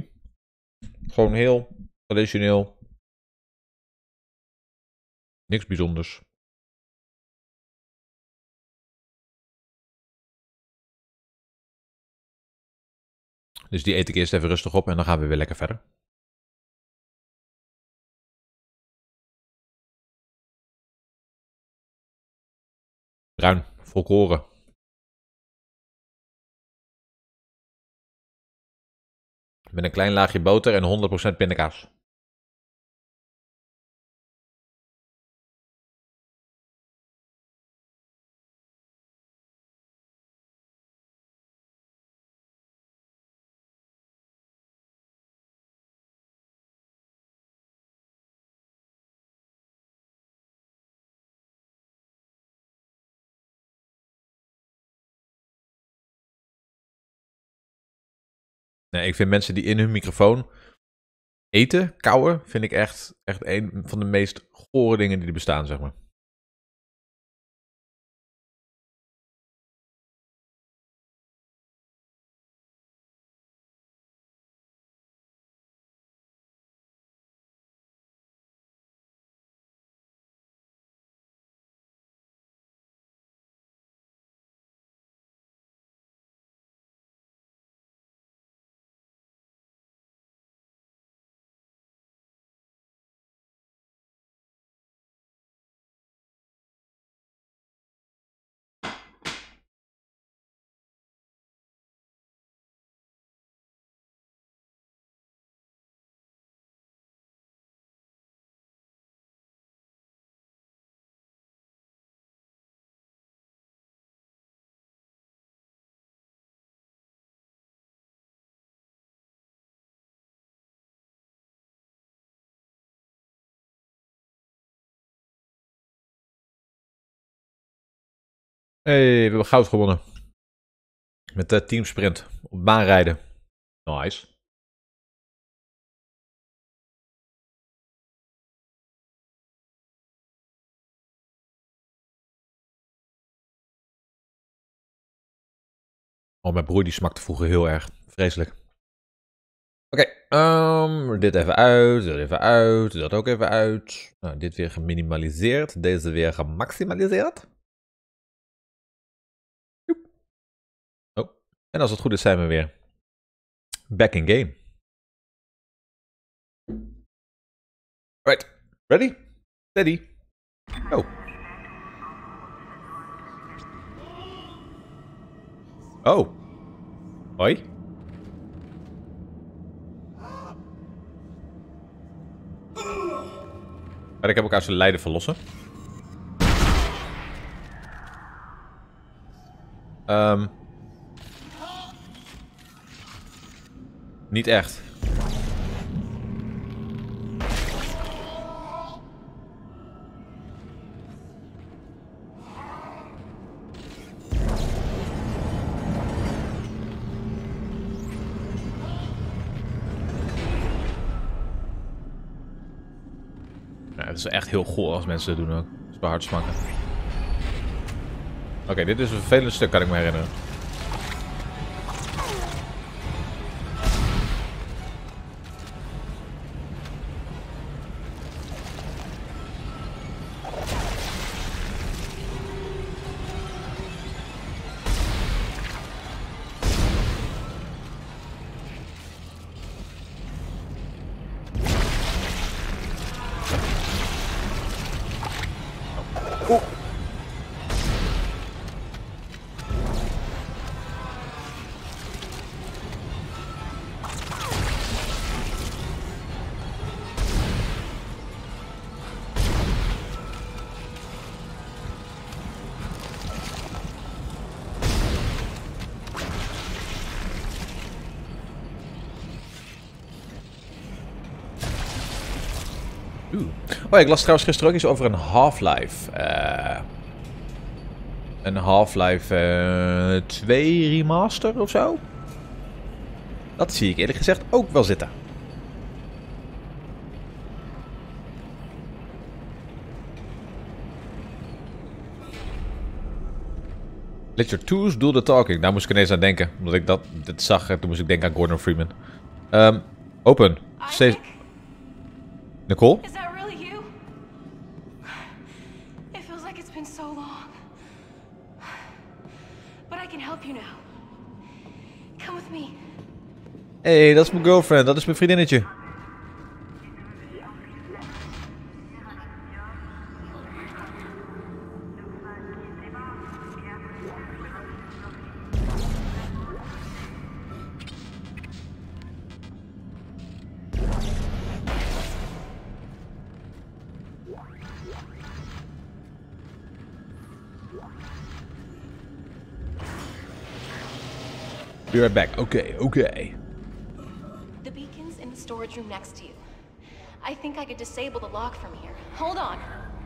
Gewoon heel traditioneel. Niks bijzonders. Dus die eet ik eerst even rustig op en dan gaan we weer lekker verder. Bruin, volkoren. Met een klein laagje boter en honderd procent pindakaas. Nee, ik vind mensen die in hun microfoon eten, kauwen, vind ik echt, echt een van de meest gore dingen die er bestaan, zeg maar. Hey, we hebben goud gewonnen. Met uh, teamsprint. Op baanrijden. Nice. Oh, mijn broer die smakte vroeger heel erg. Vreselijk. Oké, okay, um, dit even uit, dit even uit, dat ook even uit. Nou, dit weer geminimaliseerd, deze weer gemaximaliseerd. Joep. Oh, en als het goed is zijn we weer back in game. Right, ready? Steady. Go. Oh. Hoi. Maar ik heb elkaar zijn lijden verlossen. Um, niet echt. Het is echt heel goor als mensen dat doen ook. Het is bij hard smakken. Oké, okay, dit is een vervelend stuk, kan ik me herinneren. Oeh. Oh ja, ik las trouwens gisteren ook iets over een Half-Life. Uh, een Half-Life uh, twee remaster of zo. Dat zie ik eerlijk gezegd ook wel zitten. Let your tools do the talking. Daar moest ik ineens aan denken. Omdat ik dat dit zag, toen moest ik denken aan Gordon Freeman. Um, open. Steeds... Nicole? Is that really you? It feels like it's been so long. But I can help you now. Come with me. Hey, dat is mijn girlfriend. Dat is mijn vriendinnetje. Be right back. Okay, okay. The beacon's in the storage room next to you. I think I could disable the lock from here. Hold on.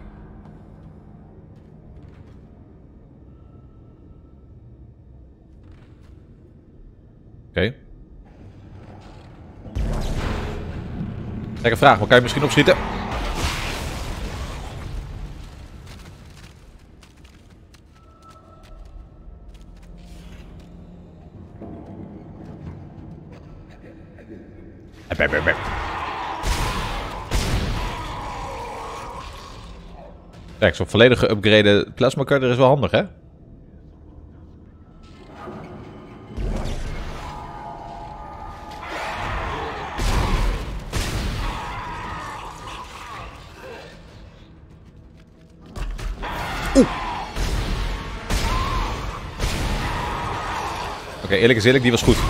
Oké. Okay. Lekker vraag, maar kan je misschien opschieten? Kijk, zo'n volledige upgrade plasma cutter is wel handig, hè? Oeh. Oké, okay, eerlijk is eerlijk, die was goed.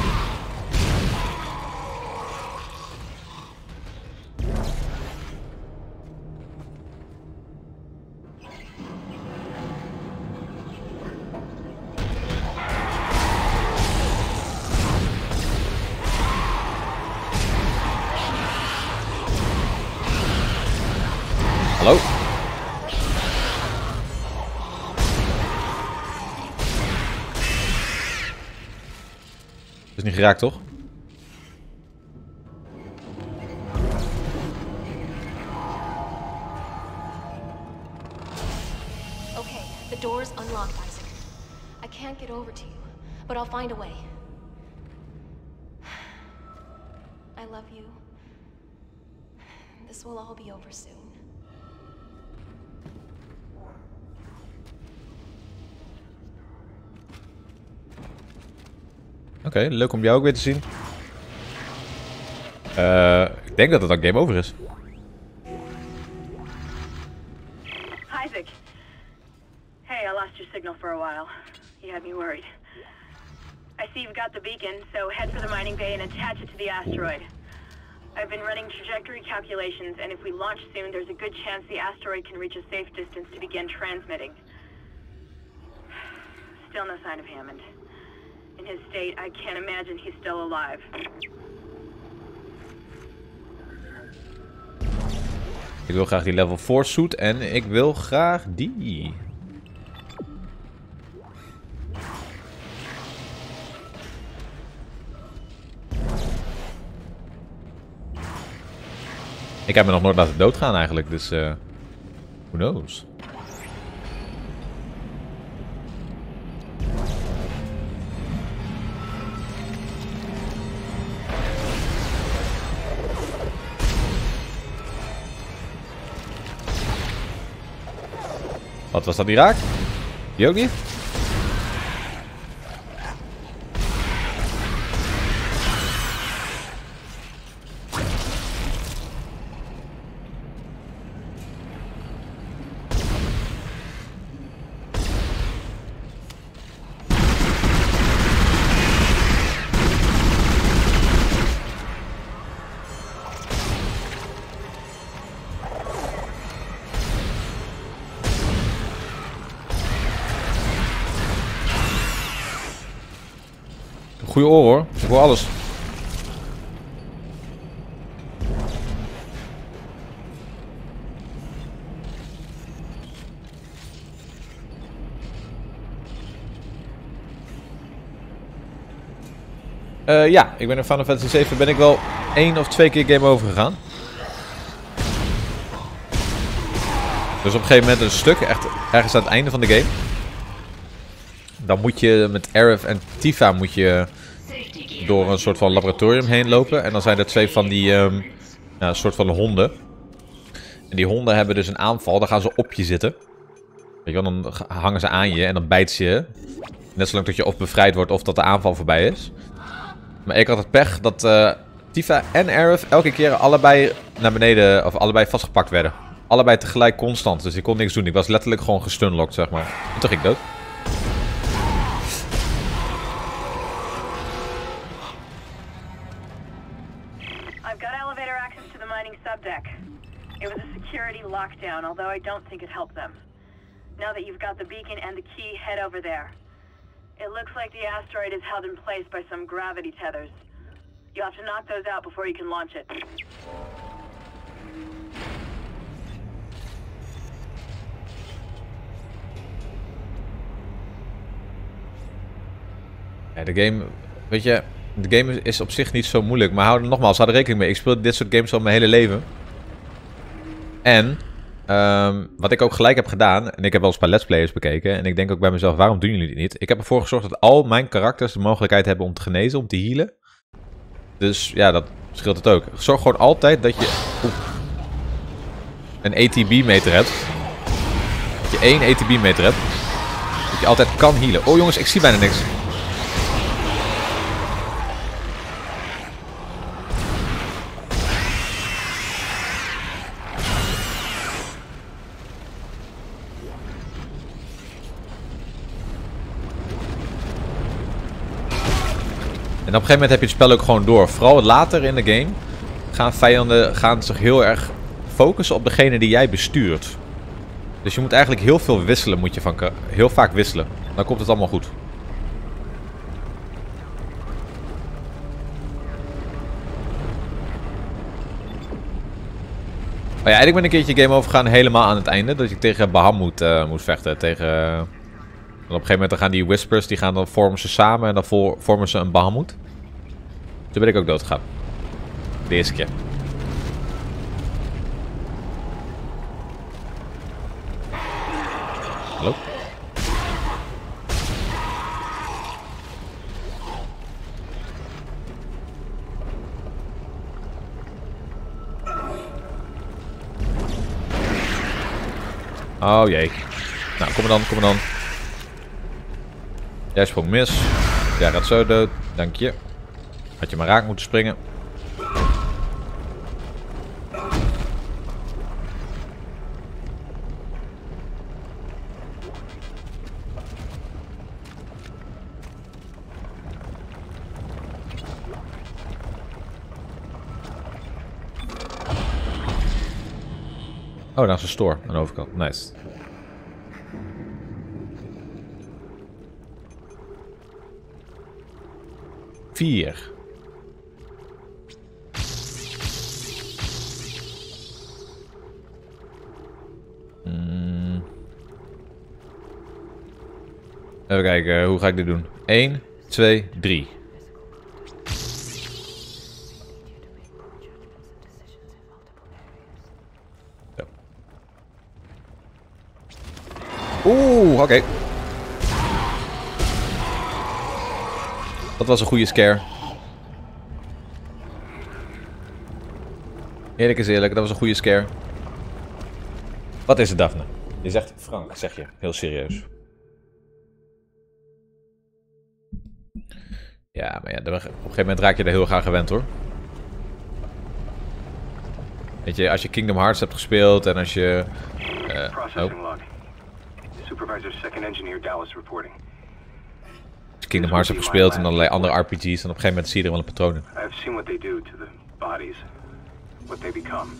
Hallo? Is niet geraakt, toch? Okay, the door's unlocked, Isaac. I can't get over to you, but I'll find a way. I love you. This will all be over soon. Oké, okay, leuk om jou ook weer te zien. Uh, ik denk dat het dan game over is. Isaac. Hey, I lost your signal for a while. You had me worried. I see you've got the beacon, so head for the mining bay and attach it to the asteroid. I've been running trajectory calculations, and if we launch soon, there's a good chance the asteroid can reach a safe distance to begin transmitting. Still no sign of Hammond. In his state, I can't imagine he's still alive. Ik wil graag die level vier suit en ik wil graag die. Ik heb me nog nooit laten doodgaan eigenlijk, dus uh, who knows. Wat was dat, die raak? Die ook niet? Goeie oor hoor, ik hoor alles. Uh, ja, ik ben in Final Fantasy zeven ben ik wel één of twee keer game over gegaan. Dus op een gegeven moment een stuk, echt ergens aan het einde van de game. Dan moet je met Aerith en Tifa moet je door een soort van laboratorium heen lopen. En dan zijn er twee van die um, ja, een soort van honden. En die honden hebben dus een aanval. Dan gaan ze op je zitten. Weet je wel, dan hangen ze aan je en dan bijten ze je. Net zolang dat je of bevrijd wordt of dat de aanval voorbij is. Maar ik had het pech dat uh, Tifa en Aerith elke keer allebei naar beneden, of allebei vastgepakt werden. Allebei tegelijk constant, dus ik kon niks doen. Ik was letterlijk gewoon gestunlocked, zeg maar. En toen ging ik dood. Subdeck. It was a security lockdown, although I don't think it helped them. Now that you've got the beacon and the key, head over there. It looks like the asteroid is held in place by some gravity tethers. You'll have to knock those out before you can launch it. Ja, de game, weet je, de game is op zich niet zo moeilijk, maar hou er nogmaals, hou er rekening mee. Ik speel dit soort games al mijn hele leven. En, um, wat ik ook gelijk heb gedaan, en ik heb wel eens een paar let's players bekeken, en ik denk ook bij mezelf, waarom doen jullie dit niet? Ik heb ervoor gezorgd dat al mijn karakters de mogelijkheid hebben om te genezen, om te healen. Dus ja, dat scheelt het ook. Zorg gewoon altijd dat je oef, een A T B meter hebt. Dat je één A T B meter hebt. Dat je altijd kan healen. Oh jongens, ik zie bijna niks. En op een gegeven moment heb je het spel ook gewoon door. Vooral later in de game gaan vijanden gaan zich heel erg focussen op degene die jij bestuurt. Dus je moet eigenlijk heel veel wisselen, moet je van heel vaak wisselen. Dan komt het allemaal goed. Oh ja, en ik ben een keertje game overgegaan helemaal aan het einde. Dat ik tegen Bahamut uh, moet vechten. Tegen... Uh, en op een gegeven moment dan gaan die Whispers, die gaan dan vormen ze samen en dan vormen ze een Bahamut. Toen ben ik ook doodgegaan. De eerste keer. Hallo? Oh jee. Nou, kom maar dan, kom maar dan. Jij sprong mis. Jij gaat zo dood. Dank je. Had je maar raak moeten springen. Oh, daar is een store aan de overkant. Nice. Vier. Hmm. Even kijken, hoe ga ik dit doen? één, twee, drie. Oeh, oké. Okay. Dat was een goede scare. Eerlijk is eerlijk, dat was een goede scare. Wat is het, Daphne? Je zegt Frank, zeg je. Heel serieus. Ja, maar ja, op een gegeven moment raak je er heel graag gewend, hoor. Weet je, als je Kingdom Hearts hebt gespeeld en als je... Uh, oh. Supervisor second engineer Dallas reporting. Als je Kingdom Hearts hebt gespeeld en allerlei andere R P G's, dan op een gegeven moment zie je er wel een patroon in. I've seen what they do to the bodies, what they become.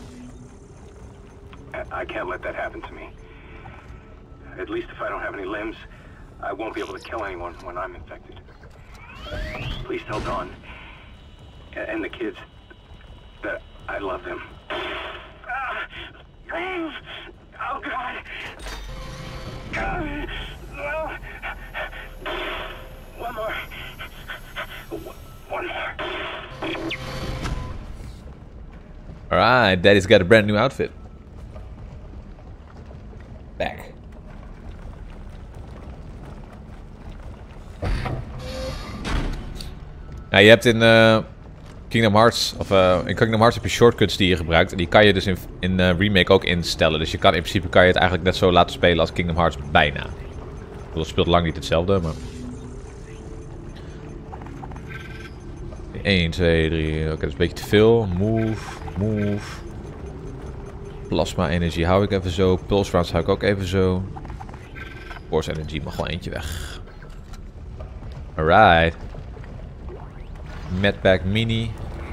I can't let that happen to me. At least if I don't have any limbs, I won't be able to kill anyone when I'm infected. Please tell Dawn and the kids that I love them. Oh God. One more. One more. Alright, Daddy's got a brand new outfit. Back. Nou, je hebt in uh, Kingdom Hearts, of uh, in Kingdom Hearts heb je shortcuts die je gebruikt. En die kan je dus in, in uh, Remake ook instellen. Dus je kan in principe kan je het eigenlijk net zo laten spelen als Kingdom Hearts bijna. Ik bedoel, het speelt lang niet hetzelfde, maar... één, twee, drie... Oké, okay, dat is een beetje te veel. Move, move. Plasma energie hou ik even zo. Pulse rounds hou ik ook even zo. Force energy mag gewoon eentje weg. Alright. Medpack mini.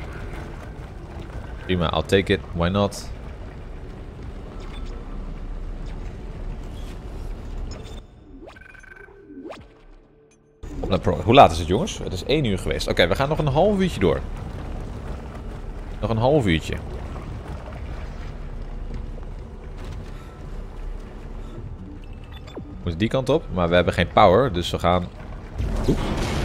Prima, I'll take it. Why not? Hoe laat is het, jongens? Het is één uur geweest. Oké, okay, we gaan nog een half uurtje door. Nog een half uurtje. We moeten die kant op, maar we hebben geen power, dus we gaan... Oep.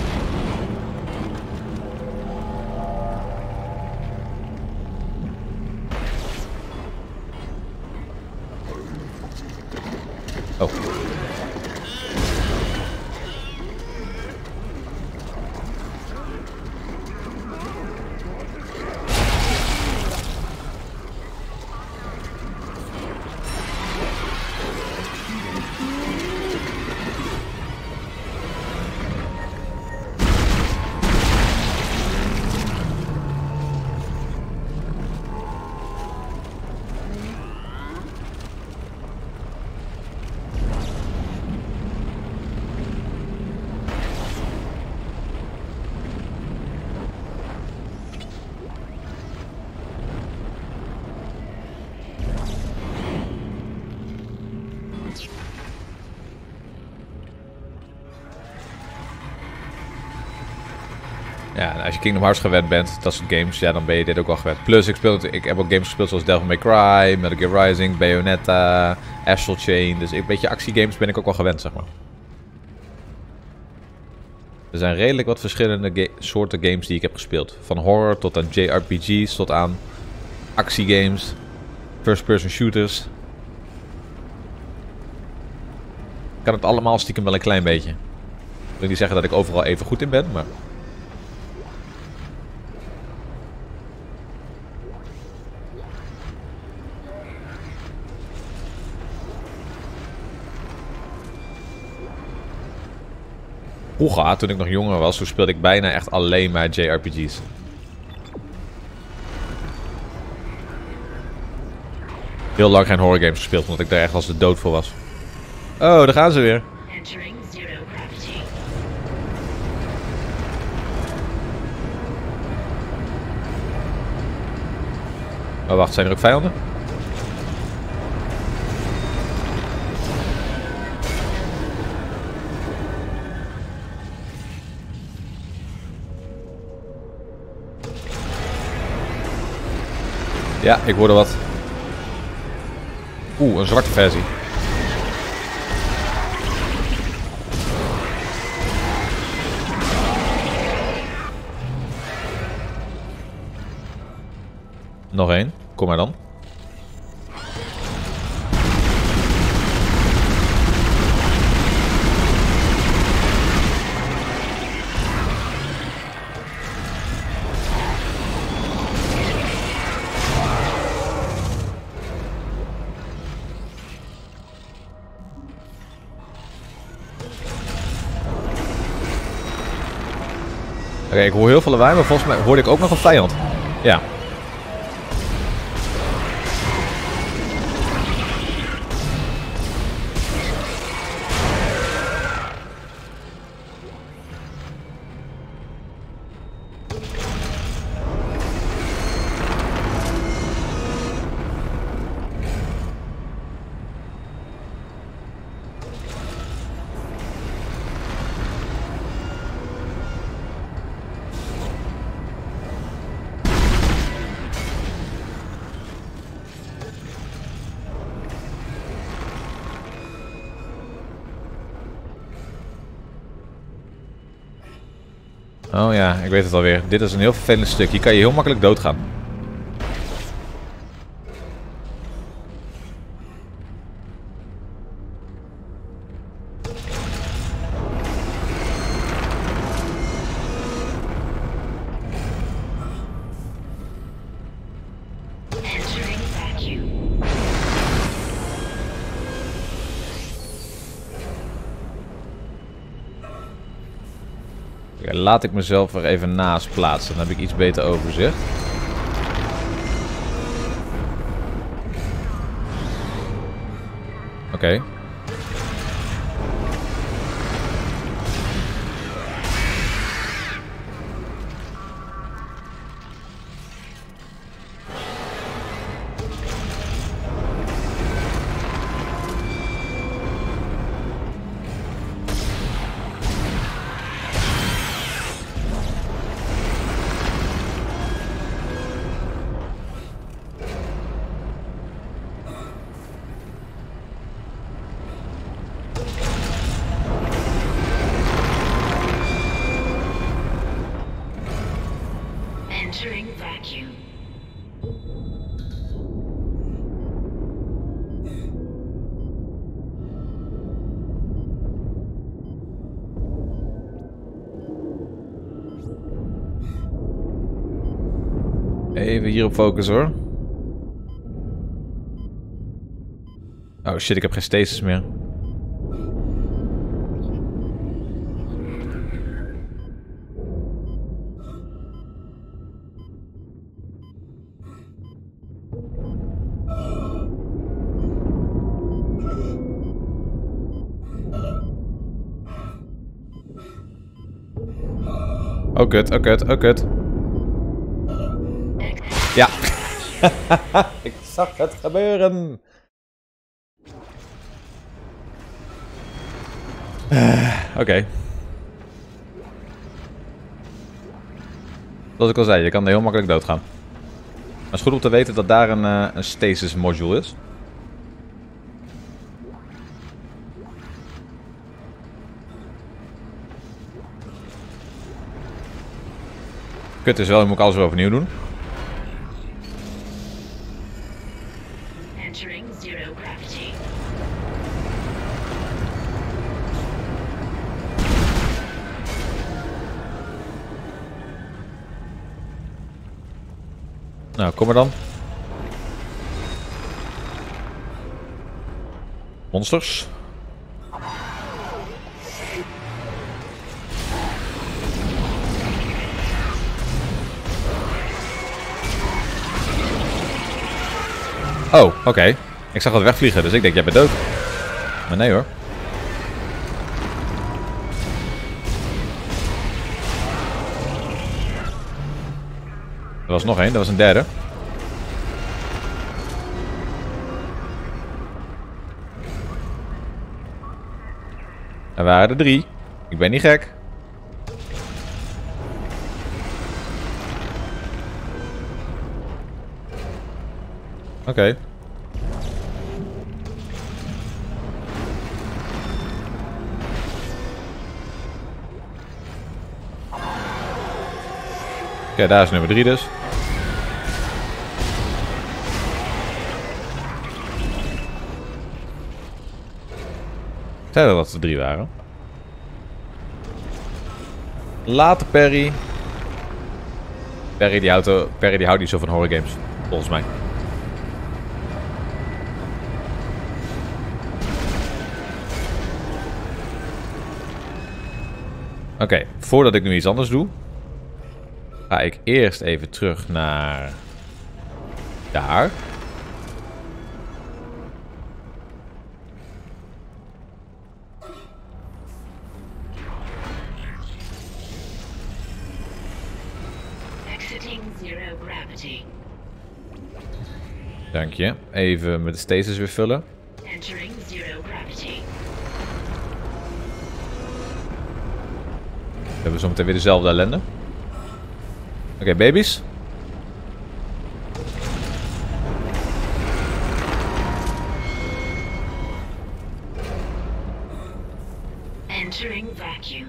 Oh. Ja, als je Kingdom Hearts gewend bent, dat soort games, ja, dan ben je dit ook wel gewend. Plus, ik, speel, ik heb ook games gespeeld zoals Devil May Cry, Metal Gear Rising, Bayonetta, Astral Chain. Dus een beetje actiegames ben ik ook wel gewend, zeg maar. Er zijn redelijk wat verschillende ga soorten games die ik heb gespeeld. Van horror tot aan J R P G's, tot aan actiegames, first-person shooters. Ik kan het allemaal stiekem wel een klein beetje. Ik wil niet zeggen dat ik overal even goed in ben, maar... Vroeger, toen ik nog jonger was, toen speelde ik bijna echt alleen maar J R P G's. Heel lang geen horror games gespeeld, omdat ik daar echt als de dood voor was. Oh, daar gaan ze weer. Oh, wacht, zijn er ook vijanden? Ja, ik hoorde wat. Oeh, een zwarte versie. Nog één. Kom maar dan. Oké, okay, ik hoor heel veel lawaai, maar volgens mij hoorde ik ook nog een vijand. Ja. Oh ja, ik weet het alweer. Dit is een heel vervelend stuk. Hier kan je heel makkelijk doodgaan. Laat ik mezelf er even naast plaatsen. Dan heb ik iets beter overzicht. Oké. Okay. Entering vacuum. Even hierop focussen hoor. Oh shit, ik heb geen stasis meer. Oh kut, oh kut, oh kut. Ja. Ik zag het gebeuren. Uh, Oké. Okay. Zoals ik al zei, je kan er heel makkelijk doodgaan. Maar het is goed om te weten dat daar een, uh, een stasis module is. Kut is wel, dan moet ik alles weer overnieuw doen. Entering zero gravity. Nou, kom maar dan. Monsters. Oh, oké. Okay. Ik zag dat wegvliegen, dus ik denk jij bent dood. Maar nee hoor. Er was nog één, dat was een derde. Er waren er drie. Ik ben niet gek. Oké. Okay. Oké, okay, daar is nummer drie dus. Ik zei dat het er drie waren. Later Perry. Perry die houdt, Perry die houdt niet zo van horror games, volgens mij. Oké, okay, voordat ik nu iets anders doe, ga ik eerst even terug naar daar. Exiting zero gravity. Dank je. Even met de stasis weer vullen. Entering zero gravity. We hebben zometeen weer dezelfde ellende. Oké, okay, baby's. Entering vacuum.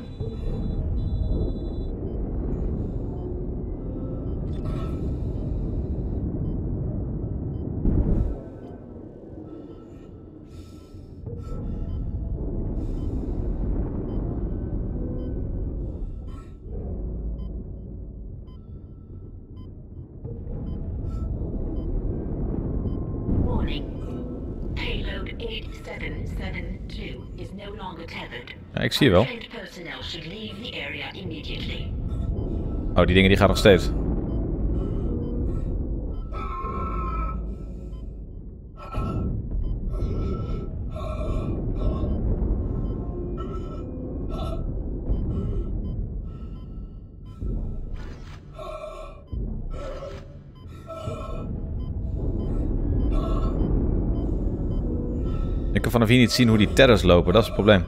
Ja, ik zie je wel. Oh, die dingen die gaan nog steeds. Ik kan vanaf hier niet zien hoe die terrors lopen, dat is het probleem.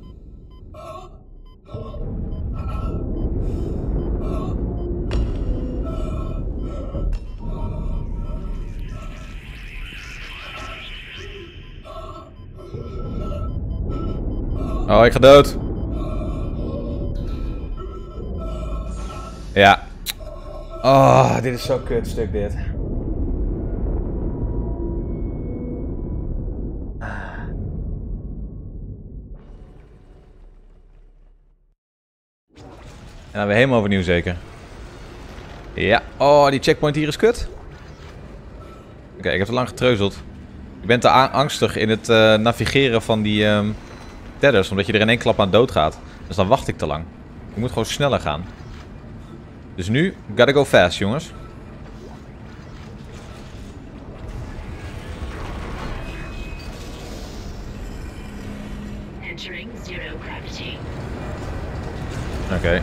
Oh, ik ga dood. Ja. Oh, dit is zo'n kut stuk dit. En dan weer helemaal overnieuw zeker. Ja. Oh, die checkpoint hier is kut. Oké, okay, ik heb te lang getreuzeld. Ik ben te angstig in het uh, navigeren van die um, tedders, omdat je er in één klap aan dood gaat. Dus dan wacht ik te lang. Ik moet gewoon sneller gaan. Dus nu, gotta go fast, jongens. Entering zero gravity. Oké. Okay.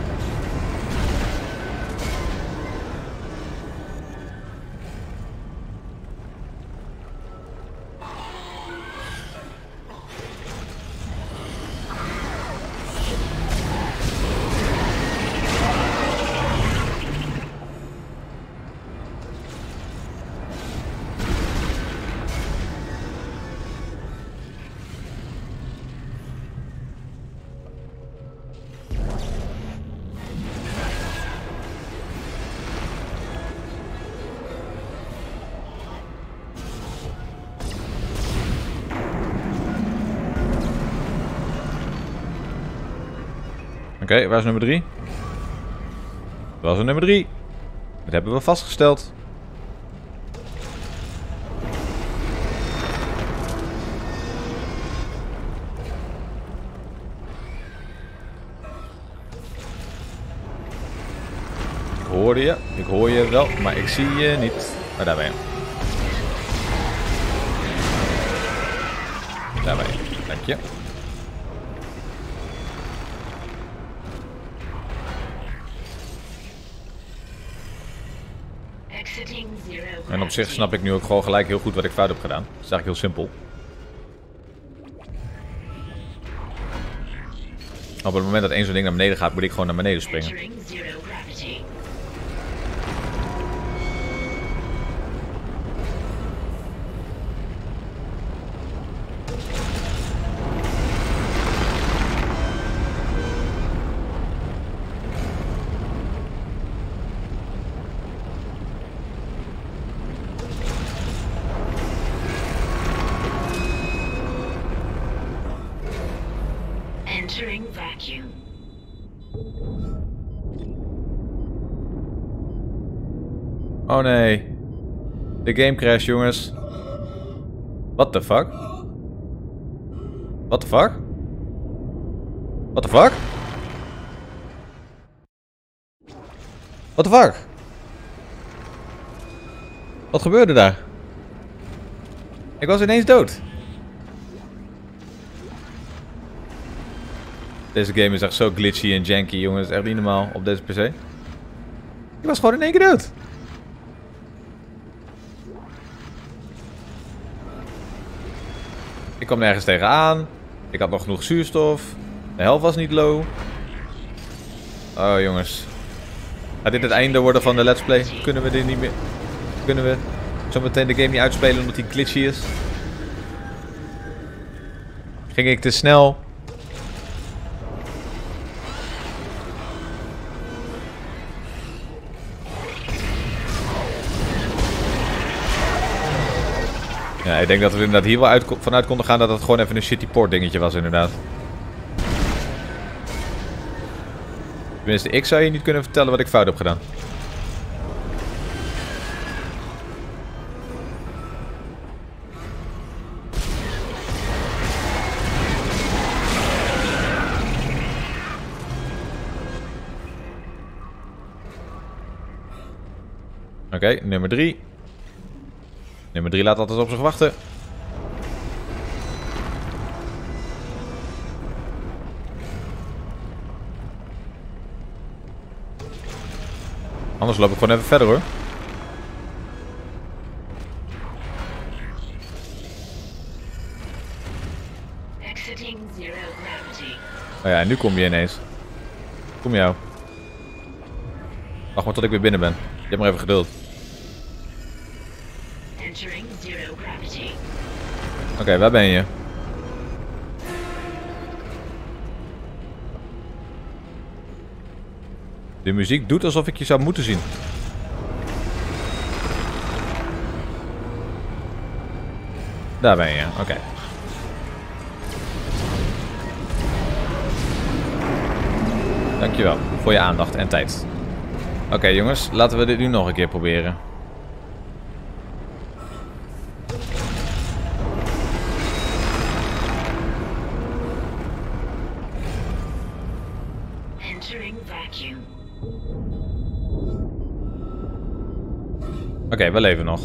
Oké, okay, waar is nummer drie? Dat was een nummer drie. Dat hebben we vastgesteld. Ik hoorde je. Ik hoor je wel, maar ik zie je niet. Maar daar ben je. Daar ben je. Dank je. En op zich snap ik nu ook gewoon gelijk heel goed wat ik fout heb gedaan. Dat is eigenlijk heel simpel. Op het moment dat één zo'n ding naar beneden gaat, moet ik gewoon naar beneden springen. Entering vacuum. Oh nee. De game crash, jongens. What the fuck? What the fuck? What the fuck? What the fuck? Wat gebeurde daar? Ik was ineens dood. Deze game is echt zo glitchy en janky, jongens. Echt niet normaal op deze P C. Ik was gewoon in één keer dood. Ik kwam nergens tegenaan. Ik had nog genoeg zuurstof. De helft was niet low. Oh, jongens. Gaat dit het einde worden van de Let's Play? Kunnen we dit niet meer... Kunnen we zometeen de game niet uitspelen omdat die glitchy is? Ging ik te snel? Ja, ik denk dat we er inderdaad hier wel uit, vanuit konden gaan dat het gewoon even een shitty port dingetje was inderdaad. Tenminste, ik zou je niet kunnen vertellen wat ik fout heb gedaan. Oké, okay, nummer drie. Nummer drie laat altijd op zich wachten. Anders loop ik gewoon even verder hoor. Oh ja, nu kom je ineens. Kom jou. Wacht maar tot ik weer binnen ben. Je hebt maar even geduld. Oké, okay, waar ben je? De muziek doet alsof ik je zou moeten zien. Daar ben je, oké. Okay. Dankjewel voor je aandacht en tijd. Oké okay, jongens, laten we dit nu nog een keer proberen. Oké, okay, we leven nog.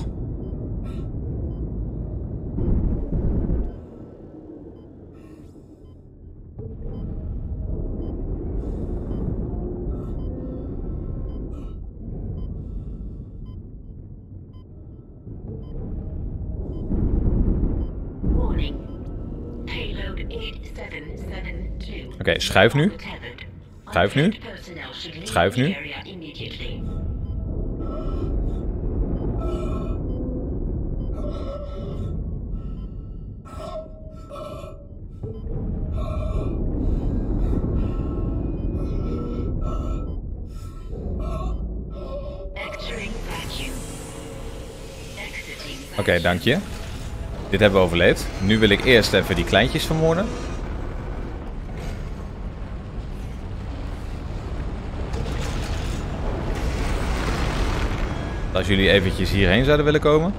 Oké, okay, schuif nu. Schuif nu. Schuif nu. Oké, okay, dank je. Dit hebben we overleefd. Nu wil ik eerst even die kleintjes vermoorden. Als jullie eventjes hierheen zouden willen komen.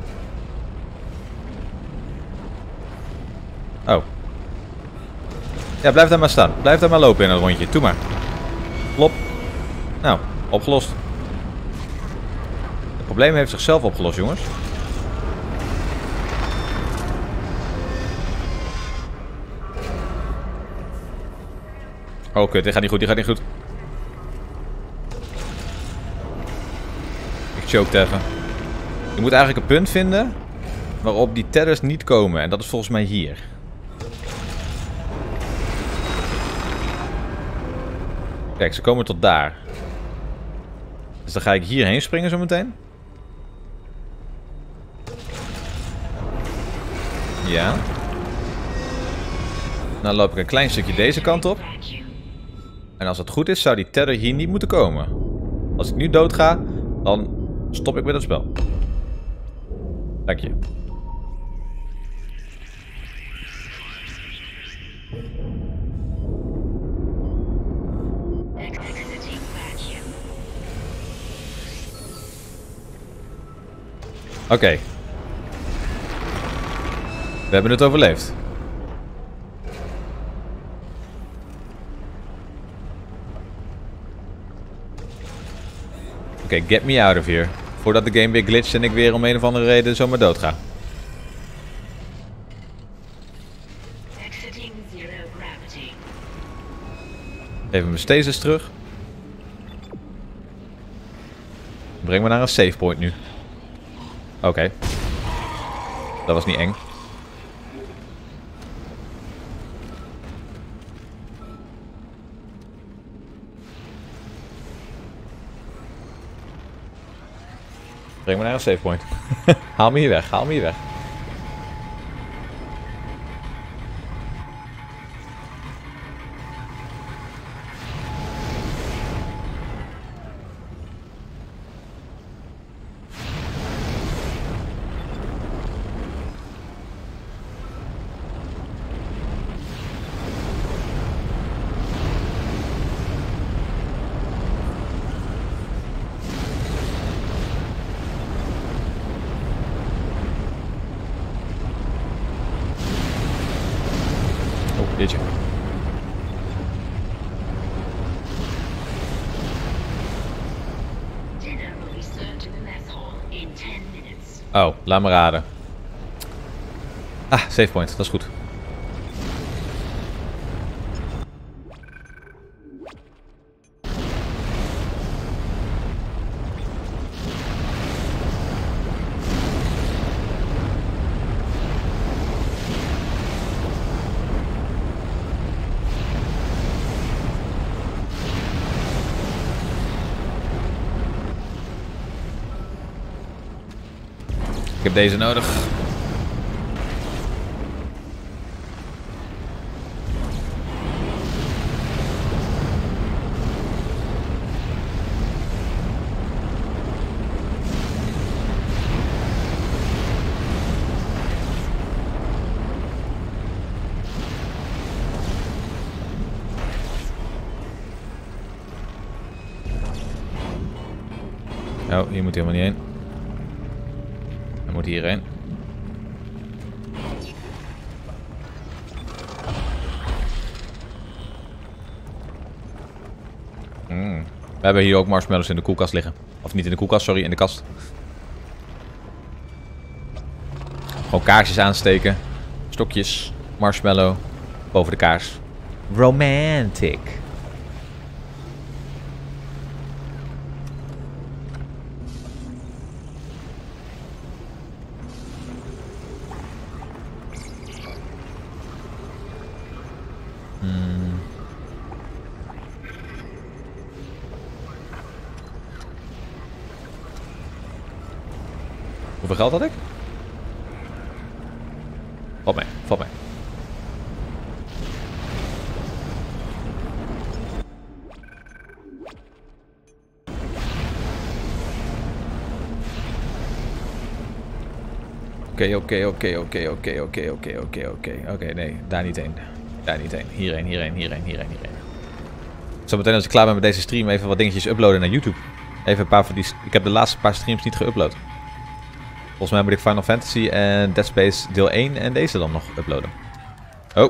Oh. Ja, blijf daar maar staan. Blijf daar maar lopen in een rondje. Doe maar. Plop. Nou, opgelost. Het probleem heeft zichzelf opgelost, jongens. Oh, kut. Dit gaat niet goed. Dit gaat niet goed. Ik choked even. Je moet eigenlijk een punt vinden waarop die tethers niet komen. En dat is volgens mij hier. Kijk, ze komen tot daar. Dus dan ga ik hierheen springen zo meteen. Ja. Dan loop ik een klein stukje deze kant op. En als het goed is, zou die tether hier niet moeten komen. Als ik nu dood ga, dan stop ik met het spel. Dank je. Oké. Okay. We hebben het overleefd. Oké, okay, get me out of here. Voordat de game weer glitcht en ik weer om een of andere reden zomaar dood ga. Even mijn stasis terug. Breng me naar een save point nu. Oké. Okay. Dat was niet eng. Breng me naar een save point. Haal me hier weg, haal me hier weg. Jeetje. Oh, laat me raden. Ah, save point, dat is goed. Ik heb deze nodig. Oh, hier moet hij helemaal niet heen. Hij moet hierheen. Mm. We hebben hier ook marshmallows in de koelkast liggen. Of niet in de koelkast, sorry, in de kast. Gewoon kaarsjes aansteken. Stokjes, marshmallow, boven de kaars. Romantic. Hmm. Hoeveel geld had ik? Valt mee, valt mee. Oké, oké, oké, oké, oké, oké, oké, oké, oké, oké, nee, daar niet heen. Daar niet heen, hierheen, hierheen, hierheen, hierheen, hierheen. Zometeen als ik klaar ben met deze stream even wat dingetjes uploaden naar YouTube. Even een paar van die... Ik heb de laatste paar streams niet geüpload. Volgens mij moet ik Final Fantasy en Dead Space deel één en deze dan nog uploaden. Oh.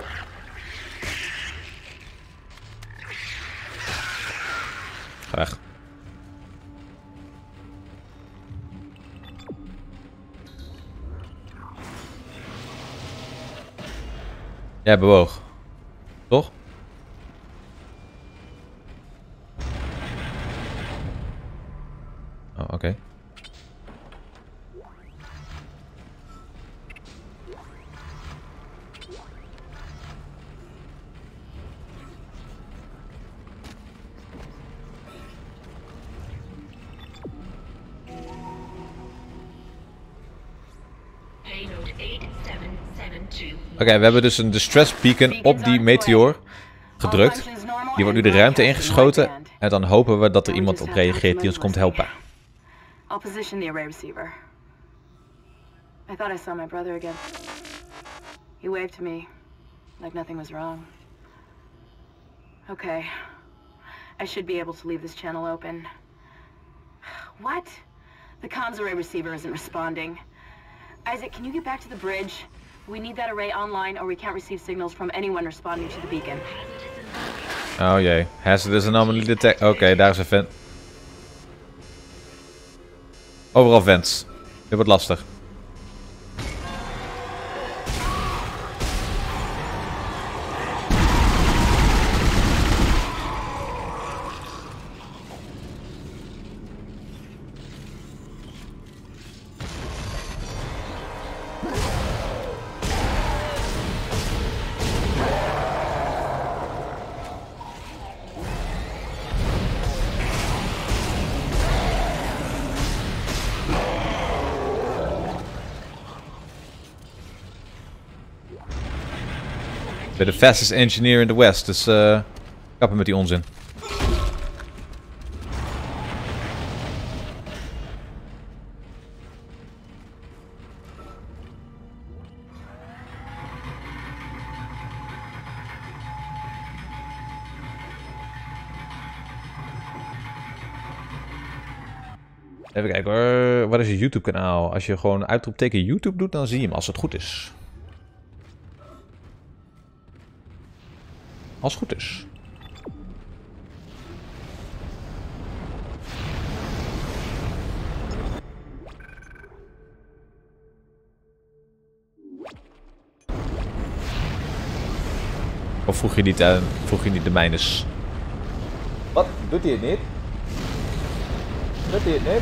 Ga weg. Ja, bewoog. Toch? Oh, oké. Okay. Oké, okay, we hebben dus een distress beacon op die meteor gedrukt. Die wordt nu de ruimte ingeschoten. En dan hopen we dat er iemand op reageert die ons komt helpen. I'll position the array receiver. I thought I saw my brother again. He waved to me, like nothing was wrong. Okay. I should be able to leave this channel open. What? The comms array receiver isn't responding. Isaac, can you get back to the bridge? We need that array online or we can't receive signals from anyone responding to the beacon. Oh jee. Hazardous anomaly detect. Oké, okay, daar is een vent. Overal vents. Dit wordt lastig. Ik ben de fastest engineer in the West, dus uh, kappen met die onzin. Even kijken hoor, wat is je YouTube kanaal? Als je gewoon uitroepteken YouTube doet, dan zie je hem als het goed is. Als het goed is. Of vroeg je niet, uh, vroeg je niet de mijnes? Wat? Doet hij het niet? Doet hij het niet?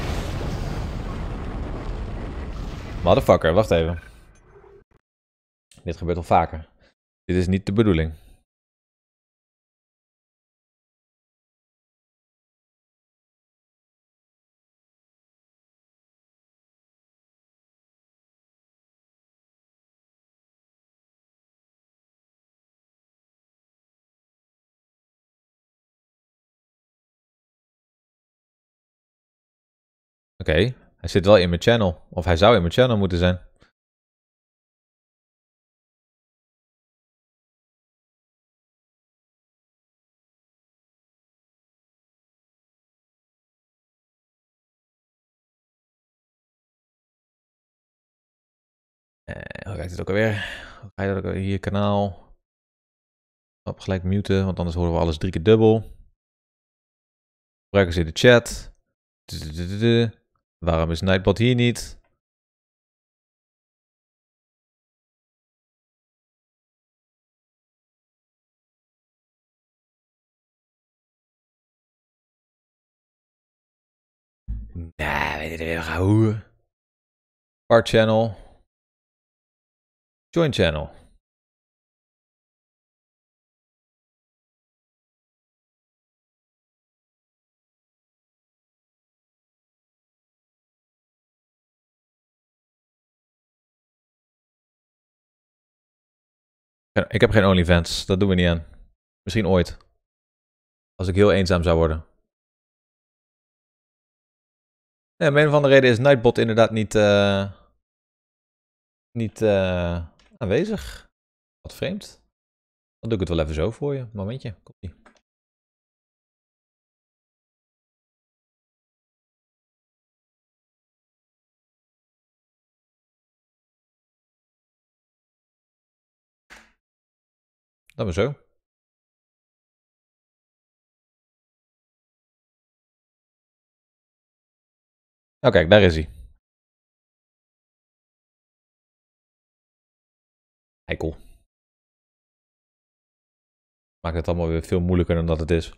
Motherfucker, wacht even. Dit gebeurt al vaker. Dit is niet de bedoeling. Oké, okay. Hij zit wel in mijn channel. Of hij zou in mijn channel moeten zijn. Eh, hoe kijkt het ook alweer? Hoe ga je dat ook alweer? Hier, kanaal. Op, gelijk muten, want anders horen we alles drie keer dubbel. Gebruiken ze de chat. Waarom is Nightbot hier niet? Nou, weet je weer gaan hoeren. Part channel. Join channel. Ik heb geen OnlyFans, dat doen we niet aan. Misschien ooit. Als ik heel eenzaam zou worden. Ja, om een of andere reden is Nightbot inderdaad niet, uh, niet uh, aanwezig. Wat vreemd. Dan doe ik het wel even zo voor je. Momentje, komt-ie. Dat maar zo. Oh kijk, daar is hij. Eikel. Maakt het allemaal weer veel moeilijker dan dat het is.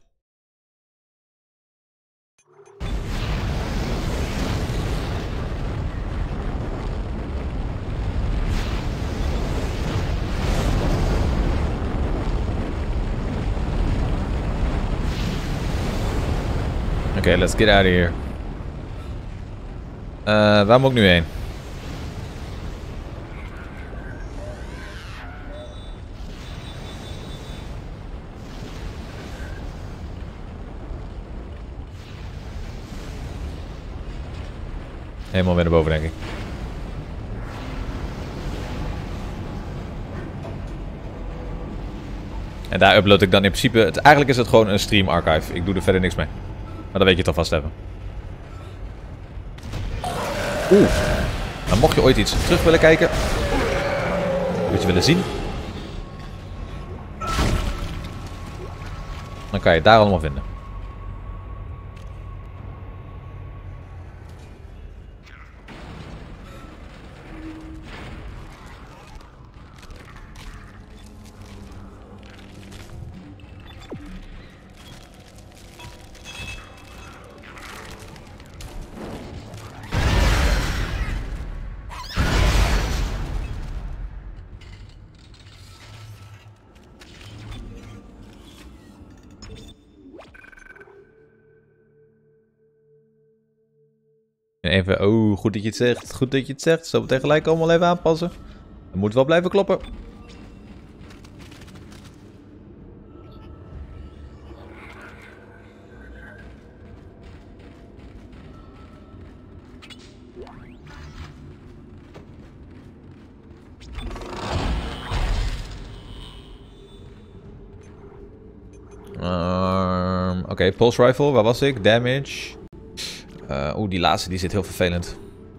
Oké, okay, let's get out of here. Uh, waar moet ik nu heen? Helemaal weer naar boven, denk ik. En daar upload ik dan in principe... Het, eigenlijk is het gewoon een stream archive. Ik doe er verder niks mee. Maar dan weet je het alvast even. Oeh. Nou, mocht je ooit iets terug willen kijken. Wat je willen zien. Dan kan je het daar allemaal vinden. Even, oh, goed dat je het zegt. Goed dat je het zegt. Zo meteen gelijk allemaal even aanpassen. Het moet wel blijven kloppen. Um, Oké, okay, pulse rifle, waar was ik? Damage. Uh, Oeh, die laatste die zit heel vervelend.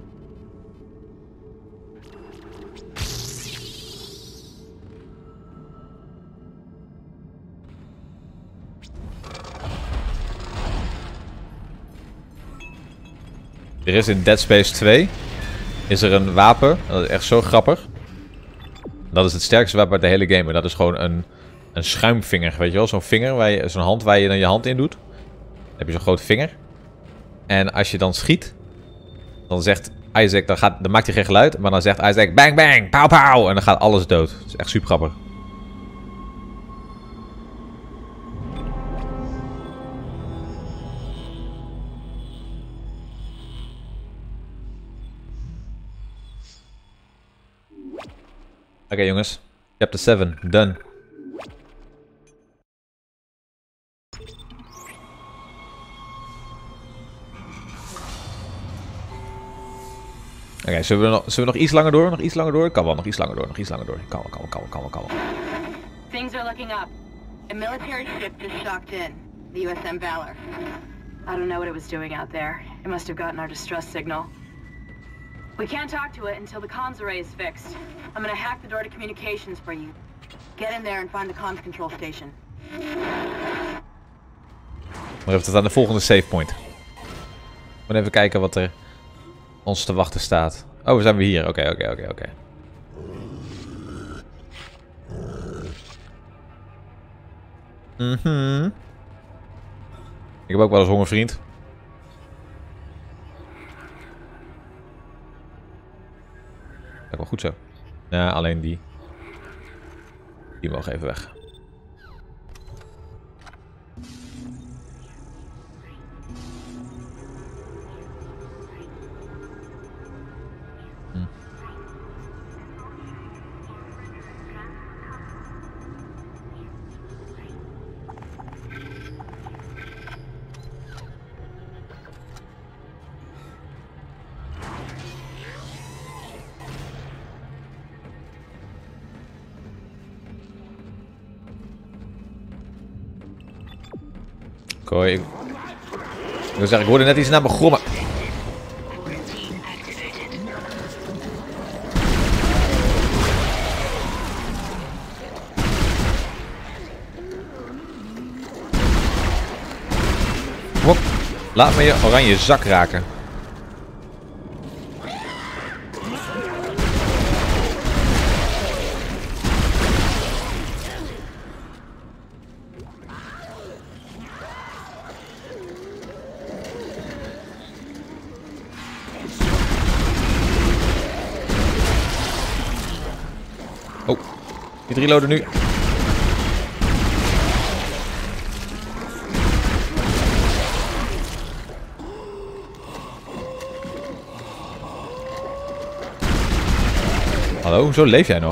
Er is in Dead Space twee is er een wapen, dat is echt zo grappig. Dat is het sterkste wapen uit de hele game. Dat is gewoon een, een schuimvinger, weet je wel? Zo'n vinger, waar je, zo'n hand waar je dan je hand in doet. Dan heb je zo'n grote vinger. En als je dan schiet, dan zegt Isaac, dan, gaat, dan maakt hij geen geluid, maar dan zegt Isaac bang bang, pauw pauw, en dan gaat alles dood. Dat is echt super grappig. Oké okay, jongens, chapter seven, done. Oké, okay, zullen, zullen we nog iets langer door? Nog iets langer door? Kan wel, nog iets langer door, nog iets langer door. Kan wel, kan wel, kan wel, kan wel, kan wel. Things are looking up. A military ship just docked in. The U S M Valor. I don't know what it was doing out there. It must have gotten our distress signal. We can't talk to it until the comms array is fixed. I'm gonna hack the door to communications for you. Get in there and find the comms control station. Maar even tot aan de volgende save point. We gaan even kijken wat er ons te wachten staat. Oh, we zijn weer hier. Oké, okay, oké, okay, oké, okay, oké. Okay. Mhm. Ik heb ook wel eens honger, vriend. Kijk wel goed zo. Ja, alleen die. Die mogen even weg. Gooi. Ik wil zeggen, ik hoorde net iets naar me grommen. Laat me je oranje zak raken. Oh, die reloaden nu. Hallo, hoezo leef jij nog?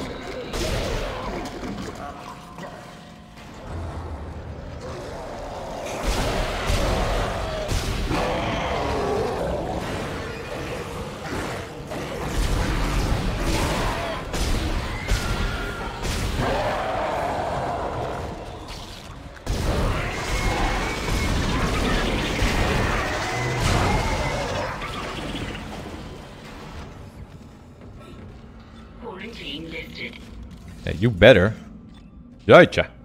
Yeah, you better. Jeetje. We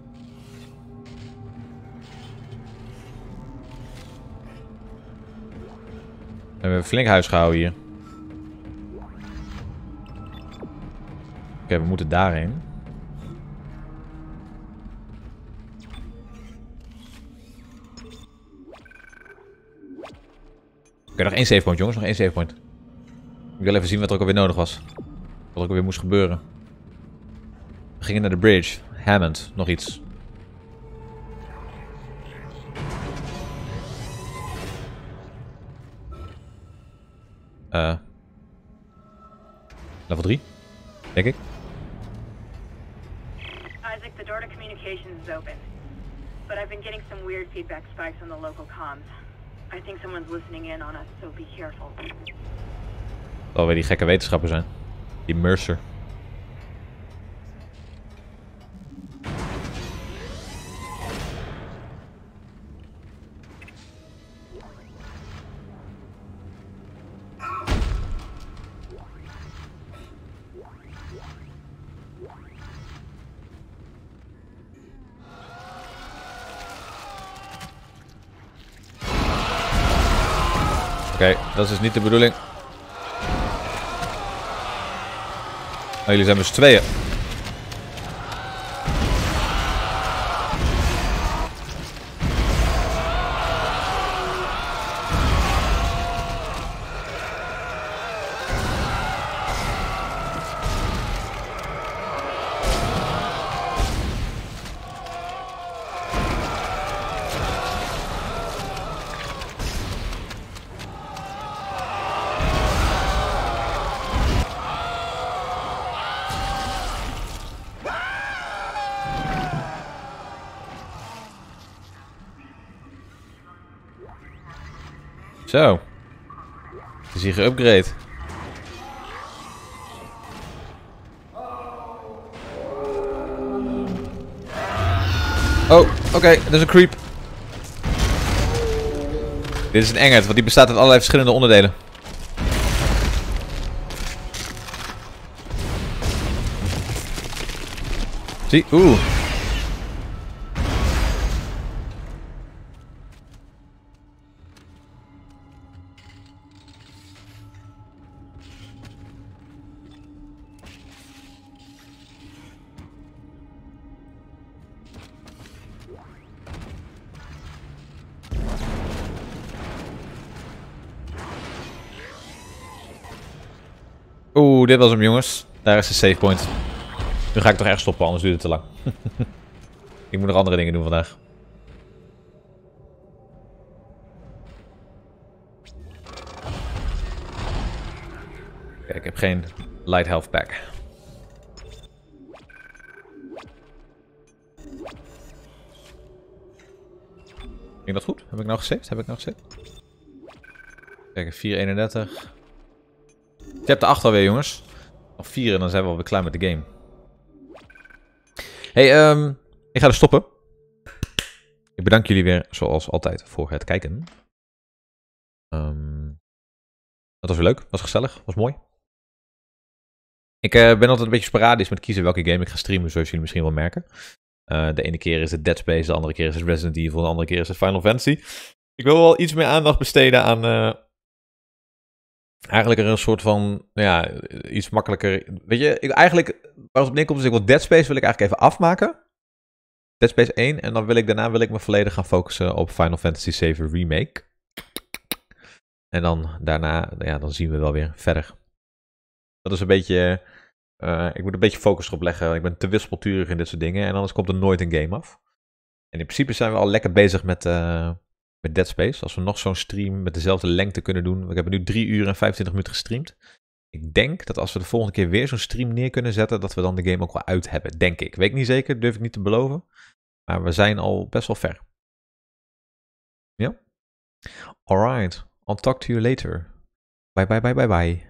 hebben een flink huis gehouden hier. Oké, okay, we moeten daarheen. Oké, okay, nog één save point, jongens. Nog één save point. Ik wil even zien wat er ook alweer nodig was. Wat er ook alweer moest gebeuren. We gingen naar de bridge. Hammond. Nog iets. Uh. Level drie. Denk ik. Isaac, the door to communications is open. But I've been getting some weird feedback spikes on the local comms. I think someone's listening in on us, so be careful. Zal weer die gekke wetenschapper zijn. Die Mercer. Oké, okay, dat is dus niet de bedoeling. Oh, jullie zijn met z'n tweeën. Zo. Het is hier geupgrade. Oh, oké. Okay, dat is een creep. Dit is een engert, want die bestaat uit allerlei verschillende onderdelen. Zie, oeh. Oeh, dit was hem, jongens. Daar is de save point. Nu ga ik toch echt stoppen, anders duurt het te lang. Ik moet nog andere dingen doen vandaag. Kijk, ik heb geen light health pack. Ging dat goed? Heb ik nou gesaved? Heb ik nou gesaved? Kijk, vier eenendertig. Chapter acht alweer, jongens. Nog vier en dan zijn we alweer klaar met de game. Hey, um, ik ga er stoppen. Ik bedank jullie weer, zoals altijd, voor het kijken. Um, dat was weer leuk, was gezellig, was mooi. Ik uh, ben altijd een beetje sporadisch met kiezen welke game ik ga streamen, zoals jullie misschien wel merken. Uh, de ene keer is het Dead Space, de andere keer is het Resident Evil, de andere keer is het Final Fantasy. Ik wil wel iets meer aandacht besteden aan... Uh, eigenlijk er een soort van... Ja, iets makkelijker... Weet je, ik, eigenlijk... Waar het op neerkomt is, ik wil Dead Space wil ik eigenlijk even afmaken. Dead Space één. En dan wil ik daarna wil ik me volledig gaan focussen op Final Fantasy zeven Remake. En dan daarna... Ja, dan zien we wel weer verder. Dat is een beetje... Uh, ik moet een beetje focus erop leggen. Ik ben te wispelturig in dit soort dingen. En anders komt er nooit een game af. En in principe zijn we al lekker bezig met... Uh, Met Dead Space. Als we nog zo'n stream met dezelfde lengte kunnen doen. We hebben nu drie uur en vijfentwintig minuten gestreamd. Ik denk dat als we de volgende keer weer zo'n stream neer kunnen zetten, dat we dan de game ook wel uit hebben. Denk ik. Weet ik niet zeker. Durf ik niet te beloven. Maar we zijn al best wel ver. Ja? Alright. I'll talk to you later. Bye bye bye bye bye.